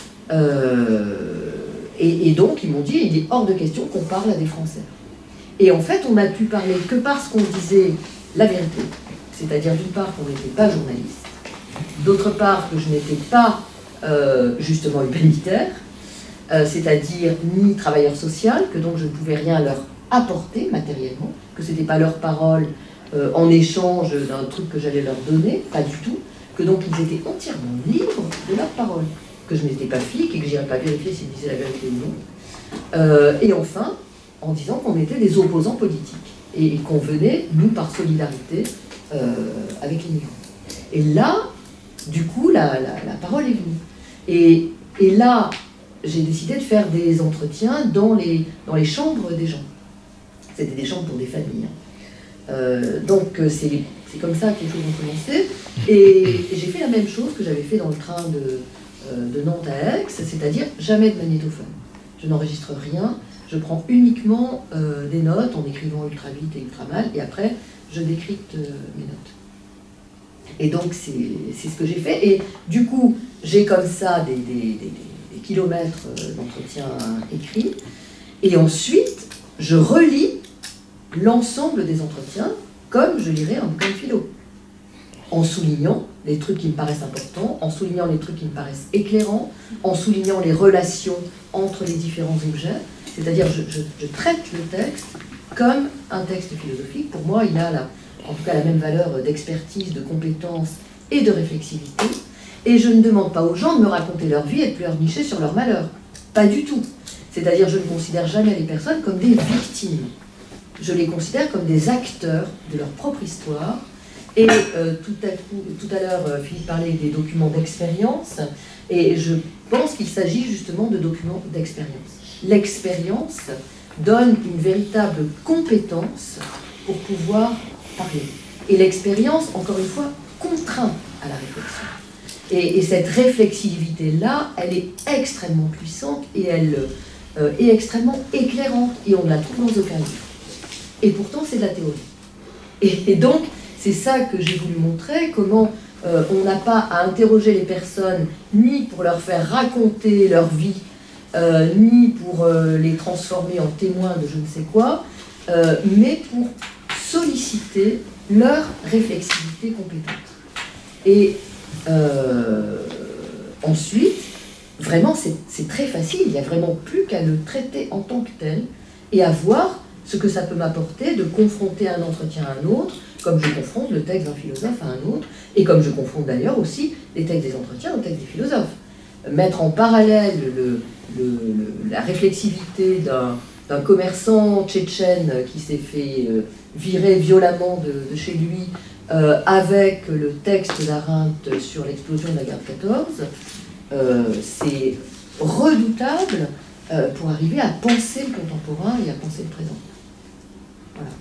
euh, et, et donc, ils m'ont dit, il est hors de question qu'on parle à des Français. Et en fait, on n'a pu parler que parce qu'on disait la vérité. C'est-à-dire, d'une part, qu'on n'était pas journaliste, d'autre part, que je n'étais pas euh, justement humanitaire, euh, c'est-à-dire ni travailleur social, que donc je ne pouvais rien leur apporter matériellement, que ce n'était pas leur parole euh, en échange d'un truc que j'allais leur donner, pas du tout, que donc ils étaient entièrement libres de leur parole, que je n'étais pas flic et que je n'irais pas vérifier s'ils disaient la vérité ou non. Euh, et enfin, en disant qu'on était des opposants politiques et qu'on venait, nous, par solidarité euh, avec les migrants. Et là, du coup, la, la, la parole est venue. Et, et là, j'ai décidé de faire des entretiens dans les, dans les chambres des gens. C'était des chambres pour des familles. Euh, donc, c'est comme ça que les choses ont commencé. Et, et j'ai fait la même chose que j'avais fait dans le train de, euh, de Nantes à Aix, c'est-à-dire jamais de magnétophone. Je n'enregistre rien. Je prends uniquement euh, des notes en écrivant ultra vite et ultra mal, et après, je décrypte euh, mes notes. Et donc, c'est ce que j'ai fait. Et du coup, j'ai comme ça des, des, des, des kilomètres d'entretien écrits. Et ensuite, je relis l'ensemble des entretiens comme je lirais un bouquin de philo. En soulignant les trucs qui me paraissent importants, en soulignant les trucs qui me paraissent éclairants, en soulignant les relations entre les différents objets. C'est-à-dire, je, je, je traite le texte comme un texte philosophique. Pour moi, il a la, en tout cas la même valeur d'expertise, de compétence et de réflexivité. Et je ne demande pas aux gens de me raconter leur vie et de pleurnicher sur leur malheur. Pas du tout. C'est-à-dire, je ne considère jamais les personnes comme des victimes. Je les considère comme des acteurs de leur propre histoire. Et euh, tout à, tout à l'heure, euh, Philippe parlait des documents d'expérience. Et je pense qu'il s'agit justement de documents d'expérience. L'expérience donne une véritable compétence pour pouvoir parler. Et l'expérience, encore une fois, contraint à la réflexion. Et, et cette réflexivité-là, elle est extrêmement puissante et elle euh, est extrêmement éclairante. Et on ne la trouve dans aucun livre. Et pourtant, c'est de la théorie. Et, et donc, c'est ça que j'ai voulu montrer, comment euh, on n'a pas à interroger les personnes, ni pour leur faire raconter leur vie, Euh, ni pour euh, les transformer en témoins de je ne sais quoi, euh, mais pour solliciter leur réflexivité compétente. Et euh, ensuite, vraiment, c'est très facile, il n'y a vraiment plus qu'à le traiter en tant que tel et à voir ce que ça peut m'apporter de confronter un entretien à un autre, comme je confronte le texte d'un philosophe à un autre, et comme je confronte d'ailleurs aussi les textes des entretiens aux textes des philosophes. Mettre en parallèle le, le, le, la réflexivité d'un commerçant tchétchène qui s'est fait euh, virer violemment de, de chez lui euh, avec le texte d'Arendt sur l'explosion de la guerre de quatorze, euh, c'est redoutable euh, pour arriver à penser le contemporain et à penser le présent. Voilà.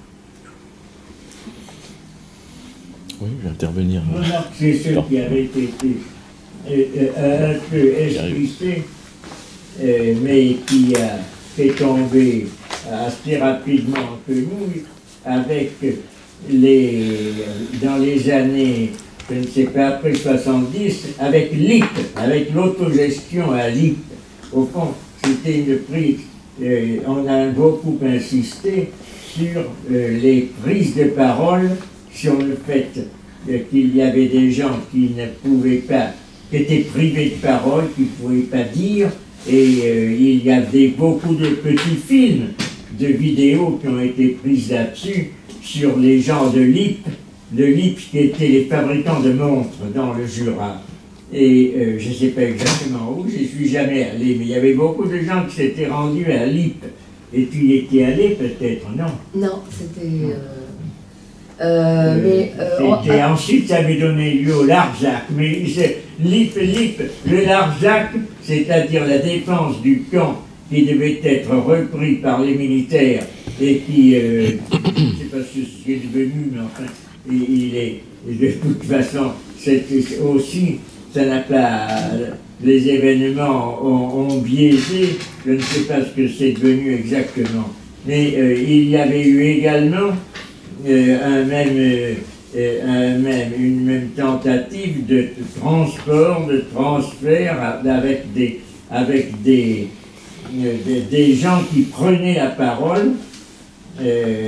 Oui, je vais intervenir. C'est ce qui avait été euh, un peu esquissé, euh, mais qui a fait tomber assez rapidement que nous, avec les, dans les années, je ne sais pas, après soixante-dix, avec l'I P, avec l'autogestion à l'I P. Au fond, c'était une prise euh, on a beaucoup insisté sur euh, les prises de parole, sur le fait euh, qu'il y avait des gens qui ne pouvaient pas, qui étaient privés de parole, qui ne pouvaient pas dire, et euh, il y avait beaucoup de petits films, de vidéos qui ont été prises là-dessus, sur les gens de L I P, de L I P qui étaient les fabricants de montres dans le Jura. Et euh, je ne sais pas exactement où, je ne suis jamais allé, mais il y avait beaucoup de gens qui s'étaient rendus à L I P. Et tu y étais allé peut-être, non? Non, c'était... Euh, euh, mais... Euh, c'était, on, ensuite, ça avait donné lieu au Larzac. Mais L I P, L I P, le Larzac, c'est-à-dire la défense du camp qui devait être repris par les militaires et qui, euh, je ne sais pas ce qui est devenu, mais enfin, il, il est, de toute façon, c'est aussi, ça n'a pas, les événements ont, ont biaisé, je ne sais pas ce que c'est devenu exactement. Mais euh, il y avait eu également euh, un même, euh, un même, une même tentative de transport, de transfert avec des, avec des, euh, des, des gens qui prenaient la parole euh,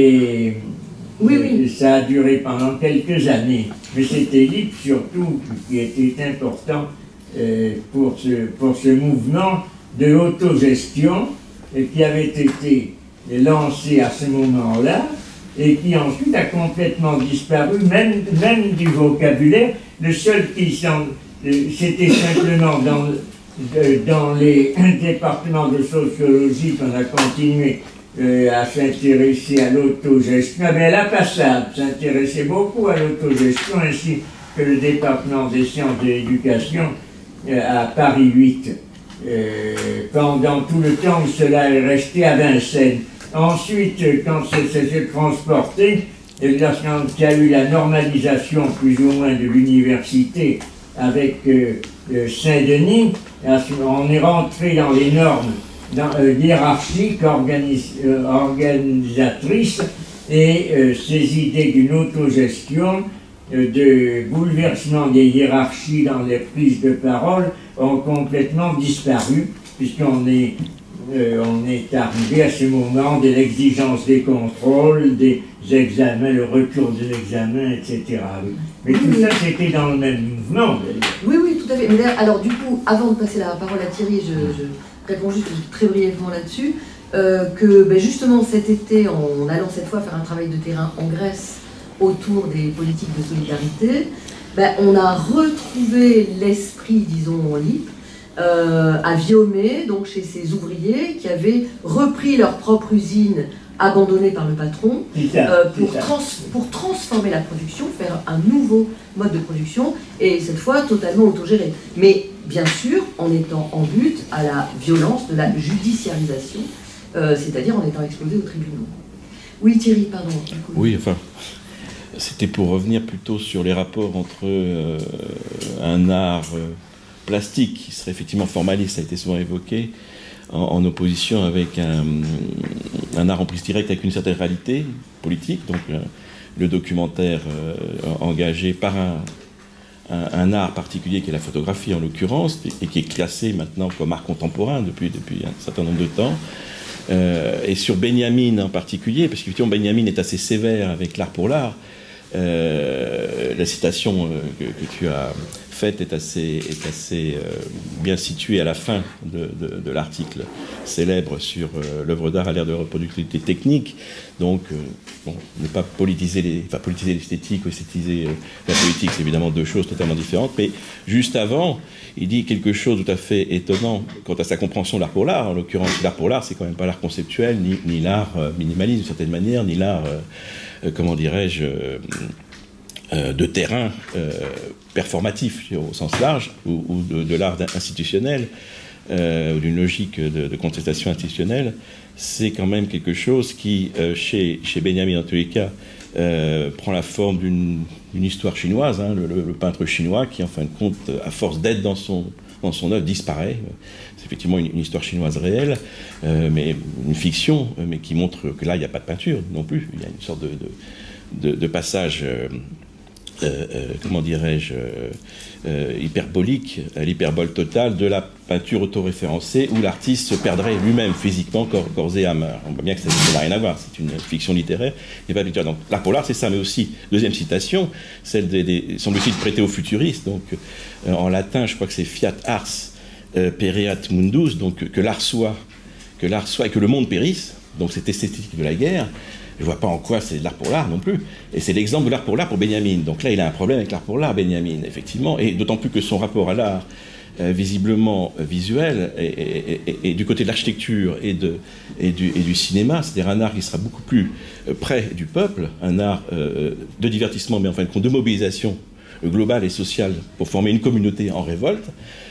et oui, oui. ça a duré pendant quelques années. Mais c'était L I P surtout qui était important euh, pour, ce, pour ce mouvement de autogestion et qui avait été lancé à ce moment-là et qui ensuite a complètement disparu, même, même du vocabulaire. Le seul qui semble, c'était simplement dans, dans les départements de sociologie qu'on a continué euh, à s'intéresser à l'autogestion. Mais la Passade s'intéressait beaucoup à l'autogestion, ainsi que le département des sciences de l'éducation euh, à Paris huit, euh, pendant tout le temps où cela est resté à Vincennes. Ensuite, quand ça s'est transporté, lorsqu'il y a eu la normalisation plus ou moins de l'université avec euh, euh, Saint-Denis, on est rentré dans les normes dans, euh, hiérarchiques, organis, euh, organisatrices, et euh, ces idées d'une autogestion, euh, de bouleversement des hiérarchies dans les prises de parole ont complètement disparu, puisqu'on est Euh, on est arrivé à ce moment de l'exigence des contrôles, des examens, le retour de l'examen, et cetera. Mais tout ça, c'était dans le même mouvement. Oui, oui, tout à fait. Mais alors, du coup, avant de passer la parole à Thierry, je, je réponds juste très brièvement là-dessus, euh, que ben, justement cet été, en allant cette fois faire un travail de terrain en Grèce autour des politiques de solidarité, ben, on a retrouvé l'esprit, disons, en L I P, Euh, à Viomé, donc chez ces ouvriers qui avaient repris leur propre usine abandonnée par le patron euh, pour, trans pour transformer la production, faire un nouveau mode de production et cette fois totalement autogéré. Mais bien sûr en étant en but à la violence de la judiciarisation, euh, c'est-à-dire en étant exposé aux tribunaux. Oui Thierry, pardon. Oui, enfin, c'était pour revenir plutôt sur les rapports entre euh, un art euh, plastique, qui serait effectivement formaliste, ça a été souvent évoqué, en, en opposition avec un, un art en prise directe avec une certaine réalité politique, donc euh, le documentaire euh, engagé par un, un, un art particulier qui est la photographie en l'occurrence, et, et qui est classé maintenant comme art contemporain depuis, depuis un certain nombre de temps, euh, et sur Benjamin en particulier, parce qu'effectivement Benjamin est assez sévère avec l'art pour l'art. Euh, la citation euh, que, que tu as faite est assez, est assez euh, bien située à la fin de, de, de l'article célèbre sur euh, l'œuvre d'art à l'ère de reproductibilité technique. Donc, euh, bon, ne pas politiser les, enfin, politiser l'esthétique ou esthétiser euh, la politique, c'est évidemment deux choses totalement différentes. Mais juste avant, il dit quelque chose tout à fait étonnant quant à sa compréhension de l'art pour l'art. En l'occurrence, l'art pour l'art, c'est quand même pas l'art conceptuel, ni, ni l'art euh, minimaliste d'une certaine manière, ni l'art, euh, euh, comment dirais-je, euh, euh, de terrain euh, performatif au sens large, ou, ou de, de l'art institutionnel, euh, ou d'une logique de, de contestation institutionnelle. C'est quand même quelque chose qui, euh, chez, chez Benjamin en tous les cas, euh, prend la forme d'une histoire chinoise, hein, le, le, le peintre chinois qui, en fin de compte, à force d'être dans son, dans son œuvre, disparaît. C'est effectivement une, une histoire chinoise réelle, euh, mais une fiction, mais qui montre que là, il n'y a pas de peinture non plus. Il y a une sorte de, de, de, de passage... Euh, euh, euh, comment dirais-je, euh, euh, hyperbolique, à l'hyperbole totale de la peinture autoréférencée où l'artiste se perdrait lui-même physiquement, corps, corps et âme. On voit bien que ça n'a rien à voir, c'est une fiction littéraire. Et pas littéraire. Donc l'art pour l'art, c'est ça, mais aussi, deuxième citation, celle des, des semble-t-il prêtée aux futuristes. Donc euh, en latin, je crois que c'est fiat ars euh, pereat mundus, donc que l'art soit, que l'art soit et que le monde périsse. Donc cette esthétique de la guerre. Je ne vois pas en quoi c'est de l'art pour l'art non plus. Et c'est l'exemple de l'art pour l'art pour Benjamin. Donc là, il a un problème avec l'art pour l'art, Benjamin, effectivement. Et d'autant plus que son rapport à l'art, euh, visiblement euh, visuel, et du côté de l'architecture et, de, et, du, et du cinéma, c'est-à-dire un art qui sera beaucoup plus euh, près du peuple, un art euh, de divertissement, mais en fin de compte de mobilisation globale et sociale pour former une communauté en révolte.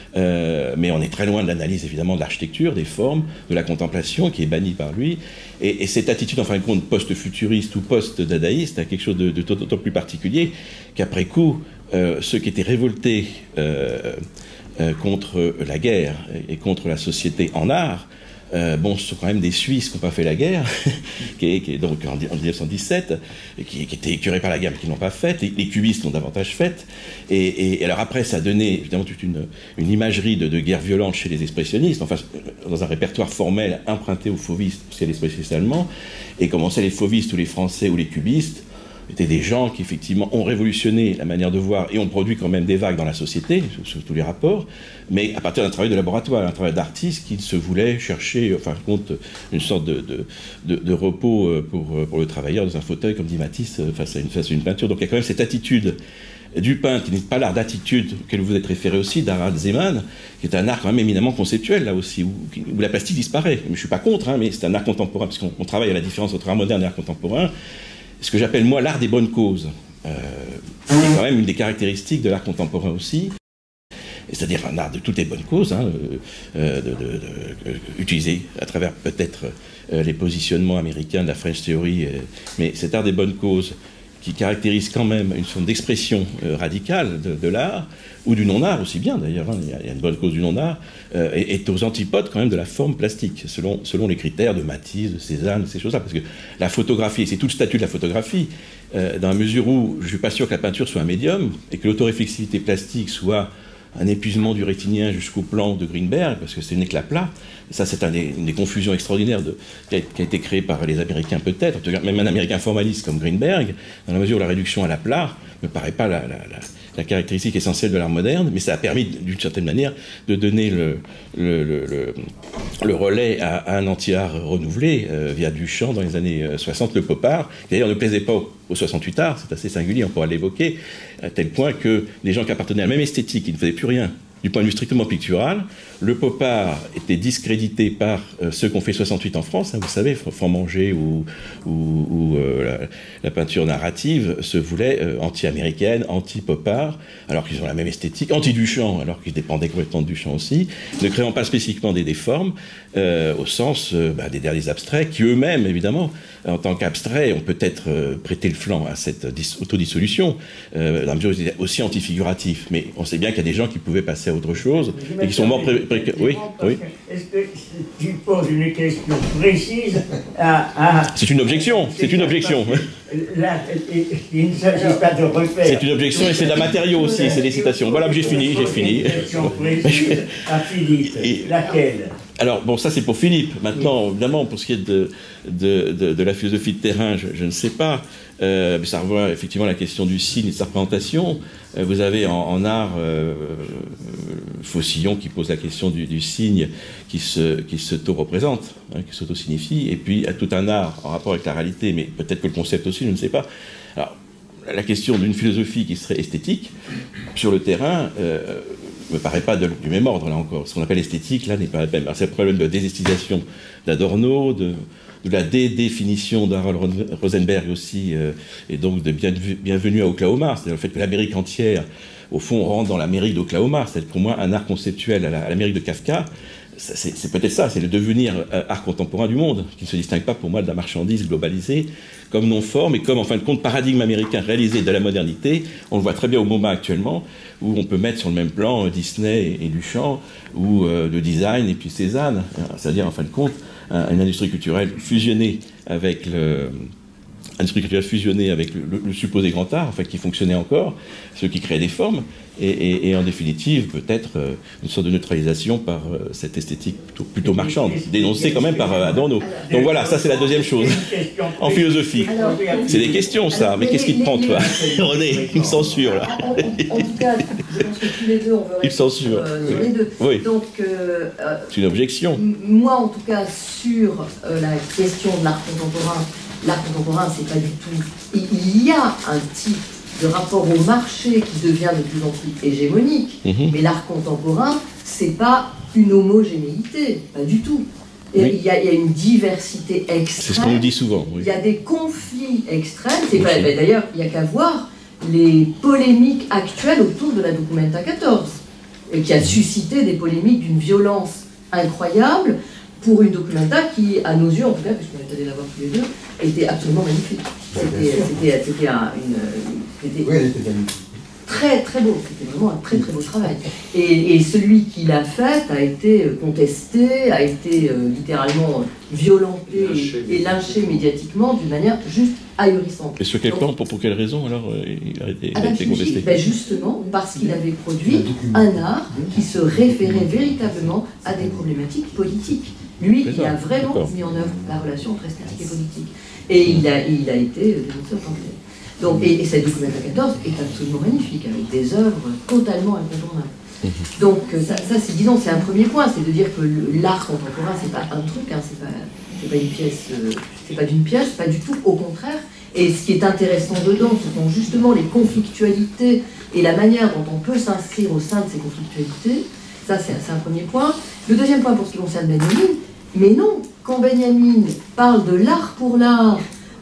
Euh, mais on est très loin de l'analyse évidemment de l'architecture, des formes, de la contemplation qui est bannie par lui. Et, et cette attitude en fin de compte post-futuriste ou post-dadaïste a quelque chose de, de d'autant plus particulier qu'après coup, euh, ceux qui étaient révoltés euh, euh, contre la guerre et contre la société en art, Euh, bon, ce sont quand même des Suisses qui n'ont pas fait la guerre, qui est, qui est donc en, en mille neuf cent dix-sept, et qui, qui étaient écœurés par la guerre, mais qui ne l'ont pas faite. Les, les cubistes l'ont davantage faite. Et, et, et alors après, ça a donné évidemment toute une, une imagerie de, de guerre violente chez les expressionnistes, enfin, dans un répertoire formel emprunté aux fauvistes, parce qu'il y a les expressionnistes allemands, et commençaient les fauvistes ou les français ou les cubistes, étaient des gens qui effectivement ont révolutionné la manière de voir et ont produit quand même des vagues dans la société, sur, sur tous les rapports, mais à partir d'un travail de laboratoire, un travail d'artiste qui se voulait chercher, enfin, compte, une sorte de, de, de, de repos pour, pour le travailleur dans un fauteuil, comme dit Matisse, face à une, face à une peinture. Donc il y a quand même cette attitude du peintre, qui n'est pas l'art d'attitude auquel vous êtes référé aussi, d'Harald Zeman, qui est un art quand même éminemment conceptuel, là aussi, où, où la plastique disparaît. Mais je ne suis pas contre, hein, mais c'est un art contemporain, parce qu'on travaille à la différence entre art moderne et art contemporain. Ce que j'appelle, moi, l'art des bonnes causes. Euh, c'est quand même une des caractéristiques de l'art contemporain aussi. C'est-à-dire un art de toutes les bonnes causes, hein, euh, de, de, de, euh, utilisé à travers peut-être euh, les positionnements américains de la French Theory, euh, mais cet art des bonnes causes qui caractérise quand même une forme d'expression euh, radicale de, de l'art, ou du non-art aussi bien d'ailleurs, hein, il, y a, il y a une bonne cause du non-art, euh, est, est aux antipodes quand même de la forme plastique, selon, selon les critères de Matisse, de Cézanne, ces choses-là, parce que la photographie, c'est tout le statut de la photographie, euh, dans la mesure où je ne suis pas sûr que la peinture soit un médium, et que l'autoréflexivité plastique soit un épuisement du rétinien jusqu'au plan de Greenberg, parce que ce n'est que la plat. Ça, c'est un des, une des confusions extraordinaires de, qui, a, qui a été créée par les Américains peut-être, même un Américain formaliste comme Greenberg, dans la mesure où la réduction à la plat ne me paraît pas la, la, la, la caractéristique essentielle de l'art moderne, mais ça a permis, d'une certaine manière, de donner le, le, le, le, le relais à, à un anti-art renouvelé euh, via Duchamp dans les années soixante, le pop art, qui d'ailleurs ne plaisait pas aux, aux soixante-huit arts, c'est assez singulier, on pourra l'évoquer, à tel point que des gens qui appartenaient à la même esthétique, qui ne faisaient plus rien du point de vue strictement pictural, le pop art était discrédité par euh, ceux qui ont fait soixante-huit en France, hein, vous savez, Franc-Manger ou, ou, ou euh, la, la peinture narrative se voulait euh, anti-américaine, anti-pop art, alors qu'ils ont la même esthétique, anti-Duchamp, alors qu'ils dépendaient complètement de Duchamp aussi, ne créant pas spécifiquement des, des formes, euh, au sens euh, bah, des derniers abstraits, qui eux-mêmes, évidemment, en tant qu'abstraits, ont peut-être euh, prêté le flanc à cette autodissolution, euh, dans la mesure où ils étaient aussi antifiguratifs. Mais on sait bien qu'il y a des gens qui pouvaient passer à autre chose, et qui sont morts... Pré pré oui, oui. Est-ce que tu poses une question précise à... à... C'est une objection, c'est une objection. Là, il ne s'agit pas de repères. C'est une objection et c'est d'un matériau aussi, c'est des citations. Voilà, j'ai fini, j'ai fini. Une question précise à Philippe, et, laquelle? Alors, bon, ça c'est pour Philippe. Maintenant, évidemment, pour ce qui est de, de, de, de la philosophie de terrain, je, je ne sais pas. Euh, mais ça revoit effectivement la question du signe et de sa représentation. Euh, vous avez en, en art euh, Faucillon qui pose la question du, du signe qui se, qui s'auto-représente, hein, qui s'auto-signifie, et puis à tout un art en rapport avec la réalité, mais peut-être que le concept aussi, je ne sais pas. Alors, la question d'une philosophie qui serait esthétique, sur le terrain, euh, me paraît pas de, du même ordre, là encore. Ce qu'on appelle esthétique, là, n'est pas le même. C'est le problème de désesthétisation d'Adorno, de, de la dédéfinition d'Harold Rosenberg aussi, euh, et donc de bienvenue, bienvenue à Oklahoma, c'est-à-dire le fait que l'Amérique entière, au fond, rentre dans l'Amérique d'Oklahoma, c'est pour moi un art conceptuel à l'Amérique de Kafka. C'est peut-être ça, c'est le devenir euh, art contemporain du monde, qui ne se distingue pas pour moi de la marchandise globalisée, comme non-forme et comme, en fin de compte, paradigme américain réalisé de la modernité. On le voit très bien au MoMA actuellement, où on peut mettre sur le même plan euh, Disney et, et Duchamp, ou euh, le design et puis Cézanne, c'est-à-dire, en fin de compte, un, une industrie culturelle fusionnée avec le... l'industrie culturelle fusionnée avec le, le, le supposé grand art, enfin qui fonctionnait encore, ceux qui créaient des formes, et, et, et en définitive peut-être euh, une sorte de neutralisation par euh, cette esthétique plutôt, plutôt marchande, dénoncée quand même par euh, Adorno. Donc voilà, ça c'est la deuxième chose, en philosophie. C'est des questions ça, alors, mais qu'est-ce qui te prend toi, René? Il me censure là. En, en, en tout cas, je pense que tous les deux on veut Il me censure. Euh, sur les deux. Oui. Donc, euh, euh, C'est une objection. moi en tout cas sur euh, la question de l'art contemporain, l'art contemporain c'est pas du tout. Il y a un type de rapport au marché qui devient de plus en plus hégémonique, Mm-hmm. mais l'art contemporain c'est pas une homogénéité, pas du tout. Et Oui. il, y a, il y a une diversité extrême. C'est ce qu'on nous dit souvent. Oui. Il y a des conflits extrêmes. C'est pas, Aussi. ben, d'ailleurs, il n'y a qu'à voir les polémiques actuelles autour de la Documenta quatorze, et qui a suscité des polémiques d'une violence incroyable pour une Documenta qui, à nos yeux, en tout cas, puisqu'on est allé la voir tous les deux, était absolument magnifique. C'était, c'était, c'était un, une, c'était Oui, elle était magnifique. très très beau. C'était vraiment un très très beau travail. Et, et celui qui l'a fait a été contesté, a été euh, littéralement violenté Lynché. et, et lynché médiatiquement d'une manière juste ahurissante. Et sur quel Donc, plan, pour, pour quelle raison alors euh, il a été, il a Adam été contesté? Clichy, ben justement parce qu'il avait produit un art qui se référait véritablement à des problématiques politiques. Lui, C'est il ça, a vraiment d'accord. mis en œuvre la relation entre esthétique et politique. Et il a, il a été dénoncé en tant que tel. Donc, et, et cette Documenta quatorze est absolument magnifique, avec des œuvres totalement incontournables. Donc ça, ça c'est, disons, c'est un premier point, c'est de dire que le- l'art contemporain, c'est pas un truc, hein, c'est pas, c'est pas une pièce, euh, c'est pas d'une pièce, pas du tout, au contraire. Et ce qui est intéressant dedans, ce sont justement les conflictualités et la manière dont on peut s'inscrire au sein de ces conflictualités. Ça, c'est, c'est un premier point. Le deuxième point, pour ce qui concerne Benjamin, mais non, quand Benjamin parle de l'art pour l'art,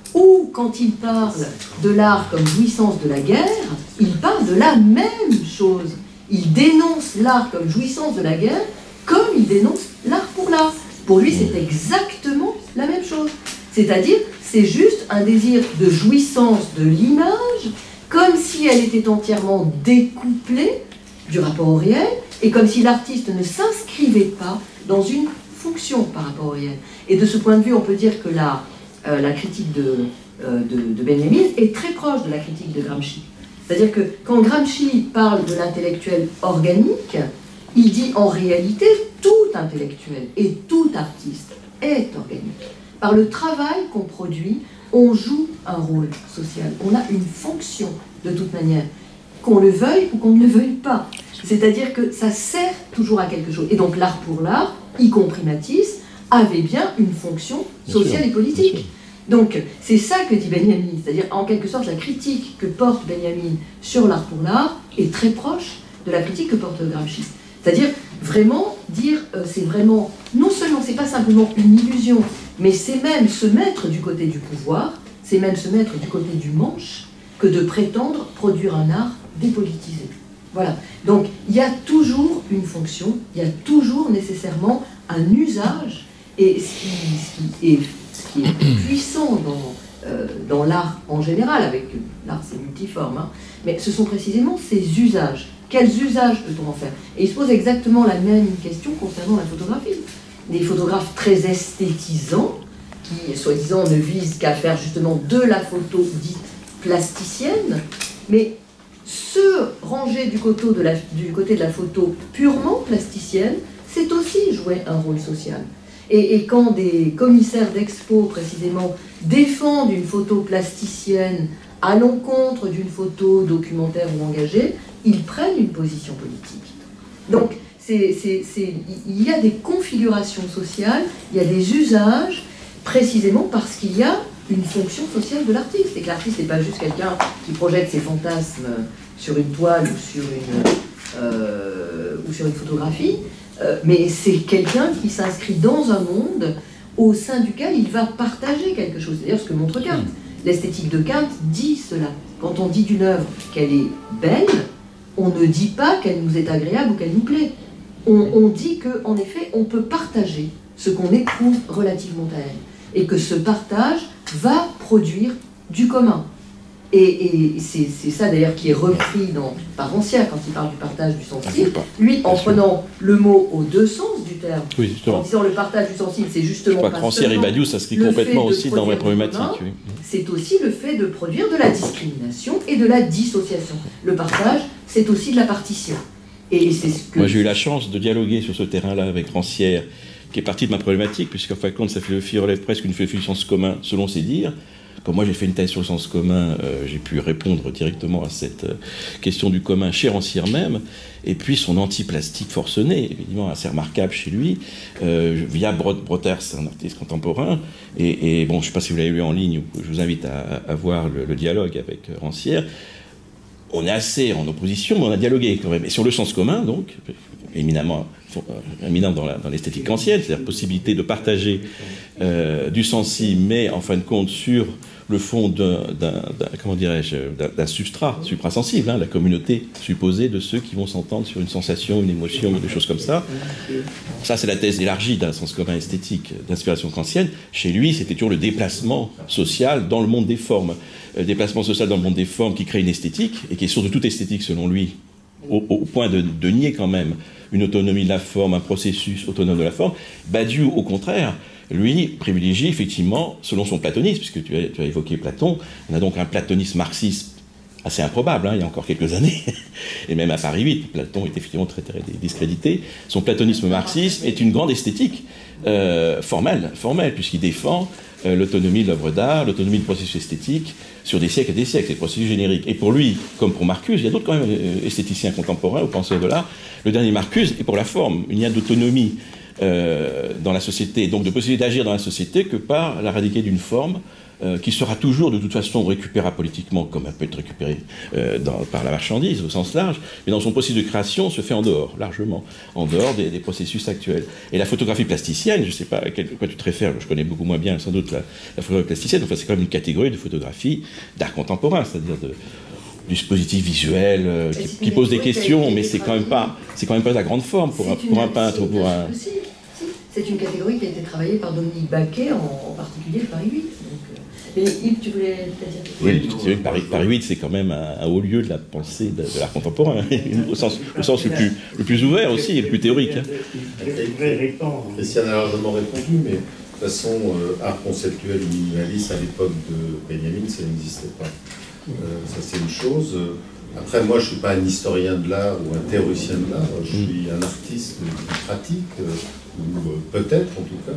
ou quand il parle de l'art comme jouissance de la guerre, il parle de la même chose. Il dénonce l'art comme jouissance de la guerre, comme il dénonce l'art pour l'art. Pour lui, c'est exactement la même chose. C'est-à-dire, c'est juste un désir de jouissance de l'image, comme si elle était entièrement découplée du rapport au réel, et comme si l'artiste ne s'inscrivait pas dans une fonction par rapport au réel. Et de ce point de vue, on peut dire que la, euh, la critique de, euh, de, de Benjamin est très proche de la critique de Gramsci. C'est-à-dire que quand Gramsci parle de l'intellectuel organique, il dit en réalité tout intellectuel et tout artiste est organique. Par le travail qu'on produit, on joue un rôle social, on a une fonction de toute manière, qu'on le veuille ou qu'on ne le veuille pas. C'est-à-dire que ça sert toujours à quelque chose. Et donc l'art pour l'art, y compris Matisse, avait bien une fonction sociale et politique. Donc c'est ça que dit Benjamin, c'est-à-dire en quelque sorte la critique que porte Benjamin sur l'art pour l'art est très proche de la critique que porte Gramsci. C'est-à-dire vraiment dire, euh, c'est vraiment, non seulement c'est pas simplement une illusion, mais c'est même se mettre du côté du pouvoir, c'est même se mettre du côté du manche, que de prétendre produire un art dépolitisé. Voilà. Donc il y a toujours une fonction, il y a toujours nécessairement un usage, et ce qui, ce qui est, ce qui est puissant dans, euh, dans l'art en général, avec l'art c'est multiforme, hein, mais ce sont précisément ces usages. Quels usages peut-on en faire? Et il se pose exactement la même question concernant la photographie. Des photographes très esthétisants, qui soi-disant ne visent qu'à faire justement de la photo dite plasticienne, mais se ranger du côté de la, du côté de la photo purement plasticienne, c'est aussi jouer un rôle social. Et, et quand des commissaires d'expo, précisément, défendent une photo plasticienne à l'encontre d'une photo documentaire ou engagée, ils prennent une position politique. Donc, c'est, c'est, c'est, il y a des configurations sociales, il y a des usages, précisément parce qu'il y a une fonction sociale de l'artiste. Et que l'artiste n'est pas juste quelqu'un qui projette ses fantasmes sur une toile ou sur une, euh, ou sur une photographie, euh, mais c'est quelqu'un qui s'inscrit dans un monde au sein duquel il va partager quelque chose. C'est d'ailleurs ce que montre Kant. L'esthétique de Kant dit cela. Quand on dit d'une œuvre qu'elle est belle, on ne dit pas qu'elle nous est agréable ou qu'elle nous plaît. On, on dit qu'en effet, on peut partager ce qu'on éprouve relativement à elle. Et que ce partage va produire du commun. Et, et c'est ça d'ailleurs qui est repris dans, par Rancière quand il parle du partage du sensible. Lui, en prenant le mot aux deux sens du terme, oui, en disant le partage du sensible, c'est justement pas Rancière et Badiou s'inscrit complètement aussi dans ma problématique. Oui. C'est aussi le fait de produire de la discrimination et de la dissociation. Le partage, c'est aussi de la partition. Et c'est ce que... Moi, j'ai eu la chance de dialoguer sur ce terrain-là avec Rancière, qui est partie de ma problématique, puisqu'en fin de compte, sa philosophie relève presque une philosophie du sens commun, selon ses dires. Comme moi j'ai fait une thèse sur le sens commun, euh, j'ai pu répondre directement à cette euh, question du commun chez Rancière même, et puis son anti-plastique forcené, évidemment assez remarquable chez lui, euh, via Brothers, un artiste contemporain, et, et bon, je ne sais pas si vous l'avez lu en ligne, je vous invite à, à voir le, le dialogue avec Rancière. On est assez en opposition, mais on a dialogué quand même. Et sur le sens commun, donc, éminemment, éminent dans l'esthétique kantienne, c'est-à-dire possibilité de partager euh, du sensible, mais en fin de compte sur le fond d'un, comment dirais-je, d'un substrat suprasensible, hein, la communauté supposée de ceux qui vont s'entendre sur une sensation, une émotion, des choses comme ça. Ça, c'est la thèse élargie d'un sens commun esthétique d'inspiration kantienne. Chez lui, c'était toujours le déplacement social dans le monde des formes. Le déplacement social dans le monde des formes qui crée une esthétique, et qui est source de toute esthétique selon lui, au, au point de, de nier quand même une autonomie de la forme, un processus autonome de la forme. Badiou, au contraire, lui, privilégie effectivement, selon son platonisme, puisque tu as, tu as évoqué Platon, on a donc un platonisme marxiste assez improbable, hein, il y a encore quelques années, et même à Paris huit, Platon est effectivement très, très discrédité. Son platonisme marxiste est une grande esthétique euh, formelle, formelle, puisqu'il défend euh, l'autonomie de l'œuvre d'art, l'autonomie du processus esthétique, sur des siècles et des siècles, c'est le processus générique. Et pour lui, comme pour Marcuse, il y a d'autres quand même euh, esthéticiens contemporains ou penseurs de l'art, le dernier Marcuse est pour la forme, il n'y a d'autonomie euh, dans la société, donc de possibilité d'agir dans la société que par la radiquée d'une forme Euh, qui sera toujours de toute façon récupérable politiquement, comme elle peut être récupérée euh, dans, par la marchandise au sens large, mais dans son processus de création se fait en dehors, largement, en dehors des, des processus actuels. Et la photographie plasticienne, je ne sais pas à quoi tu te réfères, je connais beaucoup moins bien sans doute la, la photographie plasticienne, enfin c'est quand même une catégorie de photographie d'art contemporain, c'est-à-dire de du dispositif visuel euh, qui, qui pose des questions, mais c'est quand même pas, c'est quand même pas de la grande forme pour un, pour un peintre ou pour un... C'est une catégorie qui a été travaillée par Dominique Baquet, en, en particulier le Paris huit. Donc, euh... Mais Yves, tu voulais dire Oui, oui Paris, Paris huit, c'est quand même un, un haut lieu de la pensée de, de l'art contemporain, au sens, au sens le, plus, le plus ouvert aussi, et le plus théorique. Hein. Christiane a largement répondu, mais de toute façon, euh, art conceptuel ou minimaliste, à l'époque de Benjamin, ça n'existait pas. Euh, ça, c'est une chose. Après, moi, je ne suis pas un historien de l'art ou un théoricien de l'art, je suis un artiste qui pratique, euh, ou euh, peut-être en tout cas.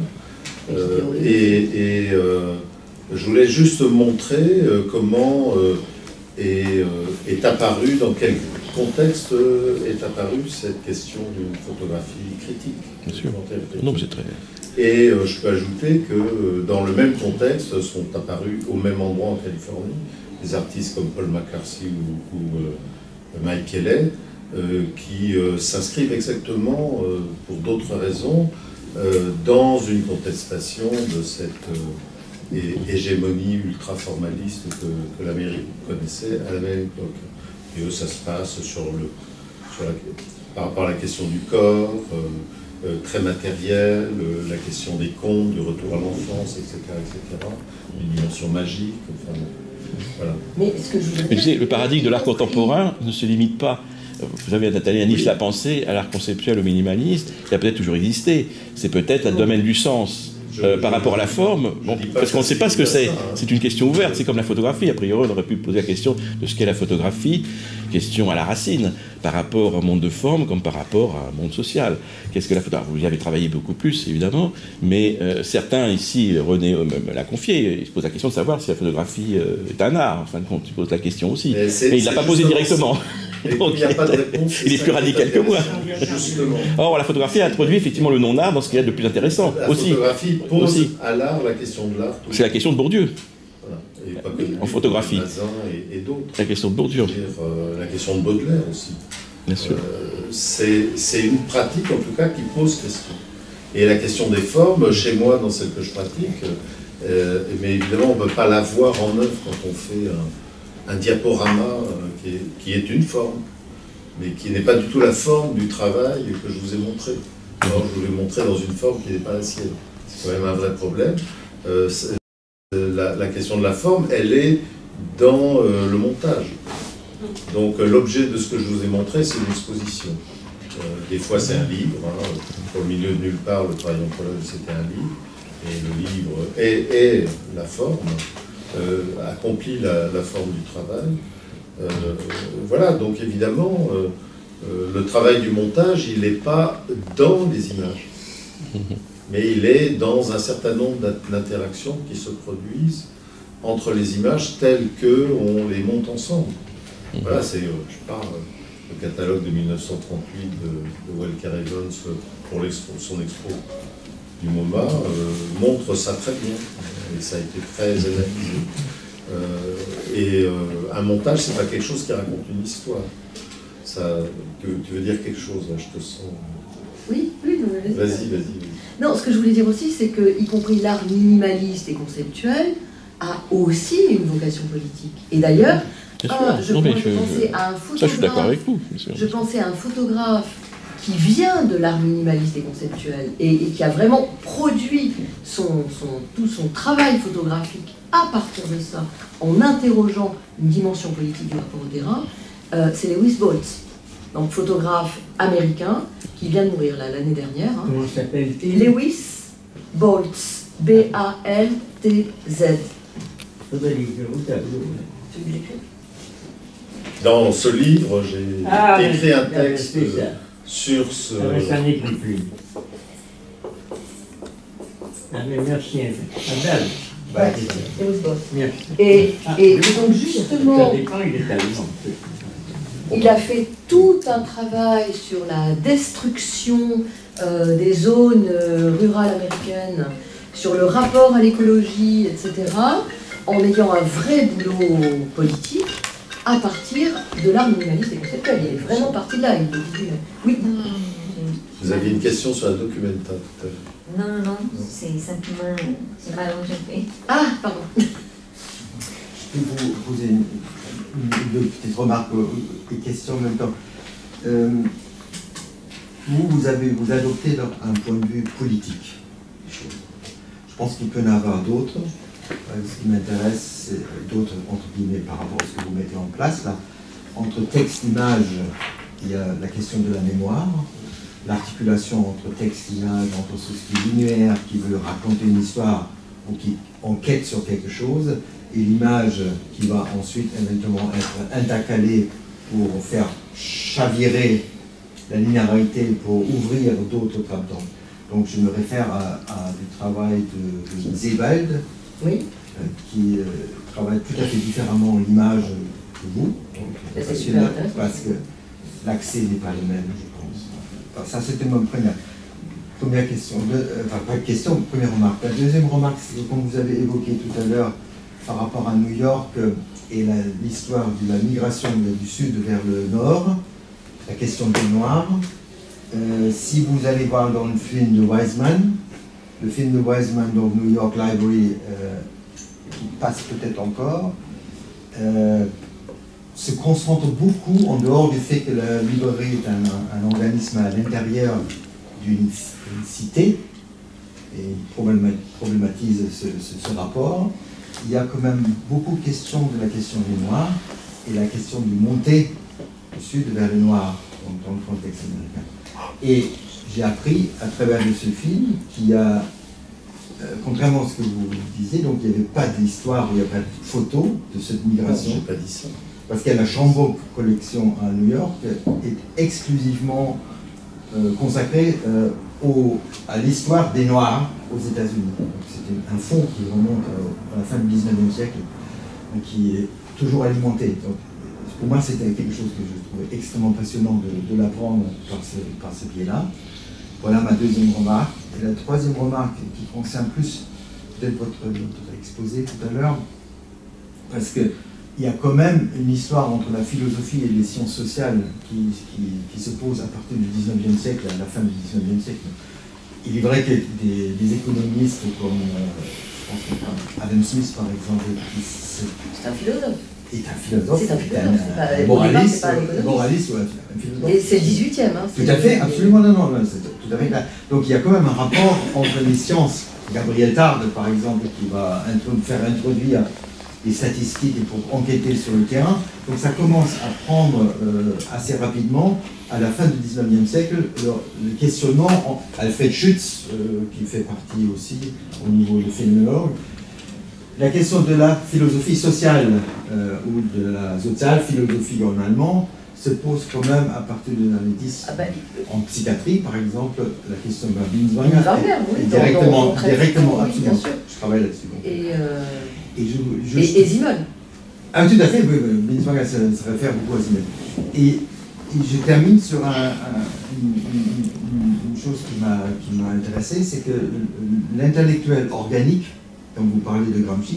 Euh, et et euh, je voulais juste montrer euh, comment euh, est, euh, est apparue, dans quel contexte euh, est apparue cette question d'une photographie critique. Bien sûr. Non, c'est très... Et euh, je peux ajouter que euh, dans le même contexte sont apparus au même endroit en Californie des artistes comme Paul McCarthy ou, ou euh, Mike Kelley euh, qui euh, s'inscrivent exactement, euh, pour d'autres raisons, euh, dans une contestation de cette euh, hégémonie ultra-formaliste que, que l'Amérique connaissait à la même époque. Et eux, ça se passe sur le, sur la, par rapport à la question du corps, euh, euh, très matérielle, euh, la question des contes, du retour à l'enfance, et cetera, et cetera, une dimension magique, enfin, voilà. Mais ce que je veux dire, tu sais, le paradigme de l'art contemporain ne se limite pas, vous avez Nathalie Aniche oui. l'a pensé, à l'art conceptuel, au minimaliste, qui a peut-être toujours existé. C'est peut-être le domaine du sens. Euh, par rapport à la forme, bon, parce qu'on ne sait pas ce que c'est. C'est une question ouverte, c'est comme la photographie. A priori, on aurait pu poser la question de ce qu'est la photographie, question à la racine, par rapport à un monde de forme comme par rapport à un monde social. Qu'est-ce que la photographie ? Vous y avez travaillé beaucoup plus, évidemment, mais euh, certains ici, René euh, me l'a confié, il se pose la question de savoir si la photographie euh, est un art, en fin de compte, il pose la question aussi. Mais, mais il ne l'a pas posé directement. Donc, il n'y a pas de réponse. Il est plus radical que moi. Justement. Or, la photographie a introduit effectivement le non-art dans ce qu'il y a de plus intéressant. La aussi. photographie pose aussi. à l'art la question de l'art. C'est la question de Bourdieu. Voilà. Et pas que en photographie. Et, et d'autres. La question de Bourdieu. Euh, la question de Baudelaire aussi. Bien sûr. Euh, c'est une pratique en tout cas qui pose question. Et la question des formes, chez moi, dans celle que je pratique, euh, mais évidemment, on ne peut pas la voir en œuvre quand on fait un, un diaporama euh, qui, est, qui est une forme, mais qui n'est pas du tout la forme du travail que je vous ai montré. Alors, je vous l'ai montré dans une forme qui n'est pas la sienne. C'est quand même un vrai problème. Euh, la, la question de la forme, elle est dans euh, le montage. Donc euh, l'objet de ce que je vous ai montré, c'est une exposition. Euh, des fois c'est un livre, hein. Au milieu de nulle part, le travail en Pologne c'était un livre, et le livre est, est la forme, euh, accomplit la, la forme du travail. Euh, voilà, donc évidemment, euh, euh, le travail du montage, il n'est pas dans les images, mais il est dans un certain nombre d'interactions qui se produisent entre les images telles qu'on les monte ensemble. Voilà, c'est, je parle, le catalogue de mille neuf cent trente-huit de, de Welker Evans pour l'expo, son expo du MoMA euh, montre ça très bien, et ça a été très analysé. Euh, et euh, un montage, c'est pas quelque chose qui raconte une histoire. Ça, tu, tu veux dire quelque chose, là, je te sens... Oui, oui, non, vas-y. Vas-y, vas-y. Vas non, ce que je voulais dire aussi, c'est que, y compris l'art minimaliste et conceptuel, a aussi une vocation politique. Et d'ailleurs, ah, je, non, je, je pensais à un photographe. Ça, je suis d'accord avec vous. Je pensais à un photographe qui vient de l'art minimaliste et conceptuel et, et qui a vraiment produit son, son, tout son travail photographique à partir de ça, en interrogeant une dimension politique du rapport au terrain, euh, c'est Lewis Boltz, donc photographe américain qui vient de mourir l'année dernière. Hein. Comment s'appelle-t-il? Lewis Boltz, B A L T Z. Faudrait l'écrire au tableau. Tu veux l'écrire? Dans ce livre, j'ai ah, écrit mais, un texte ça. sur ce... Ah, mais ça n'écrit plus. Ah, mais merci. Adèle. Ouais, Lewis Boltz. Merci. Et, Ah, et oui. donc justement... Ça dépend, il est allemand. Il a fait tout un travail sur la destruction euh, des zones euh, rurales américaines, sur le rapport à l'écologie, et cetera, en ayant un vrai boulot politique à partir de l'art minimaliste et conceptuel. Il est vraiment parti de là. Il dit, oui. Vous aviez une question sur un documentaire tout à l'heure. Non, non, non, c'est simplement, c'est rallongé. Ah, pardon. Je peux vous poser une, une, une petite remarque et question en même temps. Euh, vous, vous, avez, vous adoptez un point de vue politique. Je pense qu'il peut y en avoir d'autres. Ce qui m'intéresse, c'est d'autres, entre guillemets, par rapport à ce que vous mettez en place. Là. Entre texte et image, il y a la question de la mémoire, l'articulation entre texte et image, entre ce qui est linéaire, qui veut raconter une histoire ou qui enquête sur quelque chose, et l'image qui va ensuite éventuellement être intercalée pour faire chavirer la linéarité, pour ouvrir d'autres trapes. Donc je me réfère à, à du travail de, de Sebald, oui. euh, qui euh, travaille tout à fait différemment l'image que vous. C'est super intéressant. Parce que l'accès n'est pas le même, je pense. Enfin, ça, c'était ma première, première question. De, euh, enfin, pas de question, première remarque. La deuxième remarque, c'est comme vous avez évoqué tout à l'heure par rapport à New York euh, et l'histoire de la migration du sud vers le nord, la question des Noirs. Euh, si vous allez voir dans le film de Wiseman, le film de Wiseman, donc New York Library, euh, qui passe peut-être encore, euh, se concentre beaucoup, en dehors du fait que la librairie est un, un organisme à l'intérieur d'une cité, et problématise ce, ce, ce rapport, il y a quand même beaucoup de questions de la question des Noirs et la question du montée du sud vers les Noirs dans, dans le contexte américain. Et j'ai appris à travers ce film qu'il y a, euh, contrairement à ce que vous disiez, donc il n'y avait pas d'histoire, il n'y a pas de photo de cette migration. Je n'ai pas dit ça. Parce qu'il y a la Shambaugh Collection à New York est exclusivement euh, consacrée euh, au, à l'histoire des Noirs aux États-Unis. C'est un fonds qui remonte à, à la fin du dix-neuvième siècle, qui est toujours alimenté. Donc, pour moi, c'était quelque chose que je trouvais extrêmement passionnant de, de l'apprendre par ce, par ce biais-là. Voilà ma deuxième remarque. Et la troisième remarque qui concerne plus peut-être votre, votre exposé tout à l'heure, parce qu'il y a quand même une histoire entre la philosophie et les sciences sociales qui, qui, qui se pose à partir du dix-neuvième siècle, à la fin du dix-neuvième siècle. Il est vrai que des, des économistes comme euh, je pense que Adam Smith, par exemple, c'est un philosophe. est un philosophe, c'est un philosophe, c'est pas, un moraliste, pas un économiste. moraliste ou un philosophe. Et c'est le dix-huitième. Hein, tout à fait, absolument, non, non, non c'est tout à fait clair. Donc il y a quand même un rapport entre les sciences. Gabriel Tarde, par exemple, qui va introdu faire introduire des statistiques et pour enquêter sur le terrain. Donc ça commence à prendre euh, assez rapidement, à la fin du dix-neuvième siècle, le, le questionnement, en, Alfred Schütz, euh, qui fait partie aussi au niveau de phénoménologue, la question de la philosophie sociale euh, ou de la Sozialphilosophie en allemand se pose quand même à partir des années dix. Ah ben, en psychiatrie, par exemple, la question de Binswanger Binswanger, oui, est directement, dans, dans, dans directement oui, absolument. Je travaille là-dessus. Et, euh, et, je, je, et, et Simone. Ah, tout à fait, oui, oui. Binswanger se, se réfère beaucoup à Simone. Et, et je termine sur un, un, une, une, une chose qui m'a qui m'a intéressé, c'est que l'intellectuel organique, quand vous parlez de Gramsci,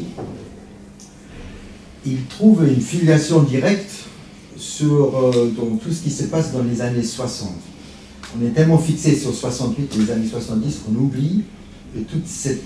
il trouve une filiation directe sur euh, donc, tout ce qui se passe dans les années soixante. On est tellement fixé sur soixante-huit et les années soixante-dix qu'on oublie que toute cette,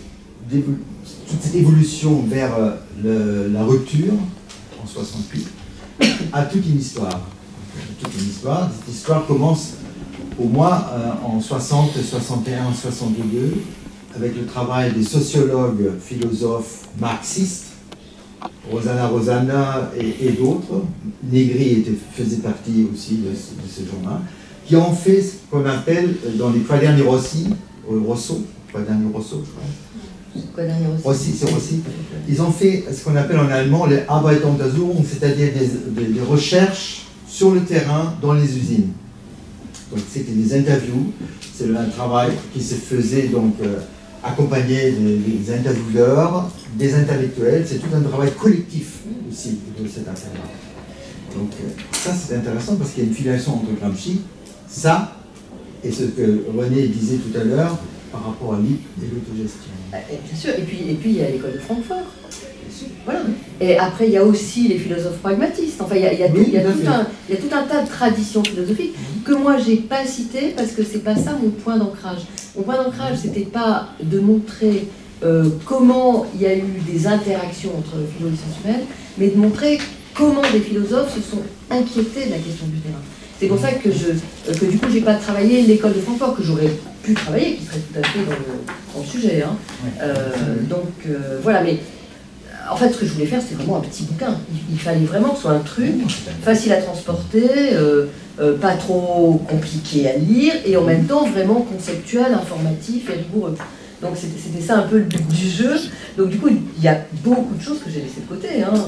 toute cette évolution vers euh, le, la rupture en soixante-huit a toute une histoire. Toute une histoire. Cette histoire commence au moins euh, en soixante, soixante et un, soixante-deux avec le travail des sociologues, philosophes marxistes, Rosanna Rosanna et, et d'autres. Negri était, faisait partie aussi de, de ce genre-là, qui ont fait ce qu'on appelle dans les Quaderni Rossi, Rosso, Quaderni Rosso, je crois. Quaderni Rossi. Rossi, c'est Rossi. Ils ont fait ce qu'on appelle en allemand les Arbeitsuntersuchungen, c'est-à-dire des, des, des recherches sur le terrain dans les usines. Donc c'était des interviews, c'est un travail qui se faisait donc euh, accompagné des, des intervieweurs, des intellectuels, c'est tout un travail collectif aussi de cette affaire-là. Donc euh, ça c'est intéressant parce qu'il y a une filiation entre Gramsci, ça, et ce que René disait tout à l'heure par rapport à l'I P et l'autogestion. Bien sûr, et puis, et puis il y a l'école de Francfort. Voilà. Et après, il y a aussi les philosophes pragmatistes. Enfin, il y a, il y a, tout, oui, il y a, tout, un, il y a tout un tas de traditions philosophiques que moi, je n'ai pas citées parce que ce n'est pas ça mon point d'ancrage. Mon point d'ancrage, ce n'était pas de montrer euh, comment il y a eu des interactions entre philo et sciences humaines, mais de montrer comment des philosophes se sont inquiétés de la question du terrain. C'est pour ça que, je, que du coup, je n'ai pas travaillé l'école de Francfort, que j'aurais pu travailler, qui serait tout à fait dans le, dans le sujet. Hein. Euh, donc, euh, voilà, mais en fait, ce que je voulais faire, c'était vraiment un petit bouquin. Il, il fallait vraiment que ce soit un truc facile à transporter, euh, euh, pas trop compliqué à lire, et en même temps vraiment conceptuel, informatif et rigoureux. Donc c'était ça un peu le but du jeu. Donc du coup, il y a beaucoup de choses que j'ai laissées de côté. Hein.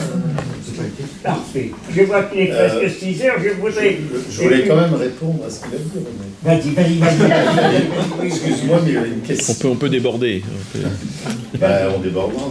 Parfait. Je vois qu'il est presque euh, six heures, je voudrais... Je, je voulais quand même répondre à ce qu'il a dit. Vas-y, vas-y, vas-y. Excuse-moi, mais il y a une question. On peut, on peut déborder. On, peut... bah, on débordera.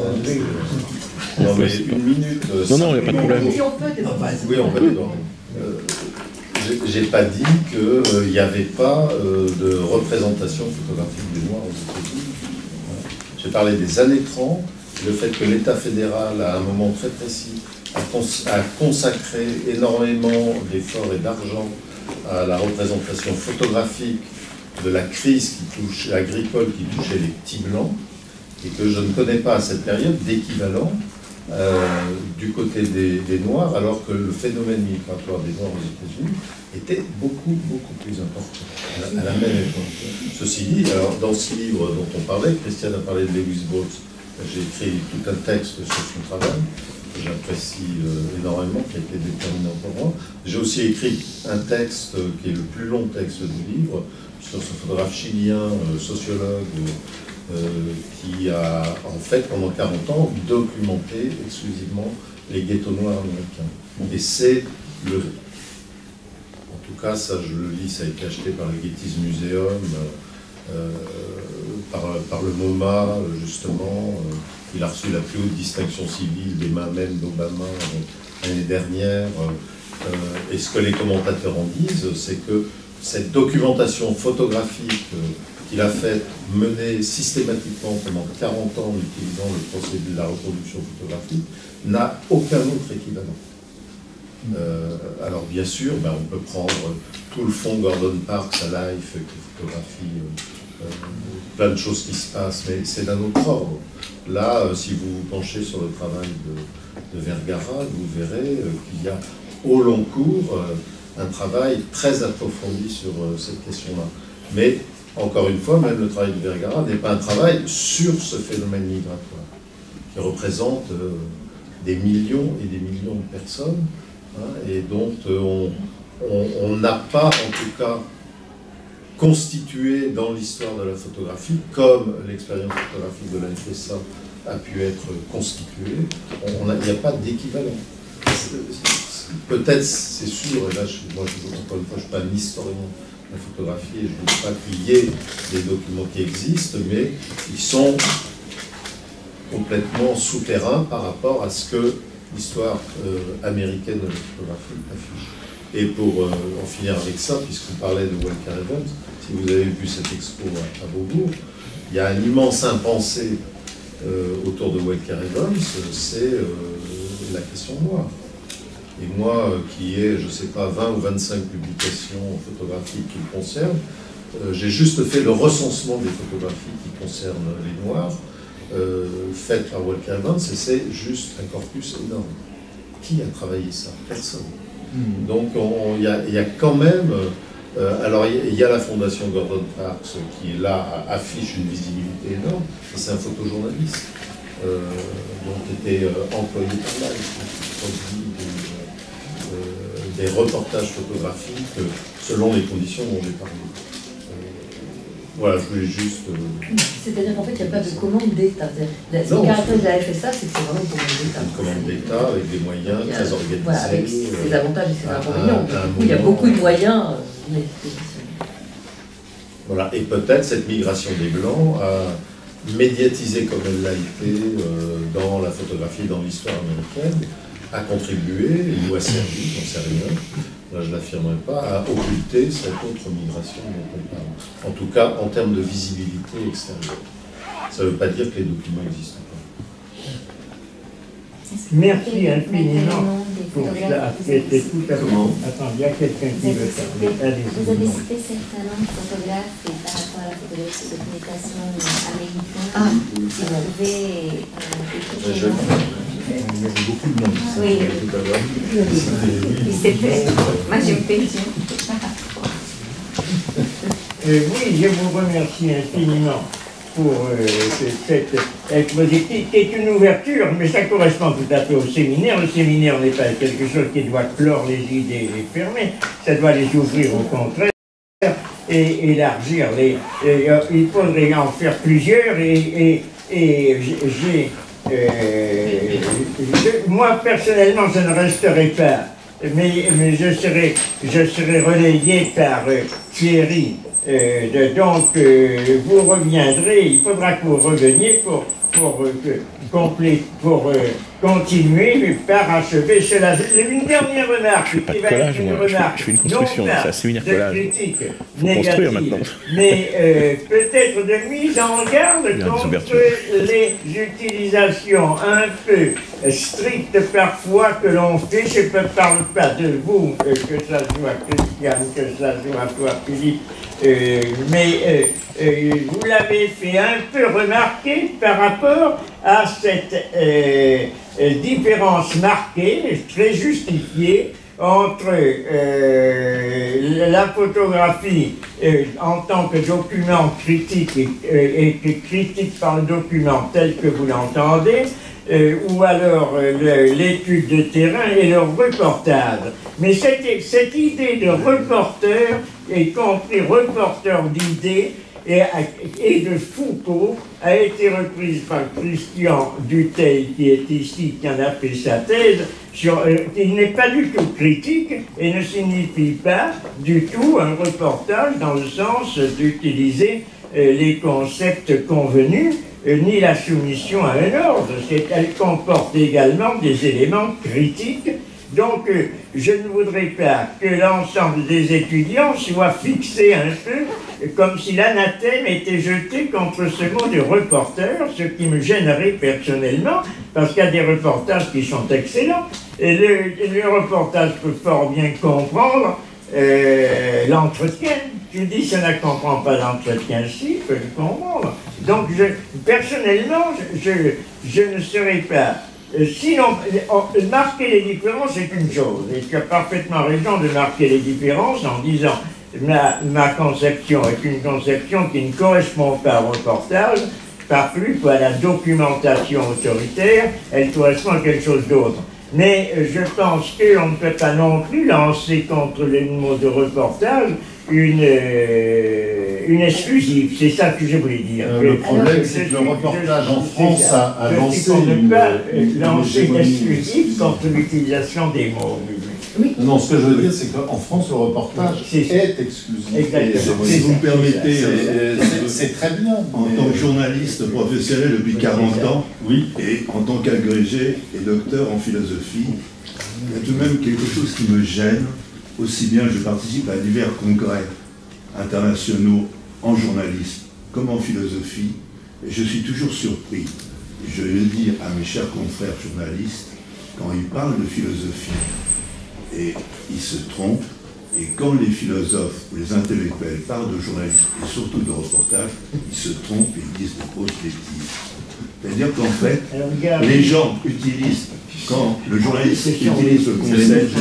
Hein, non, mais une minute... Non, non, il n'y a pas de problème. Si on peut déborder. Oui, on peut déborder. Euh, J'ai pas dit qu'il n'y euh, avait pas euh, de représentation photographique des Noirs aux États-Unis. Voilà. J'ai parlé des années trente, le fait que l'État fédéral, à un moment très précis, a, cons a consacré énormément d'efforts et d'argent à la représentation photographique de la crise qui touche, agricole qui touchait les petits blancs, et que je ne connais pas à cette période d'équivalent Euh, du côté des, des Noirs, alors que le phénomène migratoire des Noirs aux États-Unis était beaucoup, beaucoup plus important à la, à la même époque. Ceci dit, alors, dans ce livre dont on parlait, Christiane a parlé de Lewis Bowles, j'ai écrit tout un texte sur son travail, que j'apprécie euh, énormément, qui a été déterminant pour moi. J'ai aussi écrit un texte euh, qui est le plus long texte du livre, sur ce photographe chilien, euh, sociologue, euh, Euh, qui a en fait pendant quarante ans documenté exclusivement les ghettos noirs américains. Et c'est le... En tout cas, ça je le lis, ça a été acheté par le Getty's Museum, euh, par, par le MoMA, justement. Euh, il a reçu la plus haute distinction civile des mains même d'Obama euh, l'année dernière. Euh, et ce que les commentateurs en disent, c'est que cette documentation photographique euh, qu'il a fait mener systématiquement pendant quarante ans en utilisant le procédé de la reproduction photographique, n'a aucun autre équivalent. Euh, alors bien sûr, ben, on peut prendre tout le fond Gordon Parks à Life, qui photographie euh, euh, plein de choses qui se passent, mais c'est d'un autre ordre. Là, euh, si vous vous penchez sur le travail de, de Vergara, vous verrez euh, qu'il y a au long cours euh, un travail très approfondi sur euh, cette question-là. Mais encore une fois, même le travail de Vergara n'est pas un travail sur ce phénomène migratoire, qui représente euh, des millions et des millions de personnes, hein, et dont euh, on n'a pas, en tout cas, constitué dans l'histoire de la photographie, comme l'expérience photographique de l'A F S A a pu être constituée. Il n'y a pas d'équivalent. Peut-être, c'est sûr, et là, je, moi, je, encore une fois, je ne suis pas un historien de la photographie, et je ne dis pas qu'il y ait des documents qui existent, mais ils sont complètement souterrains par rapport à ce que l'histoire euh, américaine de la photographie affiche. Et pour euh, en finir avec ça, puisqu'on parlait de Walker Evans, si vous avez vu cette expo à, à Beaubourg, il y a un immense impensé euh, autour de Walker Evans, c'est euh, la question noire. Et moi, euh, qui ai, je ne sais pas, vingt ou vingt-cinq publications photographiques qui me concernent, euh, j'ai juste fait le recensement des photographies qui concernent les Noirs, euh, faites par Walker Evans, et c'est juste un corpus énorme. Qui a travaillé ça? Personne. Mmh. Donc il y, y a quand même, euh, alors il y, y a la fondation Gordon Parks qui là affiche une visibilité énorme, c'est un photojournaliste, euh, donc était euh, employé par là, qui produit des, euh, des reportages photographiques euh, selon les conditions dont j'ai parlé. Voilà, je voulais juste... Euh... C'est-à-dire qu'en fait, il n'y a pas de commande d'État. Le caractère de la F S A, c'est que c'est vraiment une commande d'État. Une commande d'État avec des moyens a, très organisés. Voilà, avec ses avantages et ses inconvénients. Du coup, il y a beaucoup de moyens. Euh, voilà, et peut-être cette migration des Blancs a médiatisé comme elle l'a été euh, dans la photographie, dans l'histoire américaine, a contribué, ou a servi, j'en sais rien, là je ne l'affirmerai pas, à occulter cette autre migration dont on parle. En tout cas, en termes de visibilité extérieure. Ça ne veut pas dire que les documents n'existent pas. Merci infiniment pour ça. C'était tout à fait... Attends, il y a quelqu'un qui veut parler. Allez-y. Vous avez cité certains noms de photographes et par rapport à la photographie de documentation américaine. Ah, si vous pouvez euh, je... Il y avait beaucoup de monde. Oui. Tout à l'heure. C'était... Moi, j'ai me perdu. Euh, oui, je vous remercie infiniment pour euh, cette exposition qui est une ouverture, mais ça correspond tout à fait au séminaire. Le séminaire n'est pas quelque chose qui doit clore les idées et les fermer, ça doit les ouvrir au contraire et élargir les... Et, euh, il faudrait en faire plusieurs et, et, et j'ai... Euh, je, moi personnellement je ne resterai pas, mais, mais je, serai, je serai relayé par euh, Thierry. Euh, de, donc euh, vous reviendrez, il faudra que vous reveniez pour, pour, euh, compléter, pour euh, continuer par achever cela. J'ai une dernière remarque qui va être une remarque, je fais une construction, c'est un séminaire collage. Critique faut construire maintenant. Mais euh, peut-être de mise en garde contre les utilisations un peu strictes parfois que l'on fait. Je ne parle pas de vous, euh, que ça soit Christiane, que ça soit toi Philippe, euh, mais euh, euh, vous l'avez fait un peu remarquer par rapport à cette euh, différence marquée, très justifiée, entre euh, la photographie euh, en tant que document critique et, euh, et critique par le document tel que vous l'entendez, euh, ou alors euh, l'étude de terrain et le reportage. Mais cette, cette idée de reporter, y compris reporter d'idées, Et, et de Foucault a été reprise par Christian Dutheil, qui est ici, qui en a fait sa thèse, sur, euh, il n'est pas du tout critique et ne signifie pas du tout un reportage dans le sens d'utiliser euh, les concepts convenus, euh, ni la soumission à un ordre. Elle comporte également des éléments critiques. Donc, euh, je ne voudrais pas que l'ensemble des étudiants soit fixé un peu comme si l'anathème était jeté contre ce mot de reporter, ce qui me gênerait personnellement, parce qu'il y a des reportages qui sont excellents, et le, le reportage peut fort bien comprendre euh, l'entretien. Tu dis, ça ne comprend pas l'entretien, si, peut le comprendre. Donc, je, personnellement, je, je ne serais pas... Sinon, marquer les différences, c'est une chose, et tu as parfaitement raison de marquer les différences en disant ma, ma conception est une conception qui ne correspond pas au reportage, parlent quoi, la documentation autoritaire, elle correspond à quelque chose d'autre. Mais euh, je pense qu'on ne peut pas non plus lancer contre les mots de reportage une, euh, une exclusive. C'est ça que je voulais dire. Euh, le problème, c'est que le reportage en France a, a lancé une... ne pas une, lancer une une exclusive contre l'utilisation des mots. Oui. Non, ce que je veux dire, c'est qu'en France, le reportage est exclusif. Exactement. Si vous me permettez, euh, C'est très bien. en tant que journaliste professionnel depuis quarante ans, Oui. et en tant qu'agrégé et docteur en philosophie, il y a tout de même quelque chose qui me gêne, aussi bien je participe à divers congrès internationaux en journalisme comme en philosophie, et je suis toujours surpris, je le dis à mes chers confrères journalistes, quand ils parlent de philosophie, et ils se trompent, et quand les philosophes ou les intellectuels parlent de journalisme, et surtout de reportage, ils se trompent et ils disent de grosses bêtises. C'est-à-dire qu'en fait, les gens utilisent, quand le journaliste utilise le concept,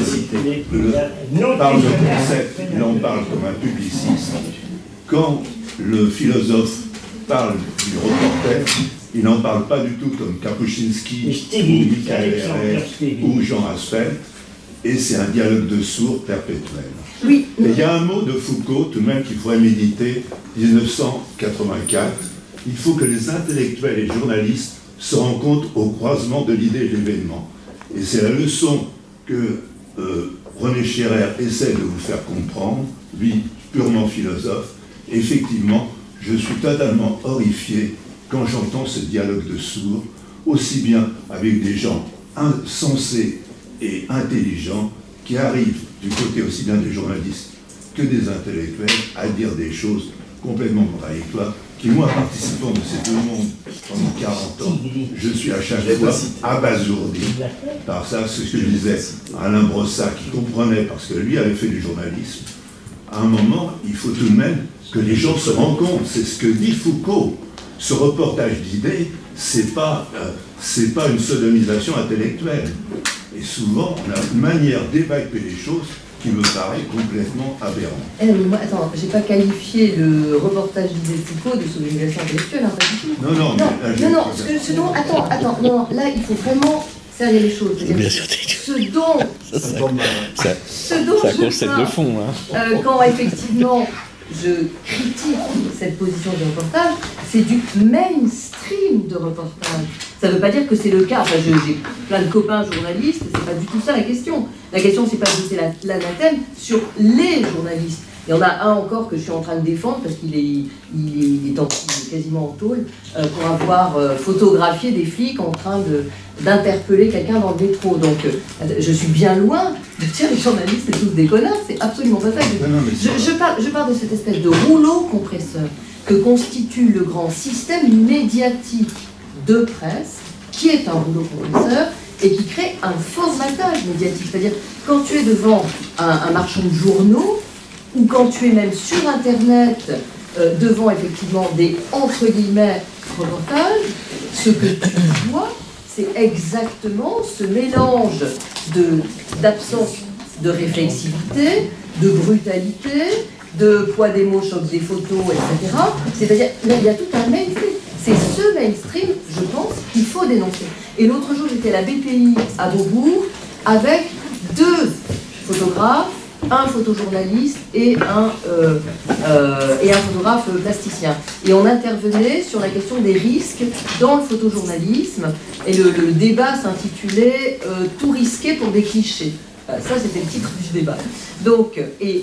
le, parle de concept, il en parle comme un publiciste. Quand le philosophe parle du reporter, il n'en parle pas du tout comme Kapuscinski, ou Michael Herré, ou Jean Asfeld, et c'est un dialogue de sourds perpétuel. Oui. Et il y a un mot de Foucault, tout de même, qu'il faudrait méditer, mille neuf cent quatre-vingt-quatre, il faut que les intellectuels et les journalistes se rencontrent au croisement de l'idée et de l'événement. Et c'est la leçon que euh, René Scherer essaie de vous faire comprendre, lui, purement philosophe. Effectivement, je suis totalement horrifié quand j'entends ce dialogue de sourds, aussi bien avec des gens insensés et intelligents qui arrivent du côté aussi bien des journalistes que des intellectuels à dire des choses complètement contradictoires qui, moi, participant de ces deux mondes pendant quarante ans, je suis à chaque fois abasourdi par ça. C'est ce que je disais à Alain Brossat, qui comprenait, parce que lui avait fait du journalisme. À un moment, il faut tout de même que les gens se rendent compte. C'est ce que dit Foucault. Ce reportage d'idées, c'est pas, euh, c'est pas une sodomisation intellectuelle. Et souvent, on a une manière d'évacuer les choses qui me paraît complètement aberrant. Eh, mais moi, attends, j'ai pas qualifié le reportage d'Idées Foucault de sodomisation intellectuelle, hein, pas du tout. Non, non, non, mais là, non, non, ce, que, ce dont, attends, attends, non, non, là, il faut vraiment serrer les choses. Bien sûr, ce dont, ça, ça, ça, ce dont ça je concept parle, de fond. Hein. Euh, quand effectivement je critique cette position du reportage, c'est du mainstream de reportage. Ça ne veut pas dire que c'est le cas. Enfin, j'ai plein de copains journalistes, c'est pas du tout ça la question. La question, c'est pas de jeter l'anathème sur les journalistes. Il y en a un encore que je suis en train de défendre parce qu'il est, il est, il est, en, il est quasiment en tôle euh, pour avoir euh, photographié des flics en train de, d'interpeller quelqu'un dans le métro. Donc, euh, je suis bien loin de dire les journalistes c'est tous des connards. C'est absolument pas ça. Non, non, mais je, je, parle, je parle de cette espèce de rouleau compresseur que constitue le grand système médiatique de presse, qui est un rouleau compresseur et qui crée un formatage médiatique. C'est-à-dire, quand tu es devant un, un marchand de journaux, ou quand tu es même sur Internet, euh, devant effectivement des, entre guillemets, reportages, ce que tu vois, c'est exactement ce mélange de, d'absence de réflexivité, de brutalité, de poids des mots, choc des photos, et cetera. C'est-à-dire, là, il y a tout un mainstream. C'est ce mainstream, je pense, qu'il faut dénoncer. Et l'autre jour, j'étais à la B P I à Beaubourg avec deux photographes, un photojournaliste et un, euh, euh, et un photographe plasticien. Et on intervenait sur la question des risques dans le photojournalisme. Et le, le débat s'intitulait euh, « Tout risqué pour des clichés ». Ça, c'était le titre du débat. Donc, et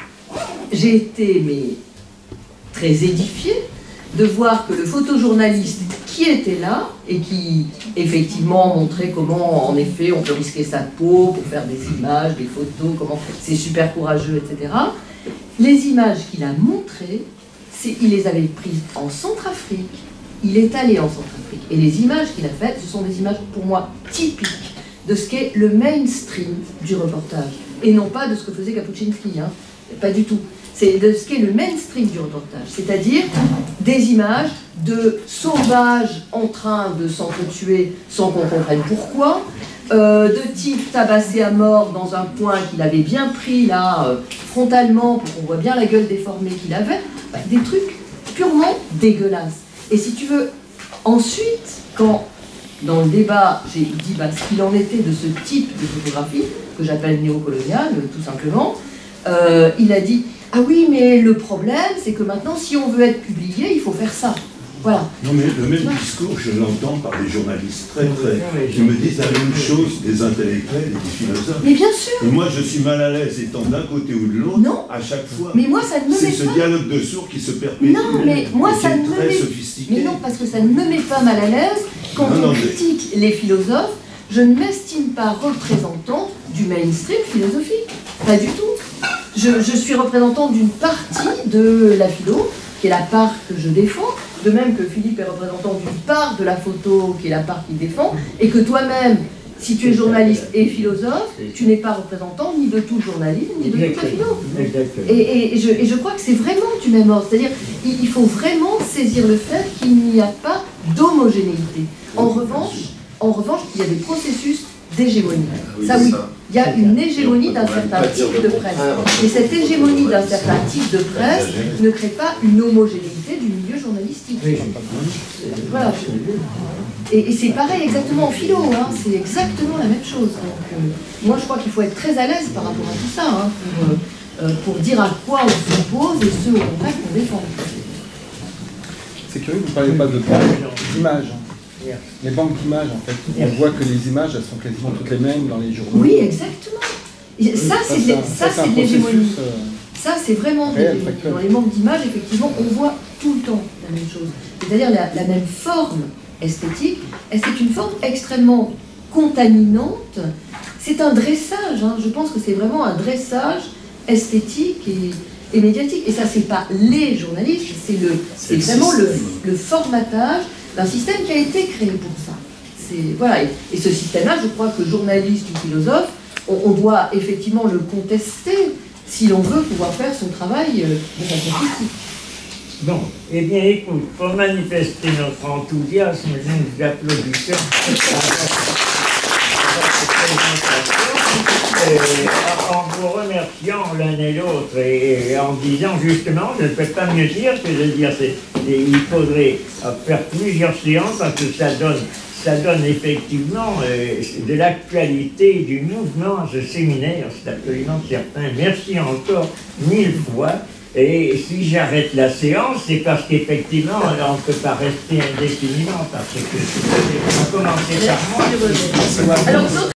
j'ai été mais, très édifiée de voir que le photojournaliste qui était là et qui effectivement montrait comment en effet on peut risquer sa peau pour faire des images, des photos, comment c'est super courageux, et cetera. Les images qu'il a montrées, il les avait prises en Centrafrique, il est allé en Centrafrique et les images qu'il a faites, ce sont des images pour moi typiques de ce qu'est le mainstream du reportage et non pas de ce que faisait Kapuscinski, hein. Pas du tout. C'est de ce qu'est le mainstream du reportage, c'est-à-dire des images de sauvages en train de s'entretuer sans qu'on comprenne pourquoi, euh, de types tabassés à mort dans un coin qu'il avait bien pris là, euh, frontalement, pour qu'on voit bien la gueule déformée qu'il avait, bah, des trucs purement dégueulasses. Et si tu veux Ensuite, quand, dans le débat, j'ai dit bah, ce qu'il en était de ce type de photographie, que j'appelle néocoloniale, tout simplement, euh, il a dit « Ah oui, mais le problème, c'est que maintenant, si on veut être publié, il faut faire ça. » Voilà. Non, mais le même discours, je l'entends par des journalistes très très, qui me disent la même chose des intellectuels et des philosophes. Mais bien sûr. Et moi, je suis mal à l'aise étant d'un côté ou de l'autre, à chaque fois. Mais moi, ça ne me met pas. C'est ce dialogue de sourds qui se perpétue. Non, mais moi, ça ne me très met... sophistiqué. Mais non, parce que ça ne me met pas mal à l'aise quand non, on non, critique mais... les philosophes. Je ne m'estime pas représentante du mainstream philosophique. Pas du tout. Je, je suis représentante d'une partie de la philo, qui est la part que je défends, de même que Philippe est représentant d'une part de la photo, qui est la part qu'il défend, et que toi-même, si tu es journaliste et philosophe, tu n'es pas représentant ni de tout journalisme, ni de toute la philo. Et, et, et, je, et je crois que c'est vraiment du même ordre. C'est-à-dire il, il faut vraiment saisir le fait qu'il n'y a pas d'homogénéité. En revanche, en revanche, il y a des processus d'hégémonie. Ça oui, il y a une hégémonie d'un certain type de presse. Et cette hégémonie d'un certain type de presse ne crée pas une homogénéité du milieu journalistique. Voilà. Et, et c'est pareil exactement en philo, hein. C'est exactement la même chose. Donc, euh, moi je crois qu'il faut être très à l'aise par rapport à tout ça, hein, pour, euh, pour dire à quoi on s'oppose et ce au contraire qu'on défend. C'est curieux, vous ne parlez pas de banque d'images. Les banques d'images, en fait, on voit que les images, elles sont quasiment toutes les mêmes dans les journaux. Oui, exactement. Ça, c'est de, ça, c'est de l'hégémonie. Ça, c'est vraiment de l'hégémonie. Dans les banques d'images, effectivement, on voit tout le temps la même chose. C'est-à-dire la, la même forme esthétique, et c'est une forme extrêmement contaminante. C'est un dressage, hein. Je pense que c'est vraiment un dressage esthétique et, et médiatique. Et ça, c'est pas les journalistes, c'est le, c'est vraiment le, le formatage d'un système qui a été créé pour ça. Voilà. Et, et ce système-là, je crois que journaliste ou philosophe, on, on doit effectivement le contester si l'on veut pouvoir faire son travail de façon critique. Bon, eh bien écoute, pour manifester notre enthousiasme, nous applaudissons à cette présentation, euh, en vous remerciant l'un et l'autre et, et en disant justement, je ne peux pas mieux dire que de dire qu'il faudrait faire plusieurs séances parce que ça donne, ça donne effectivement euh, de l'actualité du mouvement à ce séminaire, c'est absolument certain. Merci encore mille fois. Et si j'arrête la séance, c'est parce qu'effectivement, on ne peut pas rester indéfiniment, parce que on a commencé par moi.